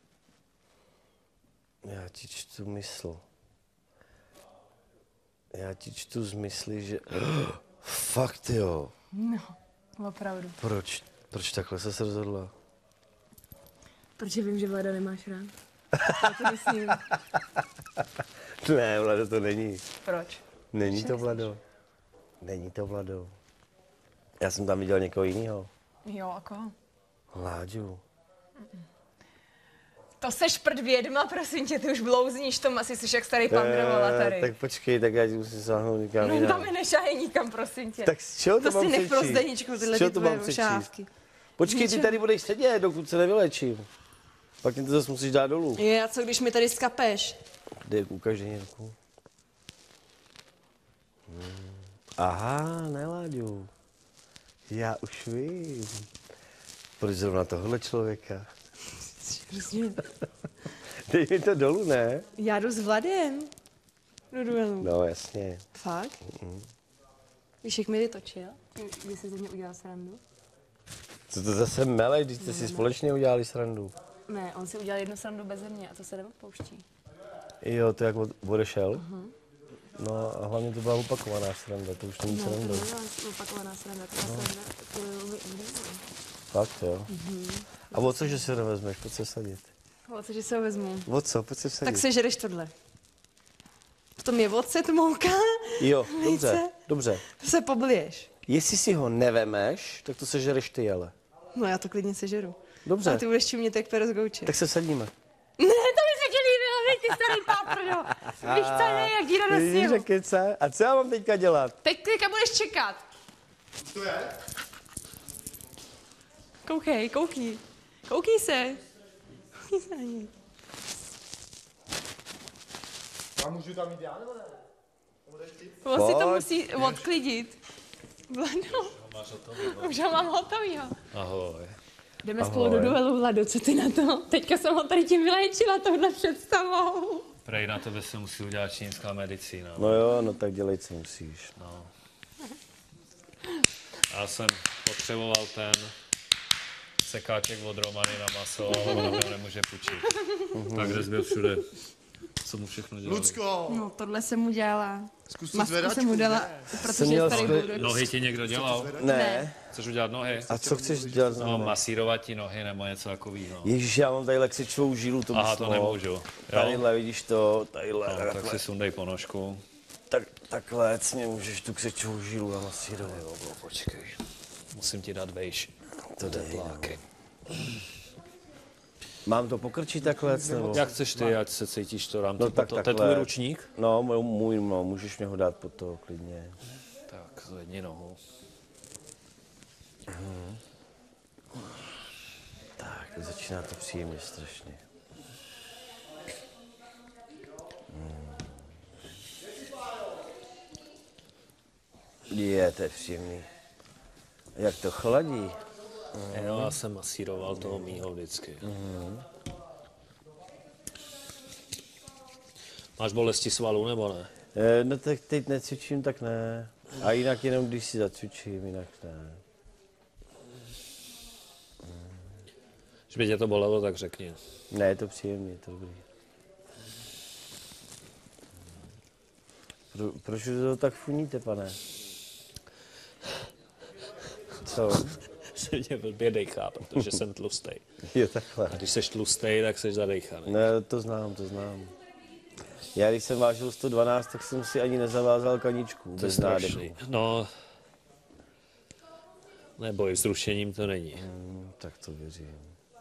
Speaker 4: Já ti čtu mysl. Já ti čtu z mysli, že... Fakt jo.
Speaker 7: No, opravdu.
Speaker 4: Proč? Proč takhle ses rozhodla?
Speaker 7: Protože vím, že Vlada nemáš rád. Já to myslím.
Speaker 4: Ne, Vlado, to není.
Speaker 7: Proč?
Speaker 4: Není to Vlado. Není to Vlado. Já jsem tam viděl někoho jiného.
Speaker 7: Jo, a koho?
Speaker 4: Láďu.
Speaker 7: To seš prd vědma, prosím tě, ty už blouzníš, to asi jsi jak starý pandrovala tady.
Speaker 4: Tak počkej, tak já ti musím sáhnout někam
Speaker 7: No
Speaker 4: jinam.
Speaker 7: tam mi nešahej nikam, prosím tě.
Speaker 4: Tak z čeho to,
Speaker 7: to
Speaker 4: mám
Speaker 7: si nech pro
Speaker 4: přečíst?
Speaker 7: Zdeničku tyhle
Speaker 4: Z čeho
Speaker 7: ty
Speaker 4: to
Speaker 7: tvoje
Speaker 4: mám přečíst?
Speaker 7: ošávky.
Speaker 4: Počkej,
Speaker 7: Ničeho.
Speaker 4: ty tady budeš sedět, dokud se nevylečím. Pak mě to zase musíš dát dolů.
Speaker 7: Je, a co když mi tady skapeš?
Speaker 4: Kde ukaž Deněrku. Hmm. Aha, ne, Láďu. Já už vím. Proč zrovna tohle člověka? Dej mi to dolů, ne?
Speaker 7: Já jdu s Vladem. Do duelu.
Speaker 4: No, jasně.
Speaker 7: Fakt?
Speaker 4: Mm.
Speaker 7: Víš, jak mi vytočil? Když jsi ze mě udělal srandu?
Speaker 4: Co to zase meleš, když jste si společně udělali srandu?
Speaker 7: Ne, on si udělal jednu srandu beze mě a to se neodpouští.
Speaker 4: Jo, to jak od- odešel?
Speaker 7: Uh-huh.
Speaker 4: No a hlavně to byla opakovaná sranda, to už není
Speaker 7: No, to
Speaker 4: sranda.
Speaker 7: nebyla opakovaná sranda, to byla
Speaker 4: No.
Speaker 7: sranda, to byl
Speaker 4: Fakt jo.
Speaker 7: Mhm.
Speaker 4: A o co, že si ho nevezmeš, pojď se sadit.
Speaker 7: O co, že se ho vezmu?
Speaker 4: O co, pojď se sadit.
Speaker 7: Tak sežereš tohle. V tom je ocet, mouka,
Speaker 4: Jo,
Speaker 7: vejce.
Speaker 4: dobře, dobře.
Speaker 7: se pobliješ.
Speaker 4: Jestli si ho nevemeš, tak to sežereš ty, ale.
Speaker 7: No já to klidně sežeru.
Speaker 4: Dobře.
Speaker 7: Ale ty budeš čumět jak pero z gouče.
Speaker 4: Tak se sadíme.
Speaker 7: Ne, to by se ti líbilo, víš, ty starý páprdo. Víš co, ne, jak díra do
Speaker 4: Vidíš,
Speaker 7: sílu.
Speaker 4: jak kece? A co já mám teďka dělat?
Speaker 7: Teď teďka budeš čekat.
Speaker 6: To je?
Speaker 7: Koukej, koukni. Koukni se. Koukni se na něj.
Speaker 6: A můžu tam jít já, nebo ne?
Speaker 7: On si to
Speaker 4: Pojď.
Speaker 7: musí odklidit. Vlado,
Speaker 8: Máš hotový,
Speaker 7: už ho mám hotovýho.
Speaker 8: Ahoj.
Speaker 7: Jdeme
Speaker 4: Ahoj.
Speaker 7: spolu do duelu, Vlado, co ty na to? Teďka jsem ho tady tím vyléčila touhle představou.
Speaker 8: Prej na tebe se musí udělat čínská medicína.
Speaker 4: No jo, no tak dělej, co musíš.
Speaker 8: No. Já jsem potřeboval ten sekáček od Romany na maso, ale ona mi ho nemůže půjčit. Tak kde byl všude. Co mu všechno dělali?
Speaker 6: Lucko!
Speaker 7: No, tohle jsem mu dělala.
Speaker 6: Zkus tu
Speaker 7: Masku
Speaker 6: zvedačku,
Speaker 7: jsem mu dala,
Speaker 6: ne?
Speaker 7: protože
Speaker 4: Jsem
Speaker 7: je
Speaker 4: měl
Speaker 7: starý
Speaker 4: své-
Speaker 7: bulldog.
Speaker 8: Nohy ti někdo dělal?
Speaker 4: Ne.
Speaker 8: Chceš udělat nohy?
Speaker 4: A co chceš dělat s
Speaker 8: No,
Speaker 4: námi?
Speaker 8: masírovat ti nohy nebo něco takového.
Speaker 4: Ježíš, já mám tadyhle křičovou žílu, to
Speaker 8: Aha,
Speaker 4: bys
Speaker 8: to
Speaker 4: mohl.
Speaker 8: nemůžu. Jo?
Speaker 4: Tadyhle, vidíš to, tadyhle,
Speaker 8: No, tak
Speaker 4: takhle.
Speaker 8: si sundej ponožku.
Speaker 4: Tak Takhle, mě můžeš tu křečovou žílu namasírovat.
Speaker 8: Jo, počkej. Musím ti dát vejš. To tepláky.
Speaker 4: Mám to pokrčit takhle, nebo?
Speaker 8: Jak chceš ty, ať se cítíš to rámci?
Speaker 4: No tak
Speaker 8: to,
Speaker 4: takhle.
Speaker 8: To je tvůj ručník?
Speaker 4: No, můj, no, můžeš mě ho dát pod to klidně.
Speaker 8: Tak, zvedni nohu.
Speaker 4: Hmm. Tak, začíná to příjemně strašně. Hmm. Je, to je příjemný. Jak to chladí?
Speaker 8: Mm. Jo, já jsem masíroval toho mýho vždycky.
Speaker 4: Mm.
Speaker 8: Máš bolesti svalů, nebo ne?
Speaker 4: E, no tak teď necvičím, tak ne. A jinak jenom když si zacvičím, jinak ne.
Speaker 8: Když by tě to bolelo, tak řekni.
Speaker 4: Ne, je to příjemný, je to dobrý. Pro, proč to tak funíte, pane? Co?
Speaker 8: Se mě blbě dejchá, protože jsem tlustej.
Speaker 4: Jo, takhle.
Speaker 8: A když jsi tlustej, tak jsi zadejchaný.
Speaker 4: Ne, to znám, to znám. Já když jsem vážil sto dvanáct, tak jsem si ani nezavázal kaničku.
Speaker 8: To je strašný. No, neboj, s rušením to není.
Speaker 4: Hmm, tak to věřím.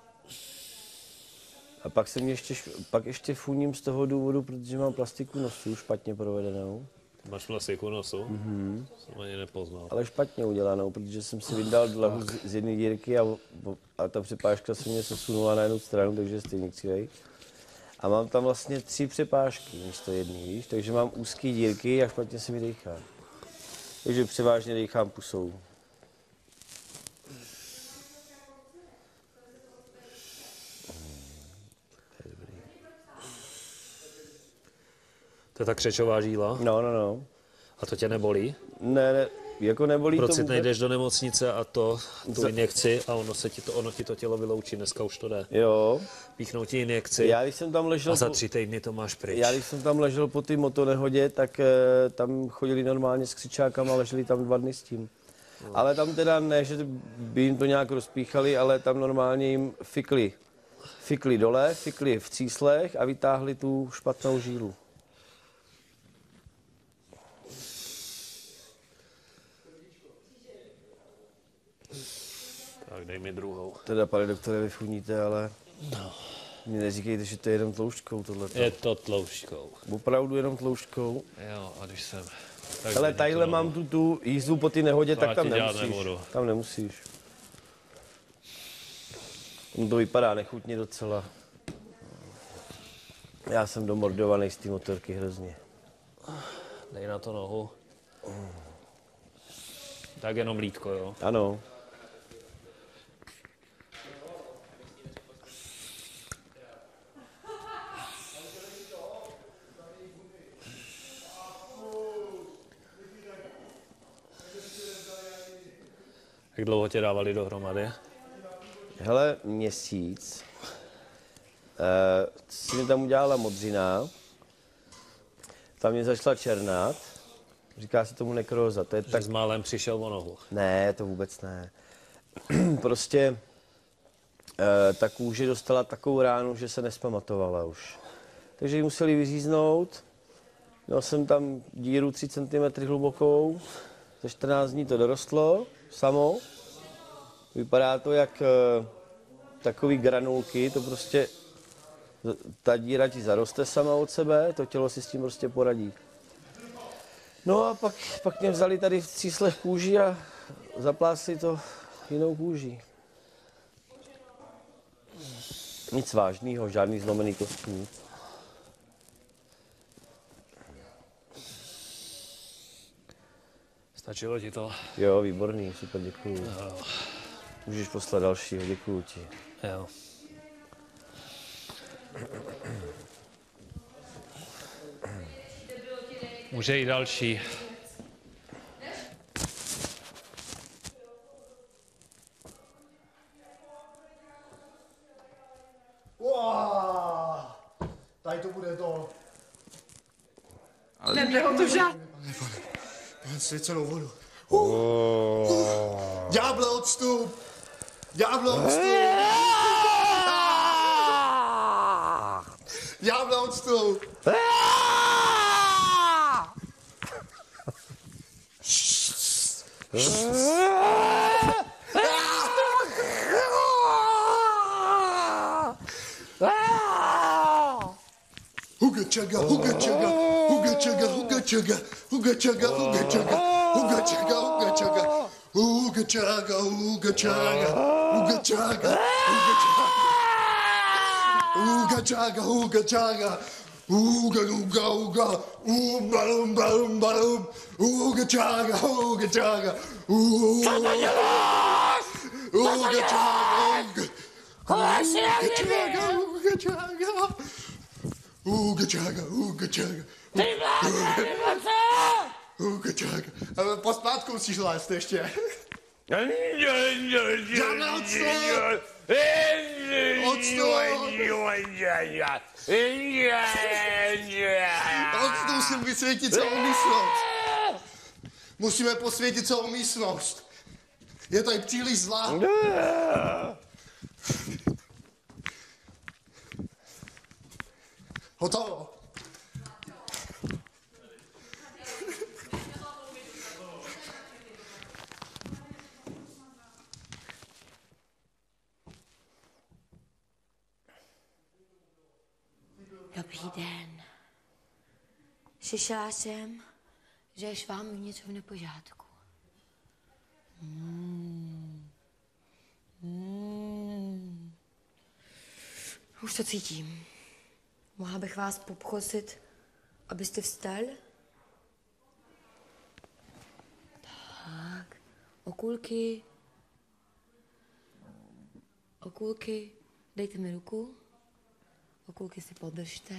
Speaker 4: A pak se mě ještě, pak ještě funím z toho důvodu, protože mám plastiku nosu špatně provedenou.
Speaker 8: Máš plastiku nosu?
Speaker 4: Mm-hmm.
Speaker 8: Jsem ani nepoznal.
Speaker 4: Ale špatně udělanou, protože jsem si vyndal dlahu z, z jedné dírky a, a ta přepážka se mě sesunula na jednu stranu, takže stejně křivej. A mám tam vlastně tři přepážky místo jedný, víš? Takže mám úzký dírky a špatně se mi dejchá. Takže převážně dejchám pusou.
Speaker 8: To je ta křečová žíla?
Speaker 4: No, no, no.
Speaker 8: A to tě nebolí?
Speaker 4: Ne, ne, jako nebolí
Speaker 8: Proč
Speaker 4: to vůbec.
Speaker 8: nejdeš do nemocnice a to, tu
Speaker 4: Za...
Speaker 8: injekci a ono, se ti to, ono ti to tělo vyloučí, dneska už to jde.
Speaker 4: Jo.
Speaker 8: Píchnou ti injekci
Speaker 4: Já když jsem tam ležel...
Speaker 8: a za
Speaker 4: po...
Speaker 8: tři týdny to máš pryč.
Speaker 4: Já když jsem tam ležel po té motonehodě, tak e, tam chodili normálně s křičákama, leželi tam dva dny s tím. No. Ale tam teda ne, že by jim to nějak rozpíchali, ale tam normálně jim fikli. Fikli dole, fikli v císlech a vytáhli tu špatnou žílu.
Speaker 8: Tak dej mi druhou.
Speaker 4: Teda, pane doktore, vy funíte, ale
Speaker 8: no.
Speaker 4: Mě neříkejte, že to je jenom tloušťkou tohleto.
Speaker 8: Je to tloušťkou.
Speaker 4: Opravdu jenom tloušťkou?
Speaker 8: Jo, a když jsem...
Speaker 4: Ale tadyhle mám tu, tu jízdu po té nehodě, tak tam nemusíš. Tam nemusíš. To vypadá nechutně docela. Já jsem domordovaný z té motorky hrozně.
Speaker 8: Dej na to nohu. Tak jenom lítko, jo?
Speaker 4: Ano.
Speaker 8: Jak dlouho tě dávali dohromady?
Speaker 4: Hele, měsíc. E, si mi tam udělala modřina. Tam mě začala černat. Říká se tomu nekróza. To je tak...
Speaker 8: s málem přišel o nohu.
Speaker 4: Ne, to vůbec ne. Prostě e, ta kůže dostala takovou ránu, že se nespamatovala už. Takže ji museli vyříznout. Měl jsem tam díru tři centimetry hlubokou. Za čtrnáct dní to dorostlo samo. Vypadá to jak e, takový granulky, to prostě ta díra ti zaroste sama od sebe, to tělo si s tím prostě poradí. No a pak, pak mě vzali tady v císlech kůži a zaplásli to jinou kůží. Nic vážného, žádný zlomený kostí, nic.
Speaker 8: Stačilo ti to?
Speaker 4: Jo, výborný, super, děkuju. Jo. Můžeš poslat dalšího, děkuju ti.
Speaker 8: Jo. Může i další.
Speaker 6: Wow, tady to bude to.
Speaker 10: Nebude ho to žádný.
Speaker 6: Pane, svěcenou vodu. Uh. Uh. Ďáble, odstup! Ďáble, odstup! Ďáble, odstup! Huga chaga, huga chaga, huga chaga, huga chaga, huga chaga, huga chaga, huga chaga, huga chaga, huga chaga, huga chaga, huga chaga, huga chaga, huga chaga, huga huga huga, umba umba umba um, huga chaga, huga chaga, huga chaga, huga chaga. Huga chaga, huga chaga. Huga chaga. Ale pospátku musíš lézt ještě. Žádná odstoj! Odstoj musím vysvětit celou místnost. Musíme posvětit celou místnost. Je tady příliš zlá. Hotovo.
Speaker 1: Dobrý den. Slyšela jsem, že je s vámi něco v nepořádku. Hmm. Hmm. Už to cítím. Mohla bych vás poprosit, abyste vstal? Tak, okulky. Okulky, dejte mi ruku. Okulky si podržte.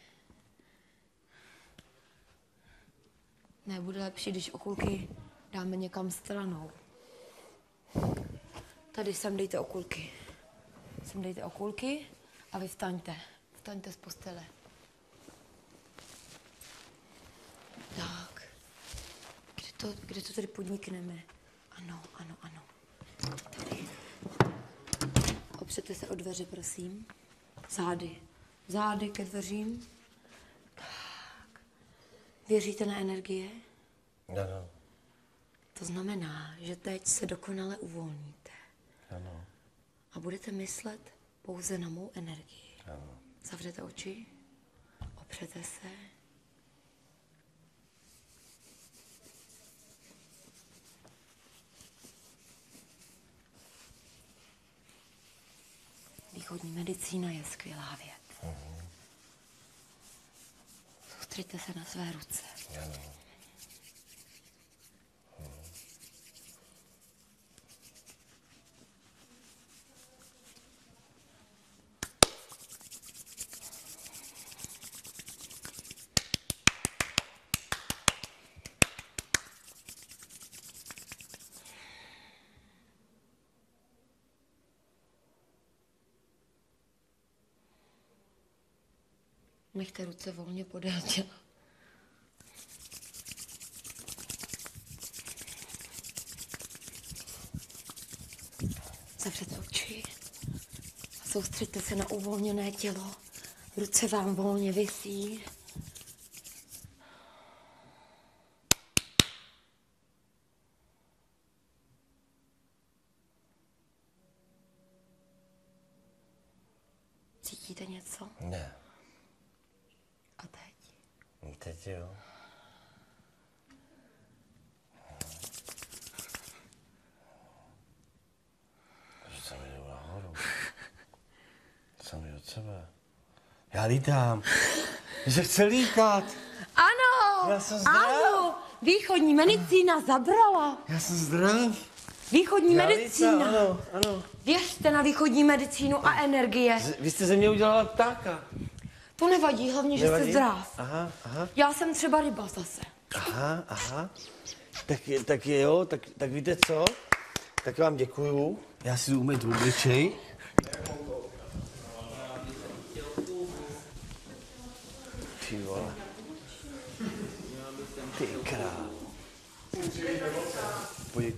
Speaker 1: Ne, bude lepší, když okulky dáme někam stranou. Tady sem dejte okulky. Sem dejte okulky a vy vstaňte. Vstaňte z postele. Tak. Kde to, kde to tady podnikneme? Ano, ano, ano. Tady. Opřete se o dveře, prosím. Zády. Zády ke dveřím. Tak. Věříte na energie?
Speaker 4: Ano.
Speaker 1: To znamená, že teď se dokonale uvolníte.
Speaker 4: Ano.
Speaker 1: A budete myslet pouze na mou energii.
Speaker 4: Ano.
Speaker 1: Zavřete oči, opřete se. Východní medicína je skvělá věc. Uh-huh. Soustřeďte se na své ruce.
Speaker 4: Ano.
Speaker 1: Nechte ruce volně podél těla. Zavřete oči a soustřeďte se na uvolněné tělo. Ruce vám volně visí. Cítíte něco?
Speaker 4: Ne.
Speaker 1: A teď?
Speaker 4: Teď jo. Že se mi jdu nahoru. Jsem od sebe. Já lítám. Že chci lítat.
Speaker 1: Ano!
Speaker 4: Já jsem zdrav.
Speaker 1: Ano! Východní medicína zabrala.
Speaker 4: Já jsem zdrav.
Speaker 1: Východní
Speaker 4: Já
Speaker 1: medicína.
Speaker 4: lítám, ano, ano.
Speaker 1: Věřte na východní medicínu a energie.
Speaker 4: Z, vy jste ze mě udělala ptáka.
Speaker 1: To nevadí, hlavně, že
Speaker 4: Nevadí?
Speaker 1: jste zdrav.
Speaker 4: Aha, aha.
Speaker 1: Já jsem třeba ryba zase.
Speaker 4: Aha, aha. Tak, je, tak je jo, tak, tak víte co? Tak vám děkuju. Já si jdu umýt obličej. Ty vole. Ty král. Pojď.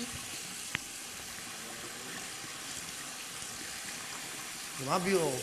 Speaker 6: Má bílou.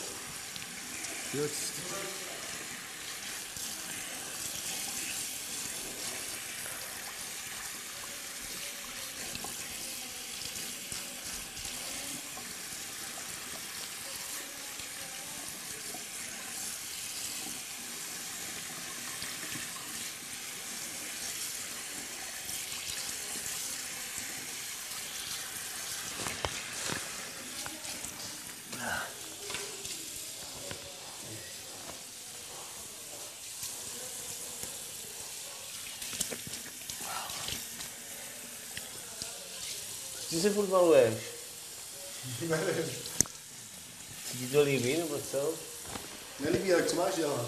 Speaker 4: Ty se furt maluješ?
Speaker 6: Nevím.
Speaker 4: Se ti to líbí, nebo co?
Speaker 6: Nelíbí, jak co máš dělat?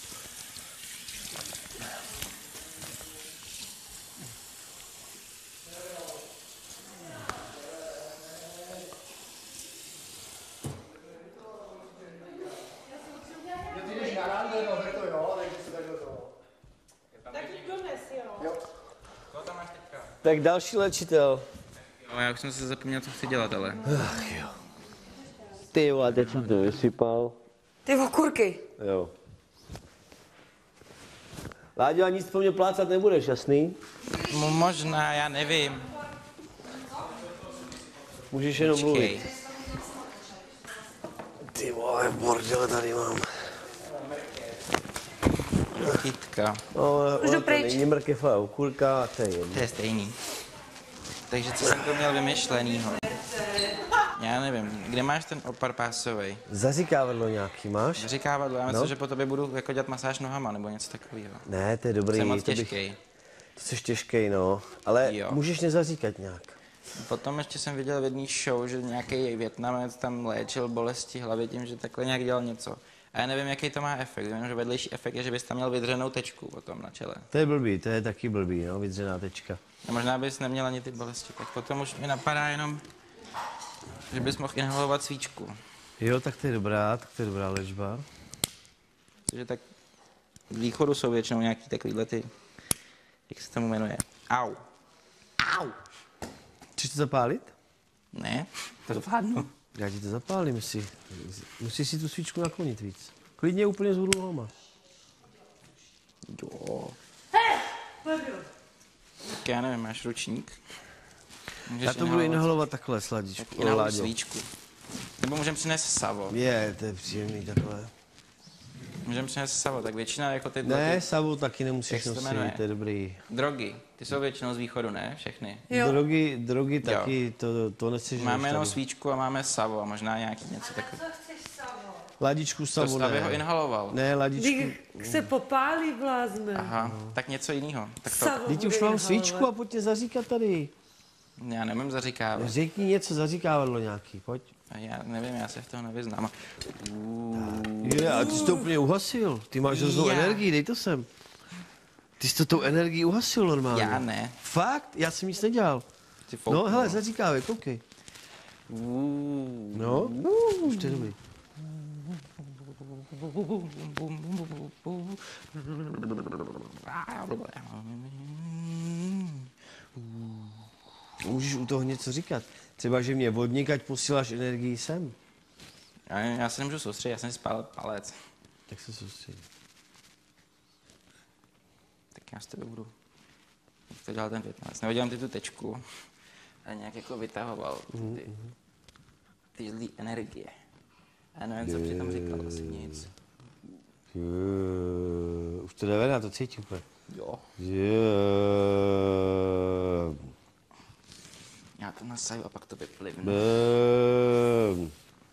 Speaker 4: Tak další léčitel.
Speaker 9: Jo, já už jsem se zapomněl, co chci dělat, ale...
Speaker 4: Ach jo. Ty vole, teď jsem to vysypal.
Speaker 11: Ty okurky.
Speaker 4: Jo. Láďo, a nic po mně plácat nebudeš, jasný?
Speaker 9: M- možná, já nevím.
Speaker 4: Můžeš jenom
Speaker 9: Počkej.
Speaker 4: mluvit. Ty vole, bordele tady mám.
Speaker 9: Kytka.
Speaker 4: No,
Speaker 11: Už jdu
Speaker 4: to
Speaker 11: pryč.
Speaker 4: není mrkev a okurka, to je jedno.
Speaker 9: To je stejný. Takže co jsem to měl vymyšlenýho? Já nevím, kde máš ten opar pásovej?
Speaker 4: Zaříkávadlo nějaký máš?
Speaker 9: Zaříkávadlo, já myslím,
Speaker 4: No.
Speaker 9: že po tobě budu jako dělat masáž nohama nebo něco takového.
Speaker 4: Ne, to je dobrý.
Speaker 9: Jsem moc
Speaker 4: to bych-
Speaker 9: těžkej.
Speaker 4: Ty jsi těžkej, no. Ale
Speaker 9: Jo.
Speaker 4: můžeš nezaříkat nějak.
Speaker 9: Potom ještě jsem viděl v jedné show, že nějaký Vietnamec tam léčil bolesti hlavy tím, že takhle nějak dělal něco. A já nevím, jaký to má efekt. Vím, že vedlejší efekt je, že bys tam měl vydřenou tečku potom na čele.
Speaker 4: To je blbý, to je taky blbý, no, vydřená tečka.
Speaker 9: A možná bys neměl ani ty bolesti. Tak potom už mi napadá jenom, že bys mohl inhalovat svíčku.
Speaker 4: Jo, tak to je dobrá, tak to je dobrá léčba.
Speaker 9: Protože tak z východu jsou většinou nějaký takovýhle ty, jak se tomu jmenuje? Au. Au.
Speaker 4: Chceš to zapálit?
Speaker 9: Ne, to zvládnu.
Speaker 4: Já ti to zapálím, musí. Musíš si tu svíčku naklonit víc. Klidně úplně zhůru nohama.
Speaker 9: Jo. Tak já nevím, máš ručník? Můžeš
Speaker 4: Já to budu inhalovat takhle, sladičku.
Speaker 9: Tak inhaluj svíčku. Nebo můžeme přinést savo.
Speaker 4: Je, to je příjemný takhle.
Speaker 9: Můžeme přinést savo, tak většina jako ty...
Speaker 4: Ne,
Speaker 9: ty,
Speaker 4: savu taky
Speaker 9: jak
Speaker 4: nemusíš
Speaker 9: se to
Speaker 4: nosit,
Speaker 9: jmenuje?
Speaker 4: to je dobrý.
Speaker 9: Drogy, ty jsou většinou z východu, ne? Všechny.
Speaker 4: Drogy, drogy taky, to, to nechceš.
Speaker 9: Máme jenom svíčku a máme savo a možná nějaký něco takového.
Speaker 4: Ladičku savu
Speaker 9: To aby
Speaker 4: ne.
Speaker 9: ho inhaloval.
Speaker 4: Ne, ladičku.
Speaker 3: Když se popálí blázne.
Speaker 9: Aha, tak něco jiného. Tak to,
Speaker 3: Savo
Speaker 4: Teď už
Speaker 3: bude
Speaker 4: mám svíčku
Speaker 3: inhalovat.
Speaker 4: a pojď tě zaříkat tady.
Speaker 9: já nemám zaříkávat.
Speaker 4: Řekni něco, zaříkávadlo nějaký, pojď.
Speaker 9: A já nevím, já se v toho nevyznám.
Speaker 4: Je, a ty jsi to úplně uhasil. Ty máš hroznou
Speaker 9: Já.
Speaker 4: energii, dej to sem. Ty jsi to tou energií uhasil normálně.
Speaker 9: Já ne.
Speaker 4: Fakt? Já jsem nic nedělal.
Speaker 9: Ty
Speaker 4: No,
Speaker 9: fouknul.
Speaker 4: hele, zaříkávej, koukej. No, už to je dobrý. Můžeš u toho něco říkat. Třeba, že mě vodník, ať posíláš energii sem.
Speaker 9: Já, já se nemůžu soustředit, já jsem si spálil palec.
Speaker 4: Tak se soustředí.
Speaker 9: Tak já s tebe budu. Jak to dělal ten Vietnamec. Nevěděl ty tu tečku. A nějak jako vytahoval ty, ty zlý energie. Já nevím, co přitom říkal, asi nic.
Speaker 4: Je, už to jde ven, já to cítím úplně.
Speaker 9: Jo.
Speaker 4: Je.
Speaker 9: Já to nasaju a pak to vyplivnu.
Speaker 4: Bum.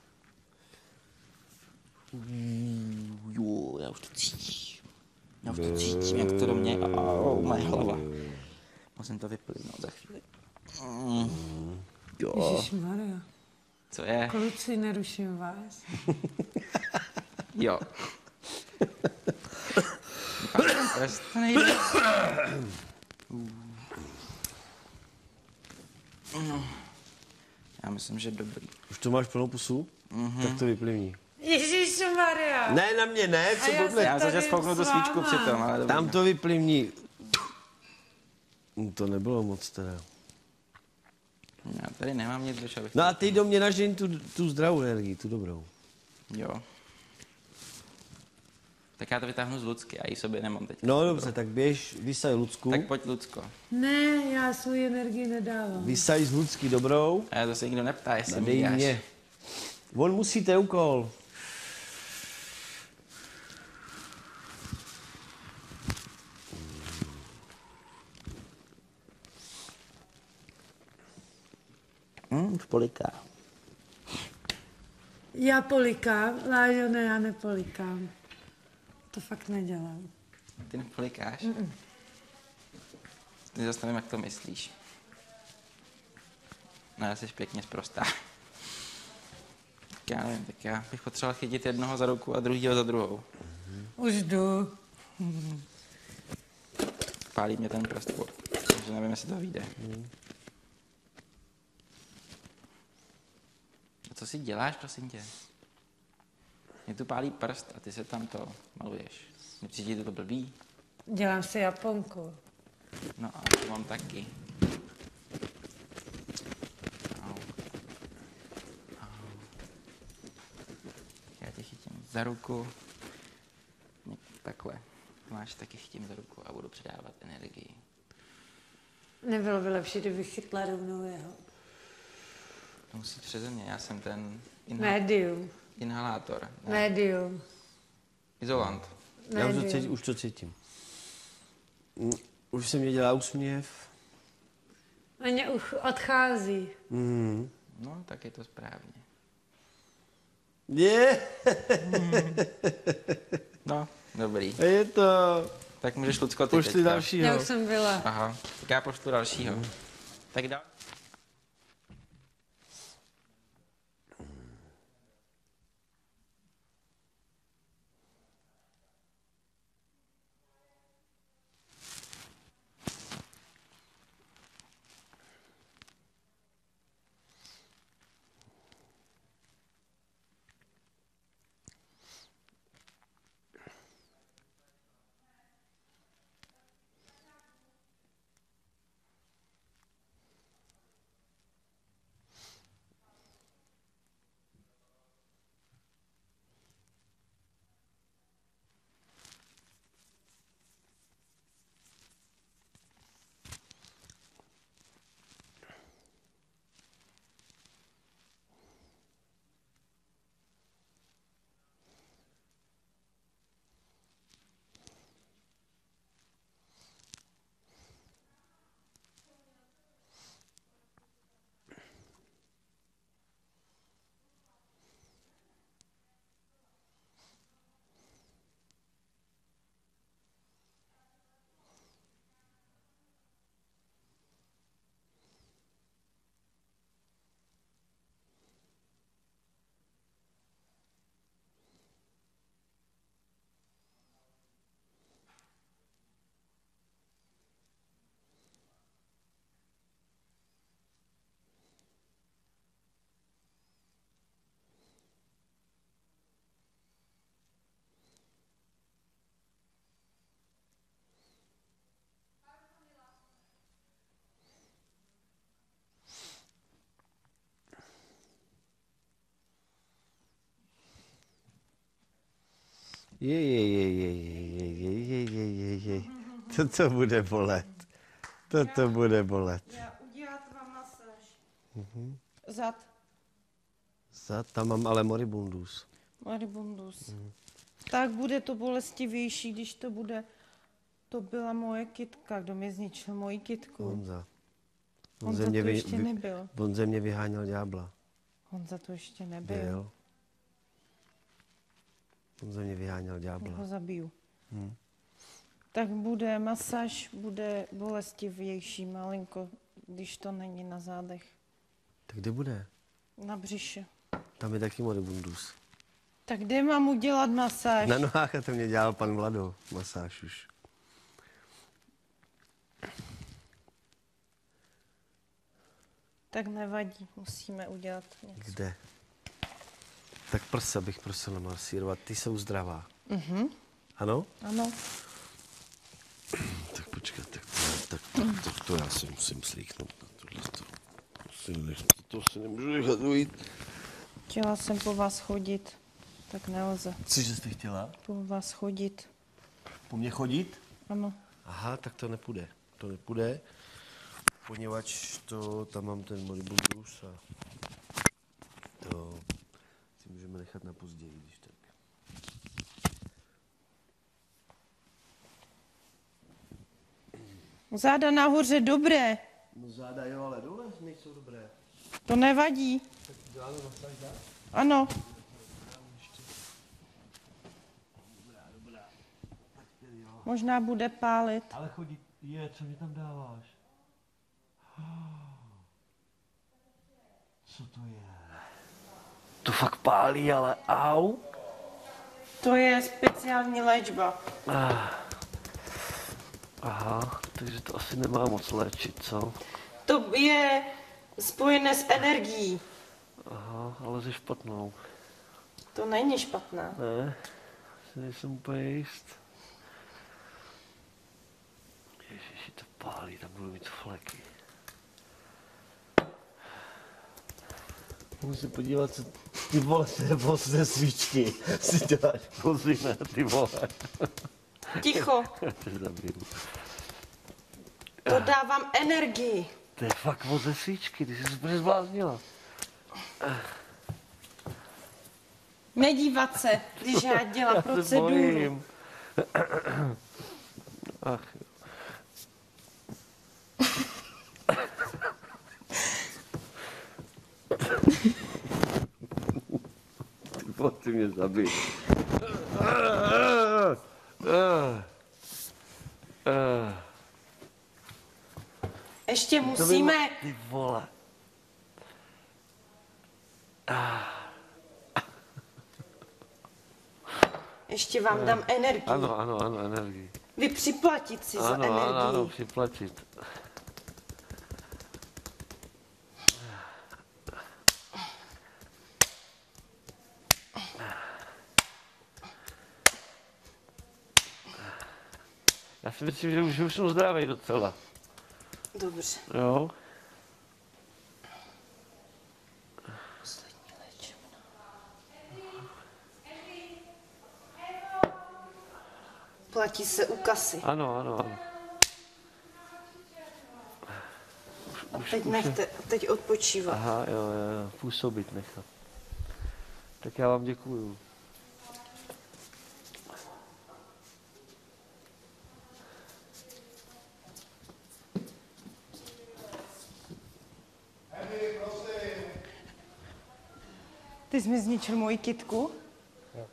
Speaker 9: Jo, já už to cítím. Já už to cítím, jak to do mě. Au, moje hlava. Musím to vyplivnout za chvíli. Mm. Jo.
Speaker 3: Ježišmarja.
Speaker 9: Co je?
Speaker 3: Kluci, neruším vás.
Speaker 9: Jo. Proč to nejde? Já myslím, že dobrý.
Speaker 4: Už to máš plnou pusu?
Speaker 9: Mhm.
Speaker 4: Tak to vyplivní.
Speaker 3: Ježišmarja.
Speaker 4: Ne, na mě ne, co
Speaker 3: A já
Speaker 4: blbne.
Speaker 3: se
Speaker 9: Já jsem
Speaker 3: tady
Speaker 9: tě spouknu tu
Speaker 3: s
Speaker 9: svíčku
Speaker 3: váma.
Speaker 9: přitom, ale dobrý.
Speaker 4: Tam to vyplivní. No, to nebylo moc teda.
Speaker 9: tady nemám nic, do čeho bych...
Speaker 4: No a ty do mě nažeň tu, tu zdravou energii, tu dobrou.
Speaker 9: Jo. Tak já to vytáhnu z Lucky, já ji sobě nemám teď.
Speaker 4: No dobře, tak běž, vysaj Lucku.
Speaker 9: Tak pojď, Lucko.
Speaker 3: Ne, já svou energii nedávám.
Speaker 4: Vysaj z Lucky dobrou.
Speaker 9: A já to se nikdo neptá, jestli
Speaker 4: Nadej
Speaker 9: mi dáš.
Speaker 4: mě. On musíte úkol.
Speaker 9: Hm, už poliká.
Speaker 3: Já polikám, Láďo, ne, já nepolikám. To fakt nedělám.
Speaker 9: Ty nepolikáš? Mm-mm. Ty zase nevím, jak to myslíš. No, já jsi pěkně sprostá. Tak já nevím, tak já bych potřeboval chytit jednoho za ruku a druhýho za druhou.
Speaker 3: Už jdu.
Speaker 9: Pálí mě ten prst, takže nevím, jestli to vyjde. A co si děláš, prosím tě? Mě tu pálí prst a ty se tam to maluješ. Nepřijde to blbý?
Speaker 3: Dělám si Japonku.
Speaker 9: No a to mám taky. Au. Au. Já tě chytím za ruku. Takhle. Máš taky chytím za ruku a budu předávat energii.
Speaker 3: Nebylo by lepší, kdybych chytla rovnou jeho.
Speaker 9: To musí přeze mě, já jsem ten inhal-
Speaker 3: Médium.
Speaker 9: inhalátor. Ne.
Speaker 3: Médium.
Speaker 9: Izolant.
Speaker 4: Já už to cítím. Už, to cítím. Už se mě dělá úsměv.
Speaker 3: A mě už odchází.
Speaker 4: Mm.
Speaker 9: No, tak je to správně.
Speaker 4: Je.
Speaker 9: No, dobrý.
Speaker 4: Je to.
Speaker 9: Tak můžeš, Lucko, ty
Speaker 4: Pošli
Speaker 9: teďka.
Speaker 4: dalšího.
Speaker 3: Já už jsem byla.
Speaker 9: Aha, tak já pošlu dalšího. Mm. Tak dál.
Speaker 4: Je, je, je, je, je, je, je, je, je, je. Toto bude bolet. Toto bude bolet.
Speaker 10: Já udělat vám masáž.
Speaker 4: Mhm.
Speaker 10: Zad.
Speaker 4: Zad, tam mám ale moribundus.
Speaker 10: Moribundus. Mhm. Tak bude to bolestivější, když to bude... To byla moje kytka, kdo mi zničil moji kytku.
Speaker 4: Honza. On
Speaker 10: Honza
Speaker 4: ze mě
Speaker 10: to
Speaker 4: vy,
Speaker 10: ještě
Speaker 4: vy,
Speaker 10: nebyl.
Speaker 4: On ze mě vyháněl ďábla.
Speaker 10: Honza to ještě nebyl.
Speaker 4: Byl. On ze mě vyháněl ďábla.
Speaker 10: Já ho zabiju.
Speaker 4: Hmm.
Speaker 10: Tak bude masáž, bude bolestivější malinko, když to není na zádech.
Speaker 4: Tak kde bude?
Speaker 10: Na břiše.
Speaker 4: Tam je taky moribundus.
Speaker 10: Tak kde mám udělat masáž?
Speaker 4: Na nohách a to mě dělal pan Vlado. Masáž už.
Speaker 10: Tak nevadí, musíme udělat něco.
Speaker 4: Kde? Tak prsa bych prosil namasírovat. Ty jsou zdravá.
Speaker 10: Mhm.
Speaker 4: Ano?
Speaker 10: Ano.
Speaker 4: Tak počkat, tak to, tak, tak, tak to já si musím slíknout na tohle. Musím nechat to si nemůžu nechat ujít.
Speaker 10: Chtěla jsem po vás chodit, tak nelze.
Speaker 4: Cože jste chtěla?
Speaker 10: Po vás chodit.
Speaker 4: Po mně chodit?
Speaker 10: Ano.
Speaker 4: Aha, tak to nepůjde. To nepůjde, poněvadž to, tam mám ten moribundus a to si můžeme nechat na později, když tak.
Speaker 10: Záda nahoře dobré.
Speaker 4: No záda jo, ale dole nejsou dobré.
Speaker 10: To nevadí.
Speaker 4: Tak dáno nastavíš dál?
Speaker 10: Ano. Možná bude pálit.
Speaker 4: Ale chodí, je, co mě tam dáváš? Co to je? To fakt pálí, ale au.
Speaker 10: To je speciální léčba.
Speaker 4: Ah. Aha, takže to asi nemá moc léčit, co?
Speaker 10: To je spojené s energií.
Speaker 4: Aha, ale jsi špatnou.
Speaker 10: To není špatná.
Speaker 4: Ne, si nejsem úplně jist. Ježiši, to pálí, tam budu mít fleky. Musím podívat, co ty vole, nebo ze svíčky si děláš kozy, ne, ty vole.
Speaker 10: Ticho.
Speaker 4: Já tě zabiju.
Speaker 10: To dávám energii.
Speaker 4: To je fakt voz ze svíčky, ty jsi se úplně zbláznila.
Speaker 10: Nedívat se, když já dělám proceduru.
Speaker 4: Ach. Ty vole, ty mě zabij.
Speaker 10: Ještě musíme...
Speaker 4: Ty vole.
Speaker 10: Ještě vám dám energii.
Speaker 4: Ano, ano, ano, energii.
Speaker 10: Vy připlatit si
Speaker 4: ano,
Speaker 10: za energii.
Speaker 4: Ano, ano, připlatit. Já si myslím, že už, že už jsem zdravý docela.
Speaker 10: Dobře.
Speaker 4: Jo.
Speaker 10: Poslední léčebna. Platí se u kasy.
Speaker 4: Ano, ano, ano.
Speaker 10: A teď nechte, teď odpočívat.
Speaker 4: Aha, jo, jo, jo, působit nechat. Tak já vám děkuju.
Speaker 10: Ty jsi mi zničil moji kytku?
Speaker 2: Jo.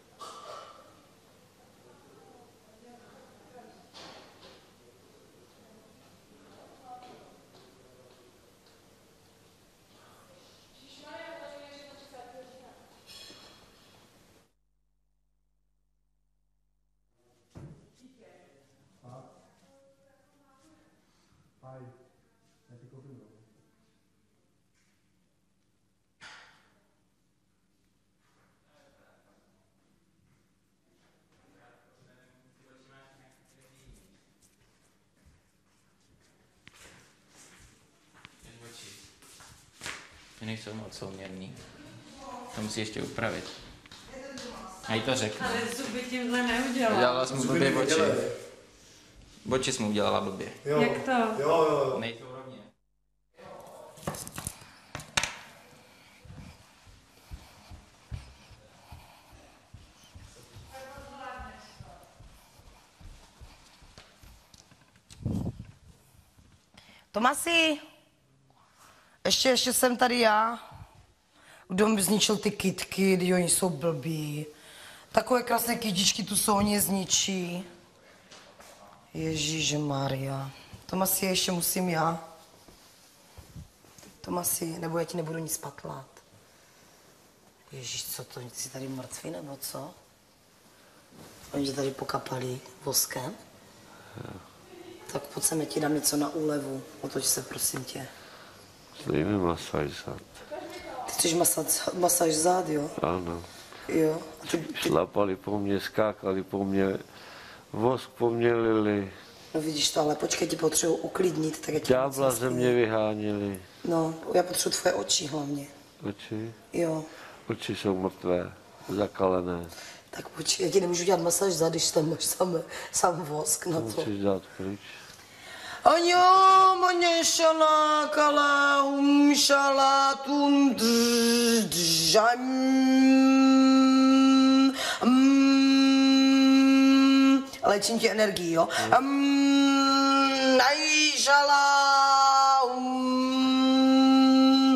Speaker 9: Nejsou moc souměrný. To musí ještě upravit. A jí to řeknu.
Speaker 10: Ale zuby tímhle neudělala.
Speaker 9: Udělala jsem mu blbě oči. Oči jsem mu udělala blbě.
Speaker 10: Jo. Jak to?
Speaker 6: Jo, jo, jo.
Speaker 9: Nejsou rovně.
Speaker 11: Tomasi, ještě, ještě jsem tady já. Kdo mi zničil ty kytky, kdy oni jsou blbí. Takové krásné kytičky tu jsou, oni je zničí. Ježíše Maria. Tomasi, ještě musím já. Tomasi, nebo já ti nebudu nic patlat. Ježíš, co to, jsi tady mrtvý nebo co? Oni tě tady pokapali voskem. Tak pojď sem, ti dám něco na úlevu. Otoč se, prosím tě.
Speaker 4: Dej mi masáž zad.
Speaker 11: Ty chceš masáž, masáž zád, jo?
Speaker 4: Ano.
Speaker 11: Jo. A ty, ty...
Speaker 4: Šlapali po mně, skákali po mně, vosk po mně lili.
Speaker 11: No vidíš to, ale počkej, ti potřebuji uklidnit, tak já ti
Speaker 4: Ďábla ze mě vyháněli.
Speaker 11: No, já potřebuji tvoje oči hlavně.
Speaker 4: Oči?
Speaker 11: Jo.
Speaker 4: Oči jsou mrtvé, zakalené.
Speaker 11: Tak počkej, já ti nemůžu dělat masáž zad, když tam máš sám, sám vosk na to.
Speaker 4: Musíš dát pryč.
Speaker 11: Aňo, maně šala, kala, um, šala, tum, drž, držam, mm, léčím ti energii, jo? Mm, najšala, um,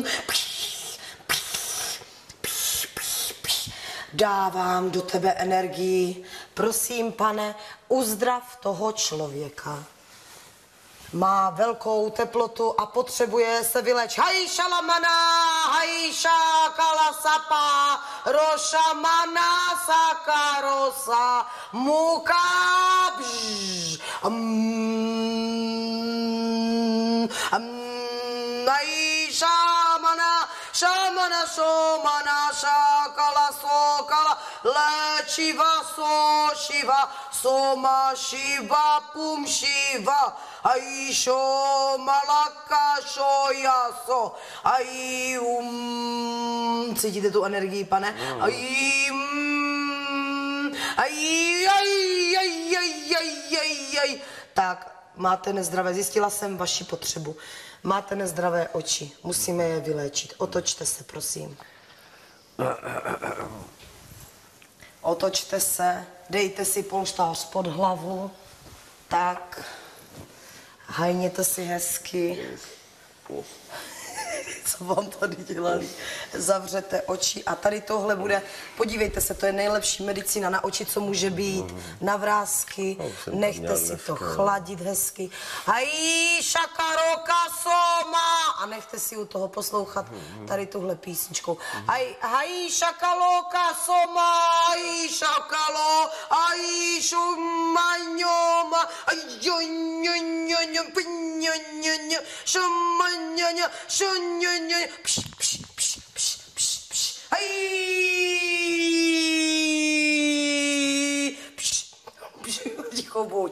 Speaker 11: dávám do tebe energii. Prosím, pane, uzdrav toho člověka. Má velkou teplotu a potřebuje se vyléčit. Haj šalamana, haj šakala sapa, rošamana saka rosa, muka bž, um, um, haj šamana, šamana, šomana, šakala, sokala, léčiva, so, šiva, soma, šiva, pum, šiva, Aisho malaka shoyaso ai um cítíte tu energii, pane? Ai um, ai ai ai ai ai ai ai tak máte nezdravé, zjistila jsem vaši potřebu. Máte nezdravé oči, musíme je vyléčit. Otočte se, prosím. Otočte se, dejte si polštář pod hlavu. Tak. Hajněte si hezky. Co vám tady dělali? Zavřete oči a tady tohle bude, podívejte se, to je nejlepší medicína na oči, co může být, na vrásky, nechte si to chladit hezky. Hají, šakaroka, soma a nechte si u toho poslouchat tady tuhle písničkou. Hají, šakaloka, soma, hají, šakalo, hají, šumaňoma, hají, šumaňoma, šumaňoma, pš, pš, pš, pš, pš, pš. Hej! Pš, pš, ticho buď.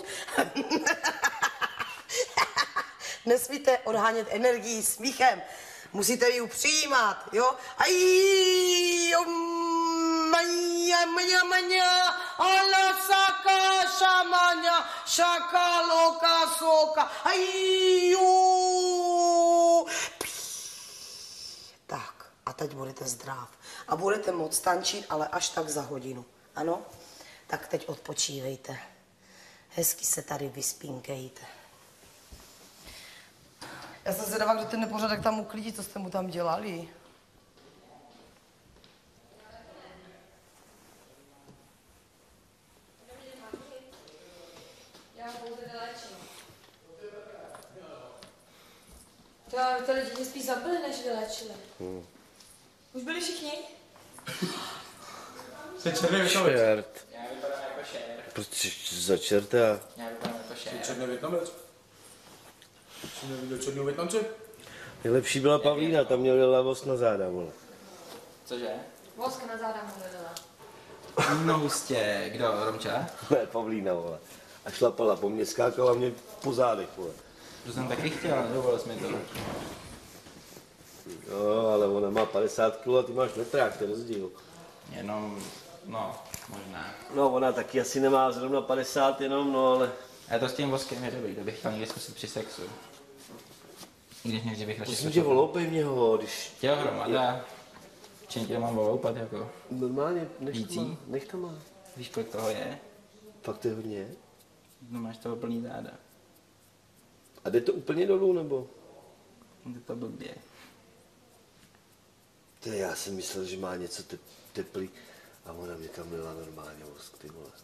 Speaker 11: Nesmíte odhánět energii smíchem. Musíte ji přijímat, jo? Hej! Maňa, maňa, maňa, ala saka, šamaňa, šakaloka, soka, hej! Tak, a teď budete zdrav. A budete moct tančit, ale až tak za hodinu. Ano? Tak teď odpočívejte. Hezky se tady vyspínkejte. Já jsem zvědavá, kdo ten nepořádek tam uklidí, co jste mu tam dělali.
Speaker 1: Já pouze vylečím. To, to lidi spíš zabili, než vylečili.
Speaker 4: Hmm.
Speaker 1: Už byli všichni?
Speaker 2: Jste černý
Speaker 4: Čert.
Speaker 9: Já vypadám jako šér.
Speaker 4: Proč za čerta?
Speaker 9: Já vypadám jako šér.
Speaker 2: Jste černý Větnamec? Jsi neviděl černou Větnamce?
Speaker 4: Nejlepší byla Pavlína, tam měl levost na záda, vole.
Speaker 9: Cože?
Speaker 1: Vosk na záda mu vylila.
Speaker 9: No hustě. Kdo? Romča?
Speaker 4: Ne, Pavlína, vole. A šlapala po mně, skákala mě po zádech, vole.
Speaker 9: To jsem taky chtěl, dovolil jsi mi to.
Speaker 4: No, ale ona má padesát kilo a ty máš metrák, to je rozdíl.
Speaker 9: Jenom, no, možná.
Speaker 4: No, ona taky asi nemá zrovna padesát jenom, no, ale...
Speaker 9: A to s tím voskem je dobrý, to bych chtěl někdy zkusit při sexu. I když někdy bych radši
Speaker 4: Prosím tě, voloupej mě ho, když...
Speaker 9: Těho hromada. Čím tě mám voloupat, jako?
Speaker 4: Normálně, nech to
Speaker 9: Vící?
Speaker 4: má, nech to má.
Speaker 9: Víš, kolik toho je?
Speaker 4: Fakt to je hodně.
Speaker 9: No máš toho plný záda.
Speaker 4: A jde to úplně dolů, nebo?
Speaker 9: Jde to blbě.
Speaker 4: To já jsem myslel, že má něco te- teplý a ona mě tam měla normálně vosk, ty vole.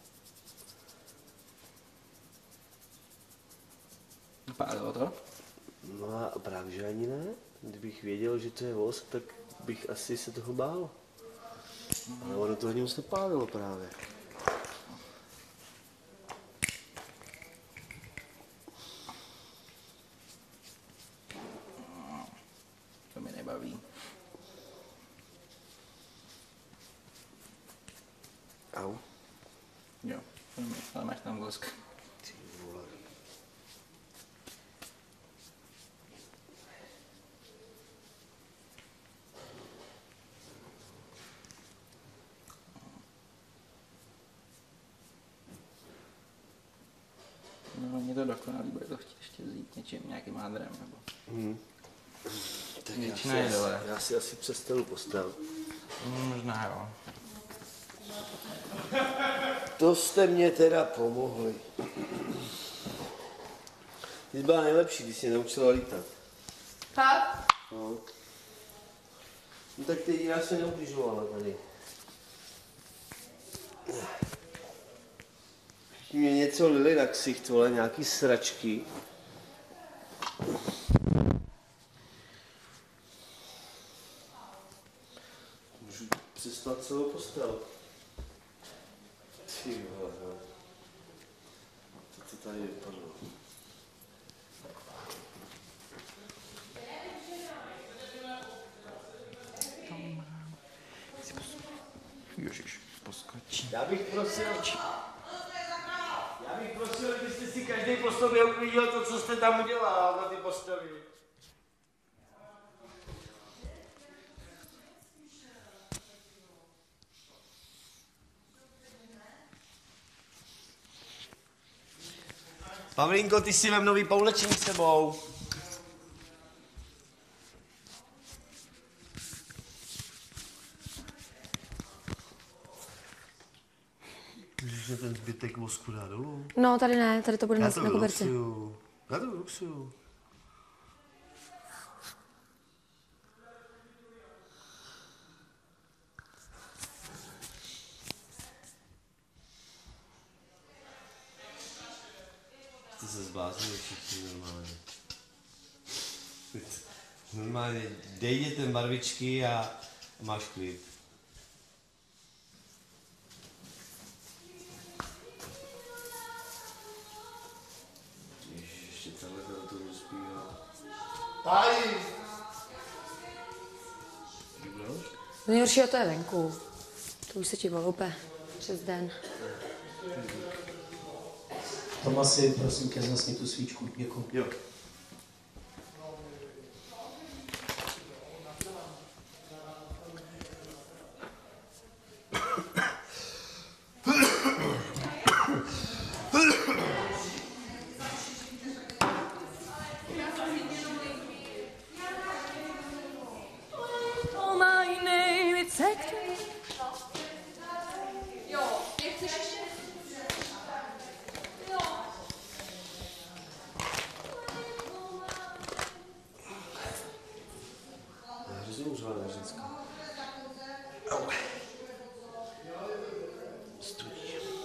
Speaker 9: Pálilo to?
Speaker 4: No a právě, že ani ne. Kdybych věděl, že to je vosk, tak bych asi se toho bál. Ale ono to ani moc nepálilo právě.
Speaker 9: To mě nebaví.
Speaker 4: Au.
Speaker 9: Jo, ale máš tam vosk.
Speaker 4: Ty vole.
Speaker 9: to dokonalý, bude to chtít ještě vzít něčím, nějakým hádrem, nebo...
Speaker 4: Hmm. Tak já si,
Speaker 9: je dole.
Speaker 4: já si asi přestanu postel.
Speaker 9: Hmm, možná jo.
Speaker 4: To jste mě teda pomohli. Ty jsi byla nejlepší, když jsi mě naučila lítat.
Speaker 1: Tak?
Speaker 4: No. No tak ty já se neubližovala tady. Mě něco lili na ksicht, vole, nějaký sračky. Můžu přespat celou postel. Ty vole, no. Co to tady vypadlo?
Speaker 9: Ježiš, poskočí.
Speaker 4: Já bych prosil, já bych prosil, abyste si každý po sobě uklidil to, co jste tam udělal na ty posteli. Pavlínko, ty si vem nový poulečení s sebou. Můžeš na ten zbytek vosku dát dolů?
Speaker 1: No, tady ne, tady to bude
Speaker 4: Já
Speaker 1: na,
Speaker 4: to
Speaker 1: na koberci.
Speaker 4: vyluxuju. Já to vyluxuju. Jste se zbláznili všichni normálně. Normálně dej dětem barvičky a máš klid. Ještě tenhle to rozpívá. Tady!
Speaker 1: Nejhoršího to je venku. To už se ti voloupe přes den.
Speaker 2: Tomasi, prosím tě, zasni tu svíčku. Děkuji.
Speaker 4: Jo.
Speaker 1: Oh my name, it's Hector. Jo, nechceš ještě? Jo.
Speaker 4: Já hrozně užívala ženská. Studí.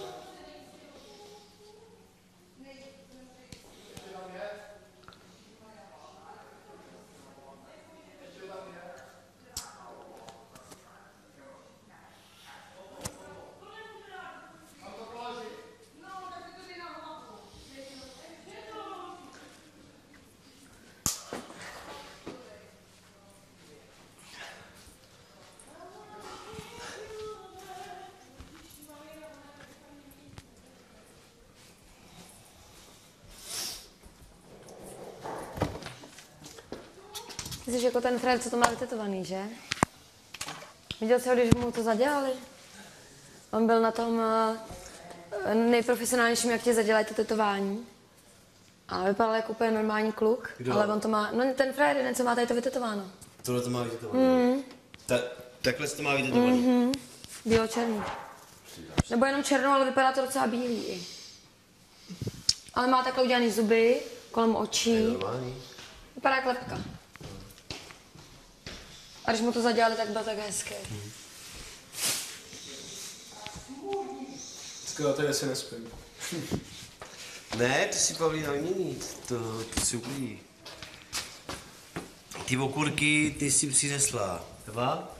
Speaker 1: Ty jsi jako ten Fred, co to má vytetovaný, že? Viděl jsi ho, když mu to zadělali? On byl na tom uh, nejprofesionálnějším, jak tě zadělají to tetování. A vypadal jako úplně normální kluk,
Speaker 4: Kdo?
Speaker 1: ale on to má, no ten Fred, jeden, co má tady to vytetováno.
Speaker 4: Tohle to má vytetovaný.
Speaker 1: Mm.
Speaker 4: Ta, takhle to má vytetovaný.
Speaker 1: Mhm. Bílo-černý. Nebo jenom černou, ale vypadá to docela bílý i. Ale má takhle udělaný zuby, kolem očí.
Speaker 4: Normální.
Speaker 1: Vypadá jak lepka. A když mu to zadělali, tak byl tak hezký.
Speaker 2: Skoro tady se nespím.
Speaker 4: Ne, to si Pavlína vymění, to, to si uklidí. Ty okurky, ty si přinesla, Eva?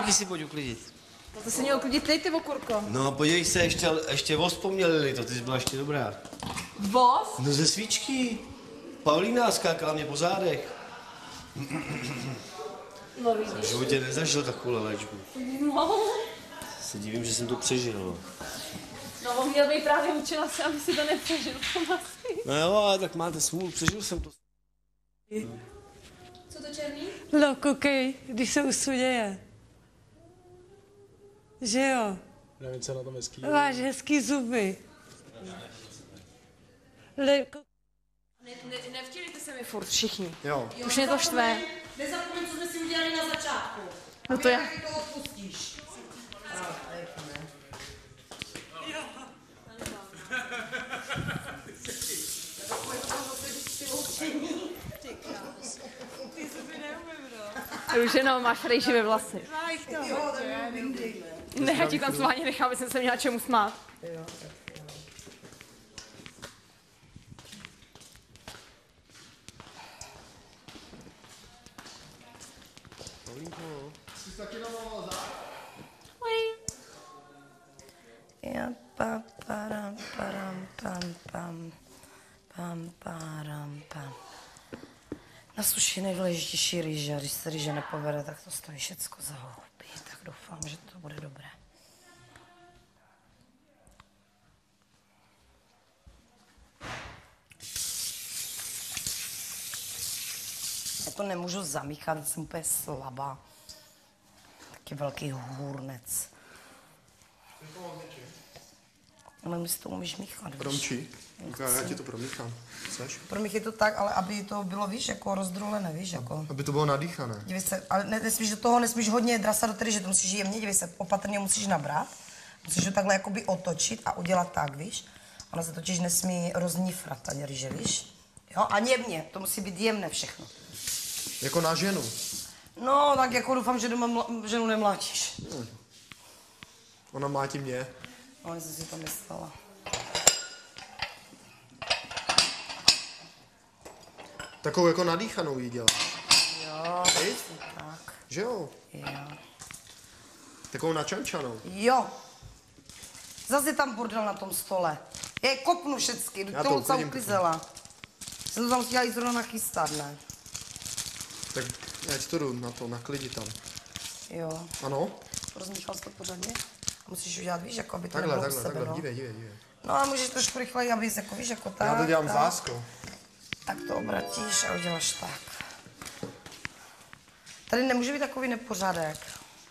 Speaker 4: taky si pojď uklidit.
Speaker 7: No to se měl uklidit ty, ty okurko.
Speaker 4: No podívej se, ještě, ještě voz pomělili to, ty jsi byla ještě dobrá.
Speaker 7: Voz?
Speaker 4: No ze svíčky. Paulína skákala mě po zádech.
Speaker 7: No vidíš.
Speaker 4: V životě nezažil takovou léčbu.
Speaker 7: No.
Speaker 4: Se divím, že jsem to přežil.
Speaker 7: No, on měl být právě učila se, aby si to nepřežil.
Speaker 4: No jo, ale tak máte smůlu, přežil jsem to.
Speaker 7: Co to černý?
Speaker 3: No, koukej, když se usměje. Že jo?
Speaker 2: Nevím, co na tom hezký.
Speaker 3: Máš hezký zuby. Le, ko...
Speaker 7: Ne, ne, nevtělíte se mi furt všichni.
Speaker 6: Jo.
Speaker 7: Už mě to štve.
Speaker 11: Nezapomeň, co jsme si udělali na začátku.
Speaker 7: No to já.
Speaker 11: Taky to odpustíš.
Speaker 7: Už jenom máš rejživé vlasy.
Speaker 11: Jo, tak jo, vyndejme.
Speaker 7: Ne, já ti tam sváně nechám, aby jsem se měla čemu smát.
Speaker 11: Jo.
Speaker 6: Jsi taky namalovala zák?
Speaker 11: Ja, pa, param, param, pam, pam, pam, param, pam. Na suši nejdůležitější rýže, a když se rýže nepovede, tak to stojí všecko za hloupý. Tak doufám, že to bude dobré. Já to nemůžu zamíchat, jsem úplně slabá. Taky velký hůrnec. Ale my si to umíš míchat, víš?
Speaker 6: Promčí. Já ti to promíchám. Chceš?
Speaker 11: Pro mě je to tak, ale aby to bylo, víš, jako rozdrolené, víš, jako.
Speaker 6: Aby to bylo nadýchané.
Speaker 11: Dívej se, ale ne, nesmíš do toho, nesmíš hodně drasat do tedy, že to musíš jemně, dívej se, opatrně musíš nabrat. Musíš to takhle jakoby otočit a udělat tak, víš. Ona se totiž nesmí roznifrat, ani rýže, víš. Jo, a jemně, to musí být jemné všechno.
Speaker 6: Jako na ženu.
Speaker 11: No, tak jako doufám, že doma mla, ženu nemlátíš.
Speaker 6: Hmm. Ona mlátí mě.
Speaker 11: No, jsem si to myslela.
Speaker 6: Takovou jako nadýchanou jí dělá.
Speaker 11: Jo,
Speaker 6: Hej?
Speaker 11: tak.
Speaker 6: Že jo?
Speaker 11: Jo.
Speaker 6: Takovou načančanou.
Speaker 11: Jo. Zase je tam bordel na tom stole. Já je kopnu všecky,
Speaker 6: Já
Speaker 11: to
Speaker 6: to
Speaker 11: Luca
Speaker 6: uklidím
Speaker 11: uklizela. Jsem to tam chtěla jít zrovna nachystat, ne?
Speaker 6: Tak já ti to jdu na to, na klidi tam.
Speaker 11: Jo.
Speaker 6: Ano?
Speaker 11: Rozmíchal jsi to pořádně? A musíš udělat, víš, jako aby to
Speaker 6: Takhle,
Speaker 11: nebylo u
Speaker 6: takhle,
Speaker 11: sebe,
Speaker 6: takhle,
Speaker 11: no.
Speaker 6: dívej, dívej, dívej.
Speaker 11: No a můžeš trošku rychleji, abys, jako, víš, jako tak.
Speaker 6: Já to dělám
Speaker 11: tak.
Speaker 6: s láskou.
Speaker 11: Tak to obratíš a uděláš tak. Tady nemůže být takový nepořádek.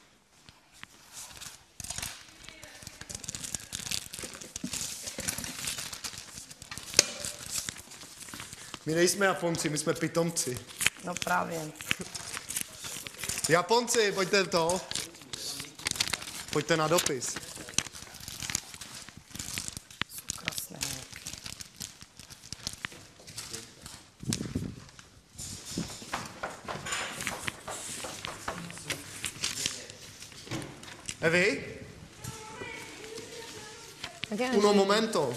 Speaker 6: My nejsme Japonci, my jsme pitomci.
Speaker 11: No právě.
Speaker 6: Japonci, pojďte to. Pojďte na dopis.
Speaker 11: Jsou krásné holky.
Speaker 6: Evi? Uno momento.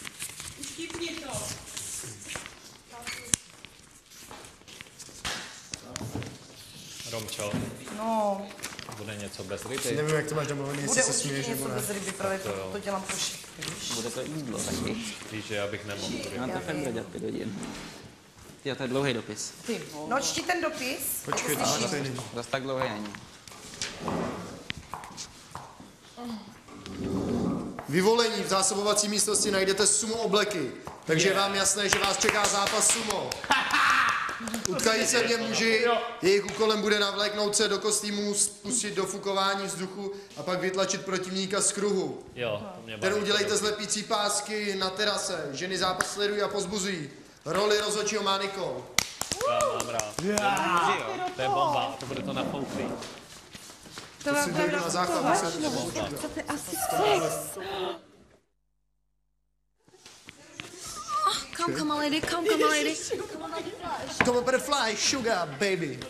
Speaker 8: Romčo,
Speaker 11: No,
Speaker 8: bude něco bez ryby?
Speaker 6: Nevím, jak to máš domluvený,
Speaker 11: bude
Speaker 6: jestli se
Speaker 11: určitě
Speaker 6: směješ
Speaker 11: něco
Speaker 6: nebo ne.
Speaker 11: bez ryby, právě to, to dělám pro všechny, víš?
Speaker 9: Bude to jídlo taky.
Speaker 8: Víš, že já bych nemohl.
Speaker 9: Já mám to fakt dělat pět hodin. Jo, to je dlouhý dopis.
Speaker 11: No, čti ten dopis.
Speaker 6: Počkej,
Speaker 11: jako
Speaker 6: to
Speaker 11: slyšíš.
Speaker 6: tady není.
Speaker 9: Zas tak dlouhý není.
Speaker 6: Vyvolení v zásobovací místnosti najdete sumo obleky. Takže je vám jasné, že vás čeká zápas sumo. Utkají se v něm muži, jejich úkolem bude navléknout se do kostýmů, spustit do fukování vzduchu a pak vytlačit protivníka z kruhu.
Speaker 8: Jo, to mě
Speaker 6: Ten
Speaker 8: baví.
Speaker 6: udělejte z lepící pásky na terase. Ženy zápas sledují a pozbuzují. Roli rozhodčího má Nikol.
Speaker 8: Já mám rád. To je bomba, to bude to nafouklý.
Speaker 11: To
Speaker 6: si dojdu na základ, musím-
Speaker 7: Co ty asi
Speaker 1: Come, come, my lady, come, come, my lady.
Speaker 6: Come on, butterfly, sugar, baby.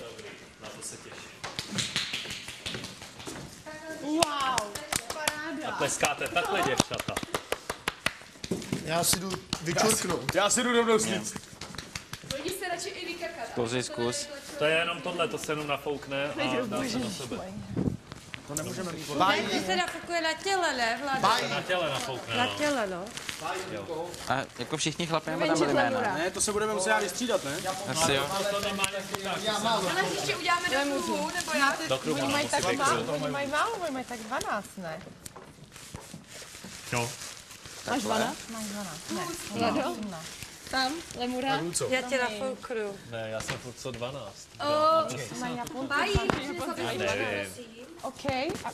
Speaker 7: Wow,
Speaker 8: A
Speaker 7: paráda.
Speaker 8: tleskáte takhle, děvčata.
Speaker 6: Já si jdu vyčurknout.
Speaker 2: Já si jdu rovnou slít.
Speaker 7: Pojdi se radši i vykakat.
Speaker 9: Zkusy, zkus.
Speaker 8: To je jenom tohle, to se jenom nafoukne a dá se na sebe.
Speaker 2: To nemůžeme mít.
Speaker 3: Ty se nafukuje na těle, ne, Vlado?
Speaker 8: Na těle nafoukne,
Speaker 3: Na
Speaker 8: no.
Speaker 3: těle, no.
Speaker 9: A jako všichni chlapi nebo tam byli jména?
Speaker 2: Ne, to se budeme muset vystřídat, ne?
Speaker 9: Asi jo.
Speaker 1: Ale ještě uděláme do kruhu, nebo jak?
Speaker 8: Do kruhu,
Speaker 10: Oni mají
Speaker 8: musí
Speaker 10: tak
Speaker 8: být
Speaker 10: málo,
Speaker 8: kruh.
Speaker 10: oni mají málo, oni mají tak dvanáct, ne?
Speaker 8: No.
Speaker 7: Máš dvanáct?
Speaker 10: Máš dvanáct, ne.
Speaker 7: Vlado? Tam, lemura.
Speaker 3: Já tě nafouknu.
Speaker 8: Ne, já jsem furt co dvanáct.
Speaker 10: Mají Japonci.
Speaker 1: Mají,
Speaker 8: Já nevím.
Speaker 10: OK. A...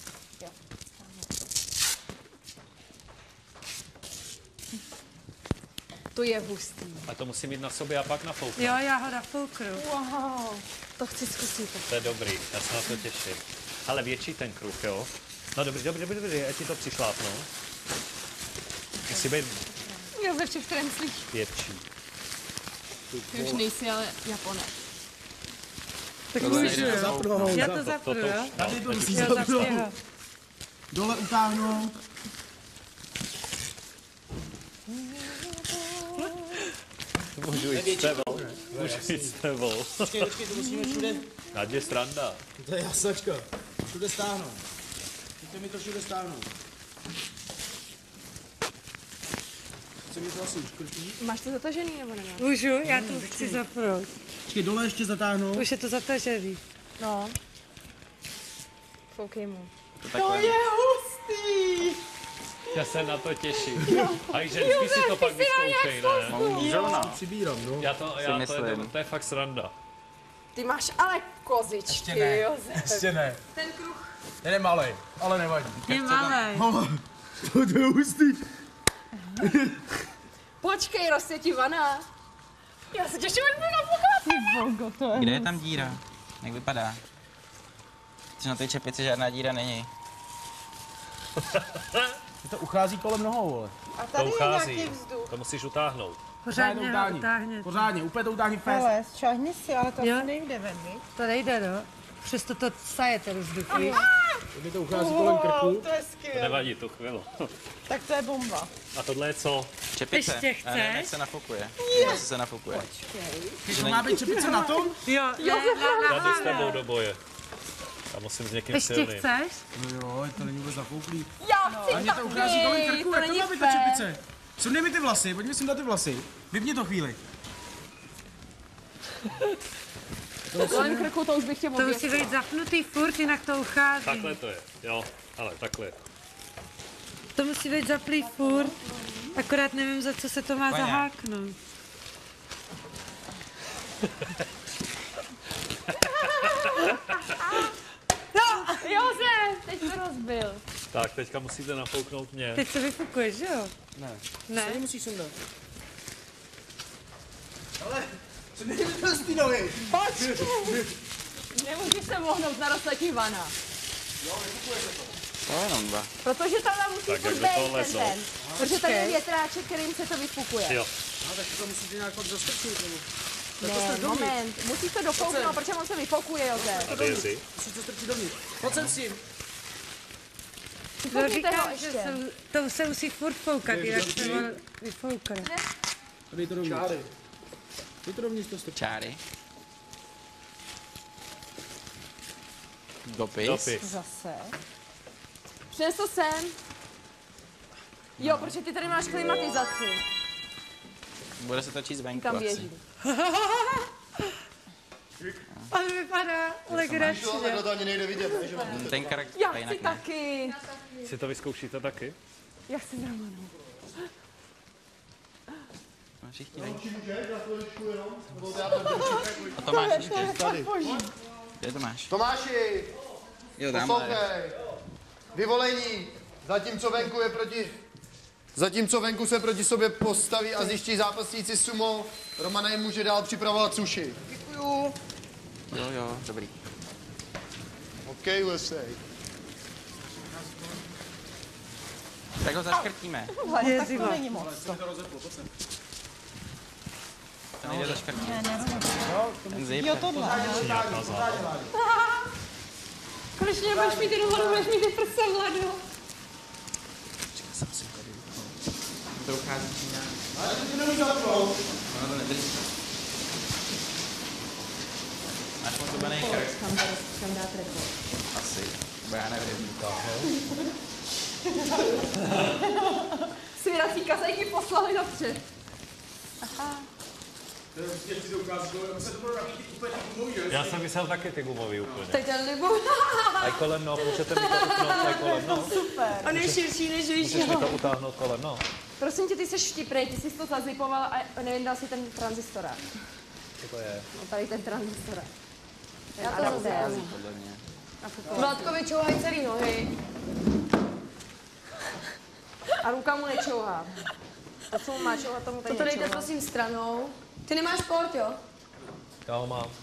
Speaker 7: To je hustý.
Speaker 8: A to musí mít na sobě a pak nafouknout.
Speaker 3: Jo, já ho nafouknu.
Speaker 7: Wow, to chci zkusit.
Speaker 8: To je dobrý, já se na to těším. Ale větší ten kruh, jo? No dobrý, dobrý, dobrý, dobrý, já ti to přišlápnu. Musí být
Speaker 7: Josef, v kterém myslíš?
Speaker 8: větší.
Speaker 7: Ty už nejsi, ale Japonec.
Speaker 3: Tak
Speaker 9: Tohle
Speaker 3: můžu,
Speaker 9: nejde
Speaker 3: jo?
Speaker 9: zapnout.
Speaker 3: Já to zapnu,
Speaker 8: to
Speaker 3: jo?
Speaker 8: už-
Speaker 2: Tady to musí
Speaker 3: Jo, zapni ho.
Speaker 2: zapnout. Dole utáhnout.
Speaker 8: Můžu jít s tebou. Můžu jít s tebou.
Speaker 2: Počkej, počkej, to musíme všude.
Speaker 8: Nadě sranda.
Speaker 2: To je jasačka. Všude stáhnout. Chcete mi to všude stáhnout. Chce mi to asi uškrtí.
Speaker 7: Máš to zatažený nebo nemáš?
Speaker 3: Můžu, já to chci zapnout.
Speaker 2: Počkej, dole ještě zatáhnout.
Speaker 3: Už je to zatažený.
Speaker 7: No. Foukej mu.
Speaker 10: To je hustý!
Speaker 8: Já se na to těším. A i ženský si to pak vyzkoušej, ne?
Speaker 9: Můžou, no.
Speaker 2: Přibírám, no.
Speaker 8: Já to, já to, je,
Speaker 9: myslím.
Speaker 8: to je fakt sranda.
Speaker 7: Ty máš ale kozičky,
Speaker 2: Ještě ne.
Speaker 7: Josef.
Speaker 2: Ještě ne.
Speaker 1: Ten kruh.
Speaker 2: Ten je malej, ale nevadí.
Speaker 3: Je malej.
Speaker 2: To je hustý.
Speaker 7: Počkej, rozsvětí vana. Já se těším, až budu nafokat.
Speaker 9: Kde je tam díra? Jak vypadá? Protože na té čepici žádná díra není.
Speaker 2: To uchází kolem nohou, vole.
Speaker 10: A
Speaker 8: To
Speaker 10: tady je
Speaker 8: uchází.
Speaker 10: nějaký vzduch.
Speaker 8: To musíš utáhnout.
Speaker 3: Pořádně ho
Speaker 2: utáhni.
Speaker 3: utáhně.
Speaker 2: Pořádně, úplně to utáhni fest.
Speaker 10: Ale šáhni si, ale to
Speaker 3: Jo.
Speaker 10: asi nejde ven, viď?
Speaker 3: To nejde, no. Přesto to saje ten vzduch, víš?
Speaker 2: Kdyby to uchází kolem krku.
Speaker 10: To je
Speaker 8: To
Speaker 10: skvělé.
Speaker 8: nevadí, tu chvíli.
Speaker 10: Tak to je bomba.
Speaker 8: A tohle je co?
Speaker 9: Čepice.
Speaker 3: Ještě
Speaker 9: Já nevím, jak
Speaker 3: chceš?
Speaker 9: se nafukuje. Jak se nafukuje.
Speaker 2: To má být čepice na tom?
Speaker 3: Jo, ne, na, na
Speaker 8: Já jdu s tebou
Speaker 3: hlavě.
Speaker 8: do boje. Já musím s někým
Speaker 3: Ještě
Speaker 8: silným.
Speaker 3: chceš?
Speaker 2: No jo, to není vůbec zapouklý.
Speaker 7: Já chci
Speaker 2: A mě to uchází kolem krku,
Speaker 7: to
Speaker 2: jak to
Speaker 7: není
Speaker 2: má být ta
Speaker 7: fér.
Speaker 2: čepice? Sundej mi ty vlasy, pojď mi sem dát ty vlasy. Vypni to chvíli.
Speaker 7: Kolem krku to už bych tě
Speaker 3: To musí
Speaker 7: oběsil.
Speaker 3: být zapnutý furt, jinak to uchází.
Speaker 8: Takhle to je, jo. Ale takhle.
Speaker 3: To musí být zaplý furt. Akorát nevím, za co se to má
Speaker 9: Pane.
Speaker 3: zaháknout.
Speaker 7: Josef, teď to rozbil.
Speaker 8: Tak, teďka musíte nafouknout mě.
Speaker 3: Teď se vyfukuješ, že jo?
Speaker 2: Ne.
Speaker 3: Ne?
Speaker 2: To musíš sundat. Ale, co nejde z té nohy?
Speaker 7: Nemůžeš se mohnout na rozsvětí vana.
Speaker 9: To je jenom dva.
Speaker 7: Protože tam musí
Speaker 8: Tak,
Speaker 7: furt
Speaker 8: jak do toho
Speaker 7: být ten
Speaker 8: lezou.
Speaker 7: ten. Protože tady je větráček, kterým se to vyfukuje.
Speaker 8: Jo.
Speaker 2: No, tak to musíte nějak pak zastrčit. nebo-
Speaker 7: Ne, moment. Musíš to dofouknout, protože on se vyfukuje, Josef.
Speaker 8: A ty jsi?
Speaker 2: Musíte strčit dovnitř. Pojď sem s tím.
Speaker 3: To
Speaker 7: Vyfoukněte ho
Speaker 3: říkám, že
Speaker 7: ještě.
Speaker 3: se, to se musí furt foukat, jinak se on vyfoukne.
Speaker 2: A dej to dovnitř. Dej to dovnitř, to strčí.
Speaker 9: Čáry. Dopis.
Speaker 8: Dopis.
Speaker 10: Zase.
Speaker 7: Přines to sem. Jo, protože ty tady máš klimatizaci.
Speaker 9: Bude se točit zvenku
Speaker 7: Tam
Speaker 9: asi.
Speaker 7: běží.
Speaker 3: On vypadá legračně.
Speaker 6: Jo, takhle to ani nejde vidět, ne? Že vám
Speaker 9: Hm, Ten charakter
Speaker 7: Já
Speaker 9: jinak
Speaker 7: chci
Speaker 9: ne.
Speaker 7: taky.
Speaker 8: Si to vyzkoušíte taky?
Speaker 7: Já chci s Romanou.
Speaker 9: No, všichni ne.
Speaker 6: Nebo já tam držím.
Speaker 9: A Tomáš ještě.
Speaker 6: Tady.
Speaker 9: Kde to máš?
Speaker 6: Tomáši,
Speaker 9: Jo, tamhle.
Speaker 6: poslouchej. Vyvolení. Zatímco venku je proti... Zatímco venku se proti sobě postaví a zjiští zápasníci sumo, Romana jim může dál připravovat sushi. Děkuju.
Speaker 9: Jo, jo, dobrý.
Speaker 6: OK, U S A.
Speaker 9: Tak ho zaškrtíme.
Speaker 10: Hlavně tak to není moc.
Speaker 9: To nejde zaškrtit. Ten zip.
Speaker 10: Jo, tohle.
Speaker 8: Nějaká zábava.
Speaker 7: Konečně nebudeš mít jenom hladu, budeš mít ty prsa, Vlado.
Speaker 9: To uchází Čína. Ono to nedrží. Máš moc ubenej krk.
Speaker 7: Kam dát rekord?
Speaker 9: Asi. Bo já nevím.
Speaker 7: Svěrací kazajky poslali dopřed. Aha.
Speaker 8: Já jsem myslel taky ty gumový úplně.
Speaker 1: Teď ale nebo...
Speaker 8: A kolem no, můžete mi to utnout aj kolem no.
Speaker 7: Super.
Speaker 1: On je širší než víš,
Speaker 8: Můžeš mi to utáhnout kolem no.
Speaker 7: Prosím tě, ty jsi vtipnej, ty jsi to zazipoval a nevím, dal si ten tranzistorák.
Speaker 8: Co to je?
Speaker 7: No tady ten tranzistorák.
Speaker 1: Já to zase. Vládko vyčouhaj celý nohy.
Speaker 7: A ruka mu nečouhá. To, co mu má čouhat, tomu tady
Speaker 1: Toto dejte
Speaker 7: nečouhá.
Speaker 1: prosím stranou. Ty nemáš sport, jo?
Speaker 8: Já ho mám.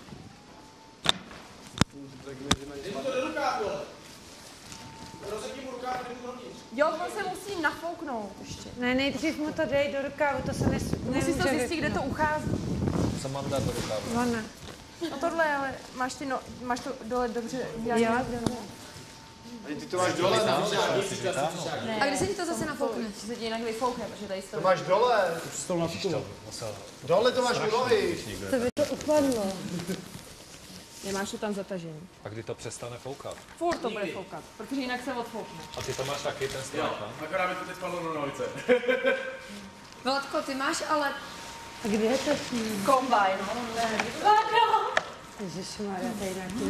Speaker 7: Jo, on se musí nafouknout ještě.
Speaker 3: Ne, nejdřív mu to dej do rukávu, to se nes,
Speaker 7: Musíš to zjistit, kde to uchází.
Speaker 8: Co mám dát do rukávu?
Speaker 3: Ona.
Speaker 7: No tohle, ale máš, ty no, máš to dole dobře dělat.
Speaker 3: Jo.
Speaker 6: Ty to máš dole,
Speaker 7: Ne.
Speaker 1: A kdy se ti to zase nafoukne?
Speaker 7: Že se ti jinak vyfoukne, protože tady
Speaker 6: to máš dole. Dole to máš u nohy.
Speaker 3: To by to upadlo.
Speaker 7: Nemáš to tam zatažený.
Speaker 8: A kdy to přestane foukat?
Speaker 7: Furt to bude foukat, protože jinak se odfoukne.
Speaker 8: A ty to máš taky, ten strach, no?
Speaker 2: Akorát mi to teď padlo na novice.
Speaker 1: Vládko, ty máš ale...
Speaker 3: A kde je to s ním?
Speaker 7: Kombajn, no. Vládko!
Speaker 3: Ježišmarja, to je nějaký...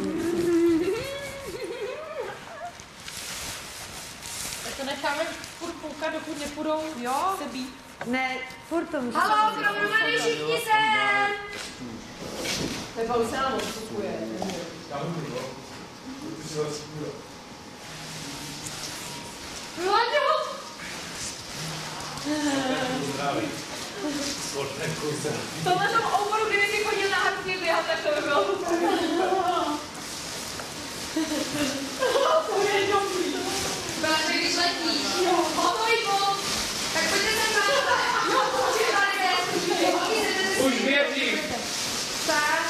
Speaker 7: Tak to necháme furt foukat, dokud nepůjdou jo? se být.
Speaker 3: Ne, furt to musí...
Speaker 1: Haló, dohromady všichni sem!
Speaker 7: Pepa už se nám odstupuje.
Speaker 1: Vláďo!
Speaker 7: V tomhle tom oboru, kdyby si chodil na akci běhat, tak to by bylo. To je dobrý.
Speaker 1: Báře, když letíš. Hotový pol. Tak pojďte sem máte. Jo, počkej,
Speaker 2: Už věřím.
Speaker 1: Tak.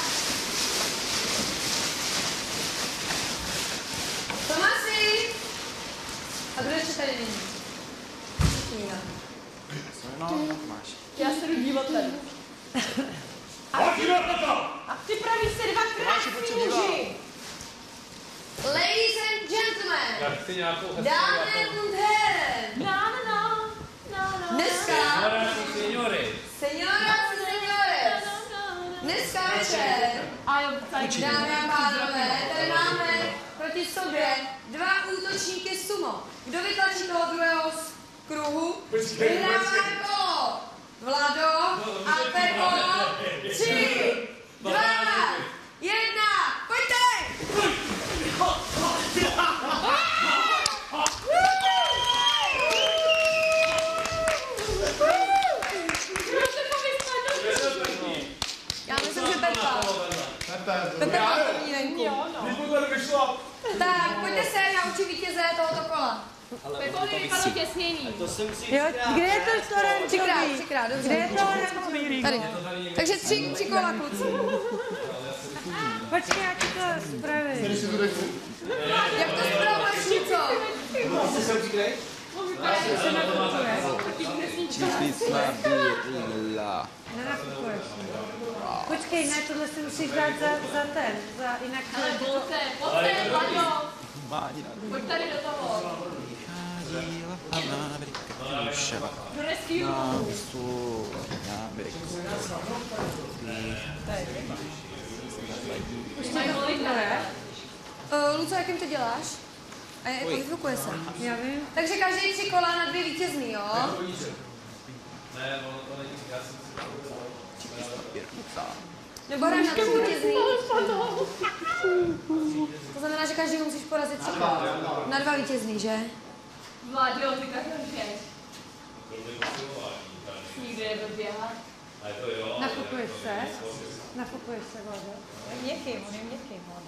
Speaker 1: Tomasi. A kdo ještě tady není? Nina.
Speaker 9: No, máš.
Speaker 7: Já se jdu dívat tady. A a připravíš se dva krásný muži.
Speaker 1: Ladies and gentlemen.
Speaker 8: Já chci nějakou hezkou
Speaker 1: Dámy und Herren.
Speaker 7: No, no, no. No, no.
Speaker 1: Dneska.
Speaker 8: Seniory.
Speaker 1: Senioras a seniores. Dneska večer.
Speaker 7: A jo, tady.
Speaker 1: Dámy a pánové, tady máme proti sobě dva útočníky sumo. Kdo vytlačí toho druhého z kruhu? Vyhráváme kolo. Vlado a Pepo. Tři, dva, jedna, pojďte! Já myslím, že Pepa. Pepa má první venku. Tak, pojďte se, já učím vítěze tohoto kola.
Speaker 7: Pepo mi vypadlo těsnění.
Speaker 3: Jo, kde je to oranžový?
Speaker 1: Třikrát, třikrát, dobře.
Speaker 3: Kde je to oranžový?
Speaker 1: Tady. Takže tři, tři kola, kluci.
Speaker 3: Počkej, jak to spravím.
Speaker 1: Jak to spravuješ, Nico?
Speaker 9: Byla.
Speaker 3: Nenafukuješ. Počkej, ne, tohle si musíš dát za, za ten, za jinak...
Speaker 7: Ale pojďte, pojďte, Vlado.
Speaker 9: Mádí na
Speaker 7: Pojď tady do toho.
Speaker 9: díla a nábrika duševa.
Speaker 7: Do rescue.
Speaker 9: Na visu, nábrika.
Speaker 7: Už mají volit, ne?
Speaker 1: Uh, Luco, jakým to děláš? A jako vyfukuje se.
Speaker 3: Já vím.
Speaker 1: Takže každý tři kola na dvě vítězný, jo? Nebo hraj na tři vítězný. To znamená, že každý musíš porazit tři kola. Na dva vítězný, že?
Speaker 7: Vláďo, ty každý nikdy nedoběhat.
Speaker 3: Nafukuješ se? Nafukuješ se, Vlado?
Speaker 7: Měkký, on je měkký, Vlado.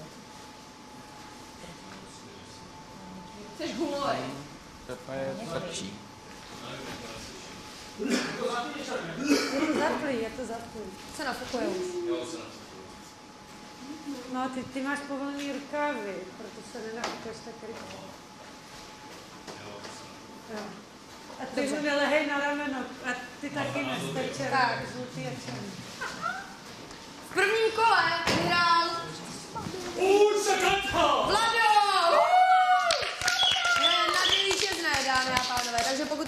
Speaker 7: Jsi gumovej.
Speaker 9: Pepa je tvrdší.
Speaker 3: Je to zaplý, je to zaplý.
Speaker 1: Se nafukuje už.
Speaker 3: No, ty, ty máš povolený rukávy, proto se nenafukuješ tak rychle. Jo. A ty mu nelehej na rameno, a ty taky nestačí.
Speaker 1: Tak.
Speaker 3: Žlutý a černý.
Speaker 1: V prvním kole vyhrál
Speaker 2: Už se kato!
Speaker 1: Vlado!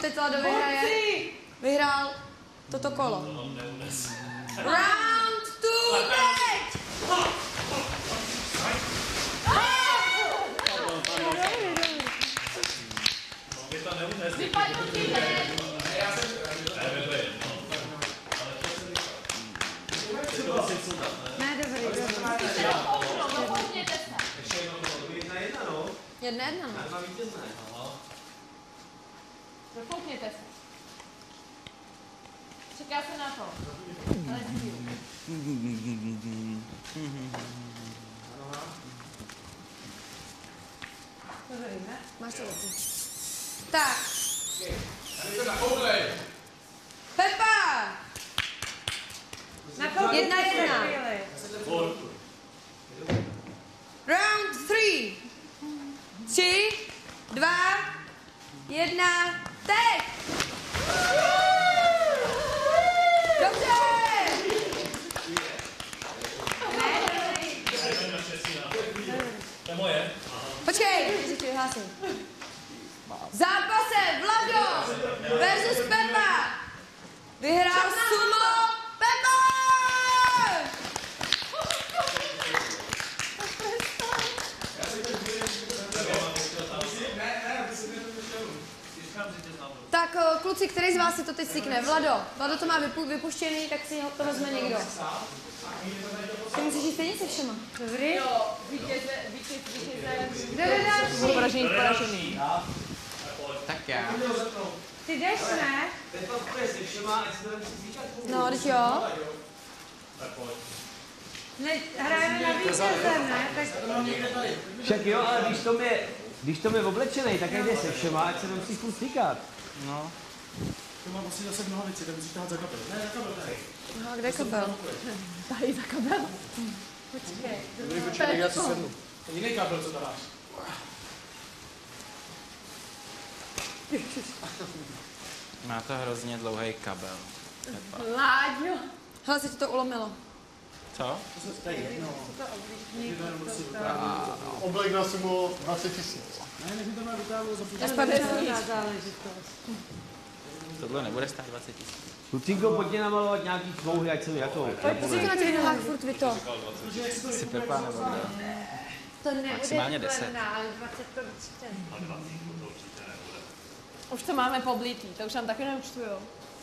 Speaker 1: jestli to Lado vyhraje. Vyhrál toto kolo. Round two, teď!
Speaker 7: Vypadnutíte!
Speaker 3: Ne, dobrý, dobrý.
Speaker 1: Jedna jedna, no.
Speaker 7: Dofoukněte se. Čeká se na to. Ale
Speaker 1: Máš to dobře. Tak. Pepa! Jedna jedna. Round three. Tři, dva, jedna, teď! Dobře!
Speaker 8: To je moje.
Speaker 1: Počkej, když si vyhlásím. Zápase Vlado versus Pepa. Vyhrál sumo Pepa! Tak kluci, který z vás si to teď stykne? Vlado. Vlado to má vypu, vypuštěný, tak si to vezme někdo. Ty musíš jít stejně se všema.
Speaker 3: Dobrý?
Speaker 7: Jo, vítěze, vítěze, vítěze.
Speaker 1: Kdo jde další?
Speaker 7: Poražený, poražený.
Speaker 9: Tak já.
Speaker 3: Ty jdeš, ne?
Speaker 1: No, teď jo.
Speaker 3: Ne, hrajeme na vítěze, ne? Tak...
Speaker 12: Však jo, ale když to je, když to je oblečený, tak jde se všema, ať se nemusí furt stýkat.
Speaker 9: No.
Speaker 2: To mám asi zase mnoho věcí, tak musíš tahat za kabel. Ne, za kabel tady.
Speaker 1: Aha, kde je kabel?
Speaker 7: Tady za kabel. Počkej.
Speaker 2: Dobrý, počkej, já si sednu. To jiný kabel, co tam máš.
Speaker 9: Má to hrozně dlouhý kabel.
Speaker 7: Láďo.
Speaker 1: Hele, se ti to ulomilo.
Speaker 9: Co?
Speaker 2: To je jedno. Oblek na sumo dvacet tisíc. Ne, než mi to má vytáhlo za půl.
Speaker 9: Tohle nebude stát dvacet tisíc.
Speaker 12: Lucinko, pojďte namalovat nějaký smouhy, ať se mi jako...
Speaker 1: Pojď na těch nohách furt vy to.
Speaker 9: Si Pepa nebo kdo?
Speaker 1: To nebude
Speaker 9: Maximálně deset.
Speaker 1: ale dvacet to určitě.
Speaker 7: Už to máme poblítý, to už nám taky neúčtujou.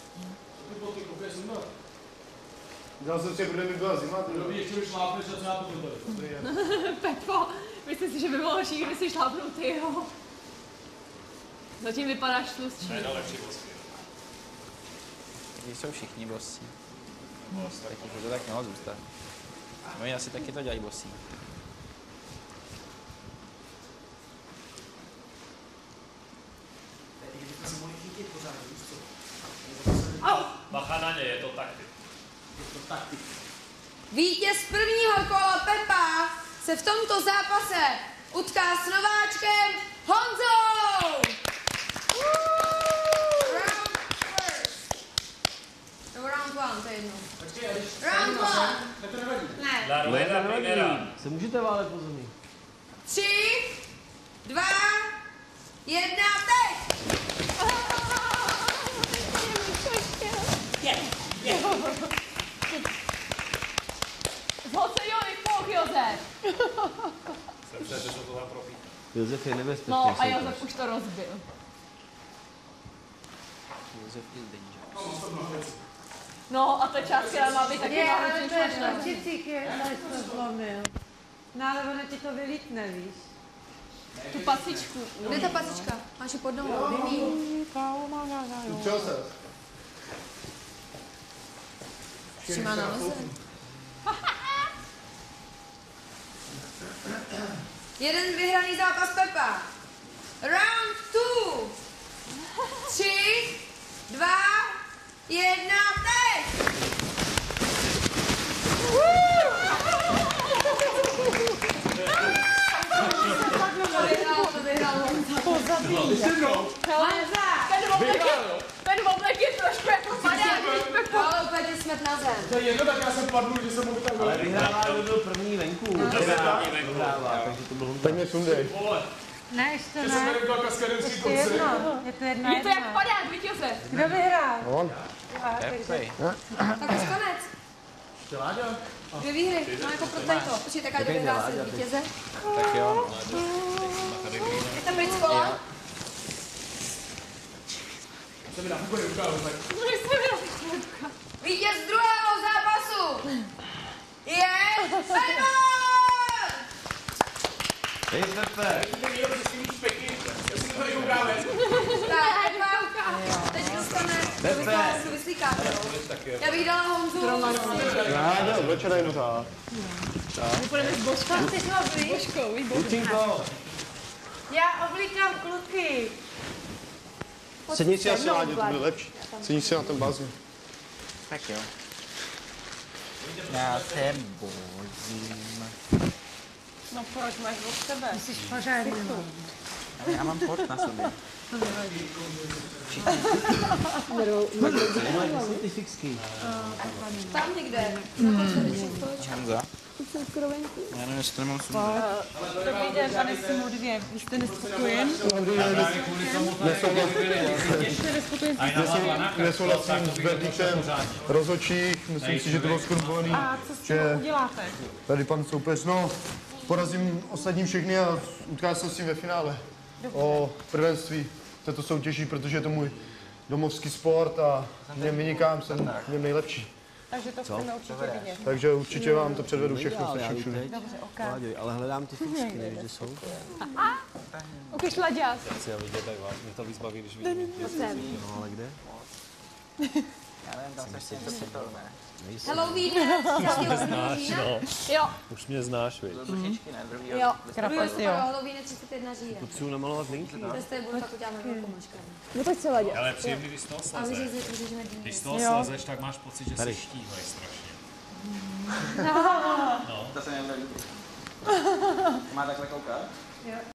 Speaker 6: Dělal jsem si, protože mi byla zima.
Speaker 2: Ty době ještě už šlápneš, a co já potom tady.
Speaker 7: Pepo, myslím si, že by bylo horší, kdyby si šlápnul ty, jo. Zatím vypadáš tlustší.
Speaker 8: Nejlepší bosky.
Speaker 9: Tady jsou všichni bosí. Tak už to tak mělo zůstat. No asi taky to dělají bosí.
Speaker 8: Bacha na ně, je to taktik.
Speaker 1: Vítěz prvního kola Pepa se v tomto zápase utká s nováčkem Honzou! Round first. Nebo round one, to je jedno. Round one. Ne.
Speaker 8: La rueda primera.
Speaker 12: Se můžete válet pozorný.
Speaker 1: Tři, dva, jedna, teď!
Speaker 7: Zhoď se, Joli, poh, Josef!
Speaker 8: Jsem před, že to tohle propít.
Speaker 12: Josef je nebezpečný.
Speaker 7: No a Josef už to rozbil.
Speaker 9: Josef is danger.
Speaker 7: No a ta část, která má být taky
Speaker 3: Je, ale
Speaker 7: náročný
Speaker 3: to je
Speaker 7: šlašná.
Speaker 3: točicík, je, ale to zlomil. No ale ono ti to vylítne, víš.
Speaker 7: Tu pasičku.
Speaker 1: Kde je ta pasička? Máš ji pod nohou, vymí.
Speaker 6: Učil ses.
Speaker 1: Ještě má na noze. Jeden vyhraný zápas Pepa. Round two. Tři, dva, jedna, teď! To vyhrál, to vyhrál Honza.
Speaker 7: Ten oblek je trošku jako padá, když Pepo.
Speaker 1: Ale úplně tě smet na zem.
Speaker 2: To je jedno, tak já jsem padl, že jsem mohl tak
Speaker 12: Ale vyhrává, kdo byl první venku.
Speaker 8: Kdo byl první venku.
Speaker 12: Vyhrává, takže to bylo...
Speaker 6: Tak mě sundej.
Speaker 3: Ne, ještě
Speaker 2: Že jsem
Speaker 3: ne.
Speaker 2: nevěděl kaskadenský
Speaker 3: Ještě
Speaker 2: koncert.
Speaker 3: jedno. Je to jedna
Speaker 7: Je to jak
Speaker 3: jedna.
Speaker 7: padák, víš Josef?
Speaker 3: Kdo vyhrál?
Speaker 6: On.
Speaker 3: A, takže...
Speaker 1: Tak už konec. Dvě výhry, no jako pro tento. Počkej, tak ať vyhrá si vítěze.
Speaker 9: Tak jo.
Speaker 1: Je tam pryč kola? Vítěz druhého zápasu je Simon!
Speaker 9: Hej, Pepe.
Speaker 1: Tak, Pepa, teď dostane do vyhlásu vyslíkáte. Já bych dala Honzu.
Speaker 6: Já jde, večer jdu řád.
Speaker 7: Půjdeme s Božkou.
Speaker 1: Kam chceš ho vy?
Speaker 7: Božkou, víš, Božkou.
Speaker 6: Lucinko,
Speaker 3: Já oblíkám kluky.
Speaker 6: sedni si asi Láďo, to bude lepší. Sedni si na ten bazén.
Speaker 9: Tak jo. Já se bojím.
Speaker 10: No proč máš od sebe?
Speaker 3: Jsi pořádně.
Speaker 9: Já mám pot na sobě.
Speaker 12: Ty fixky.
Speaker 1: Tam někde.
Speaker 9: Hanza. Já nevím, jestli to nemám sobě.
Speaker 10: Dobrý den, pane Simu dvě. Vy jste nespokojen?
Speaker 6: Nesouhlasím s verdiktem rozhodčích, myslím si, že to bylo skorumpovaný.
Speaker 10: A co s tím uděláte?
Speaker 6: Tady pan soupeř, no, porazím ostatní všechny a utká se s tím ve finále. O prvenství této soutěží, protože je to můj domovský sport a mě vynikám, jsem v něm nejlepší.
Speaker 10: Takže to chceme určitě vidět.
Speaker 6: Takže určitě vám to předvedu všechno, se vším všude.
Speaker 10: Dobře, ok.
Speaker 12: Ale hledám ty fixky, nevíš, kde jsou.
Speaker 7: Ukaž laďák.
Speaker 8: Chci já vidět, tak vás, mě to víc baví, když vidím.
Speaker 12: No, ale kde?
Speaker 9: Já nevím, tam se to připravíme.
Speaker 1: Halloween, třicátého osmého října.
Speaker 7: Jo.
Speaker 8: Už mě znáš, viď?
Speaker 9: Trošičky, ne? Druhýho.
Speaker 1: Jo,
Speaker 10: Krapec,
Speaker 1: druhého
Speaker 10: jo.
Speaker 1: Halloween je třicátého prvního října.
Speaker 6: Potřebuji namalovat linky.
Speaker 1: To je budu pak uděláme velkou maškaru.
Speaker 7: No tak se laďák.
Speaker 8: Ale příjemný, když z toho
Speaker 1: A my
Speaker 8: slezeš.
Speaker 1: si vyřešíme dýně.
Speaker 8: Když z toho slezeš, tak máš pocit, že jsi štíhlej strašně.
Speaker 9: To se mi líbí. Má takhle koukat?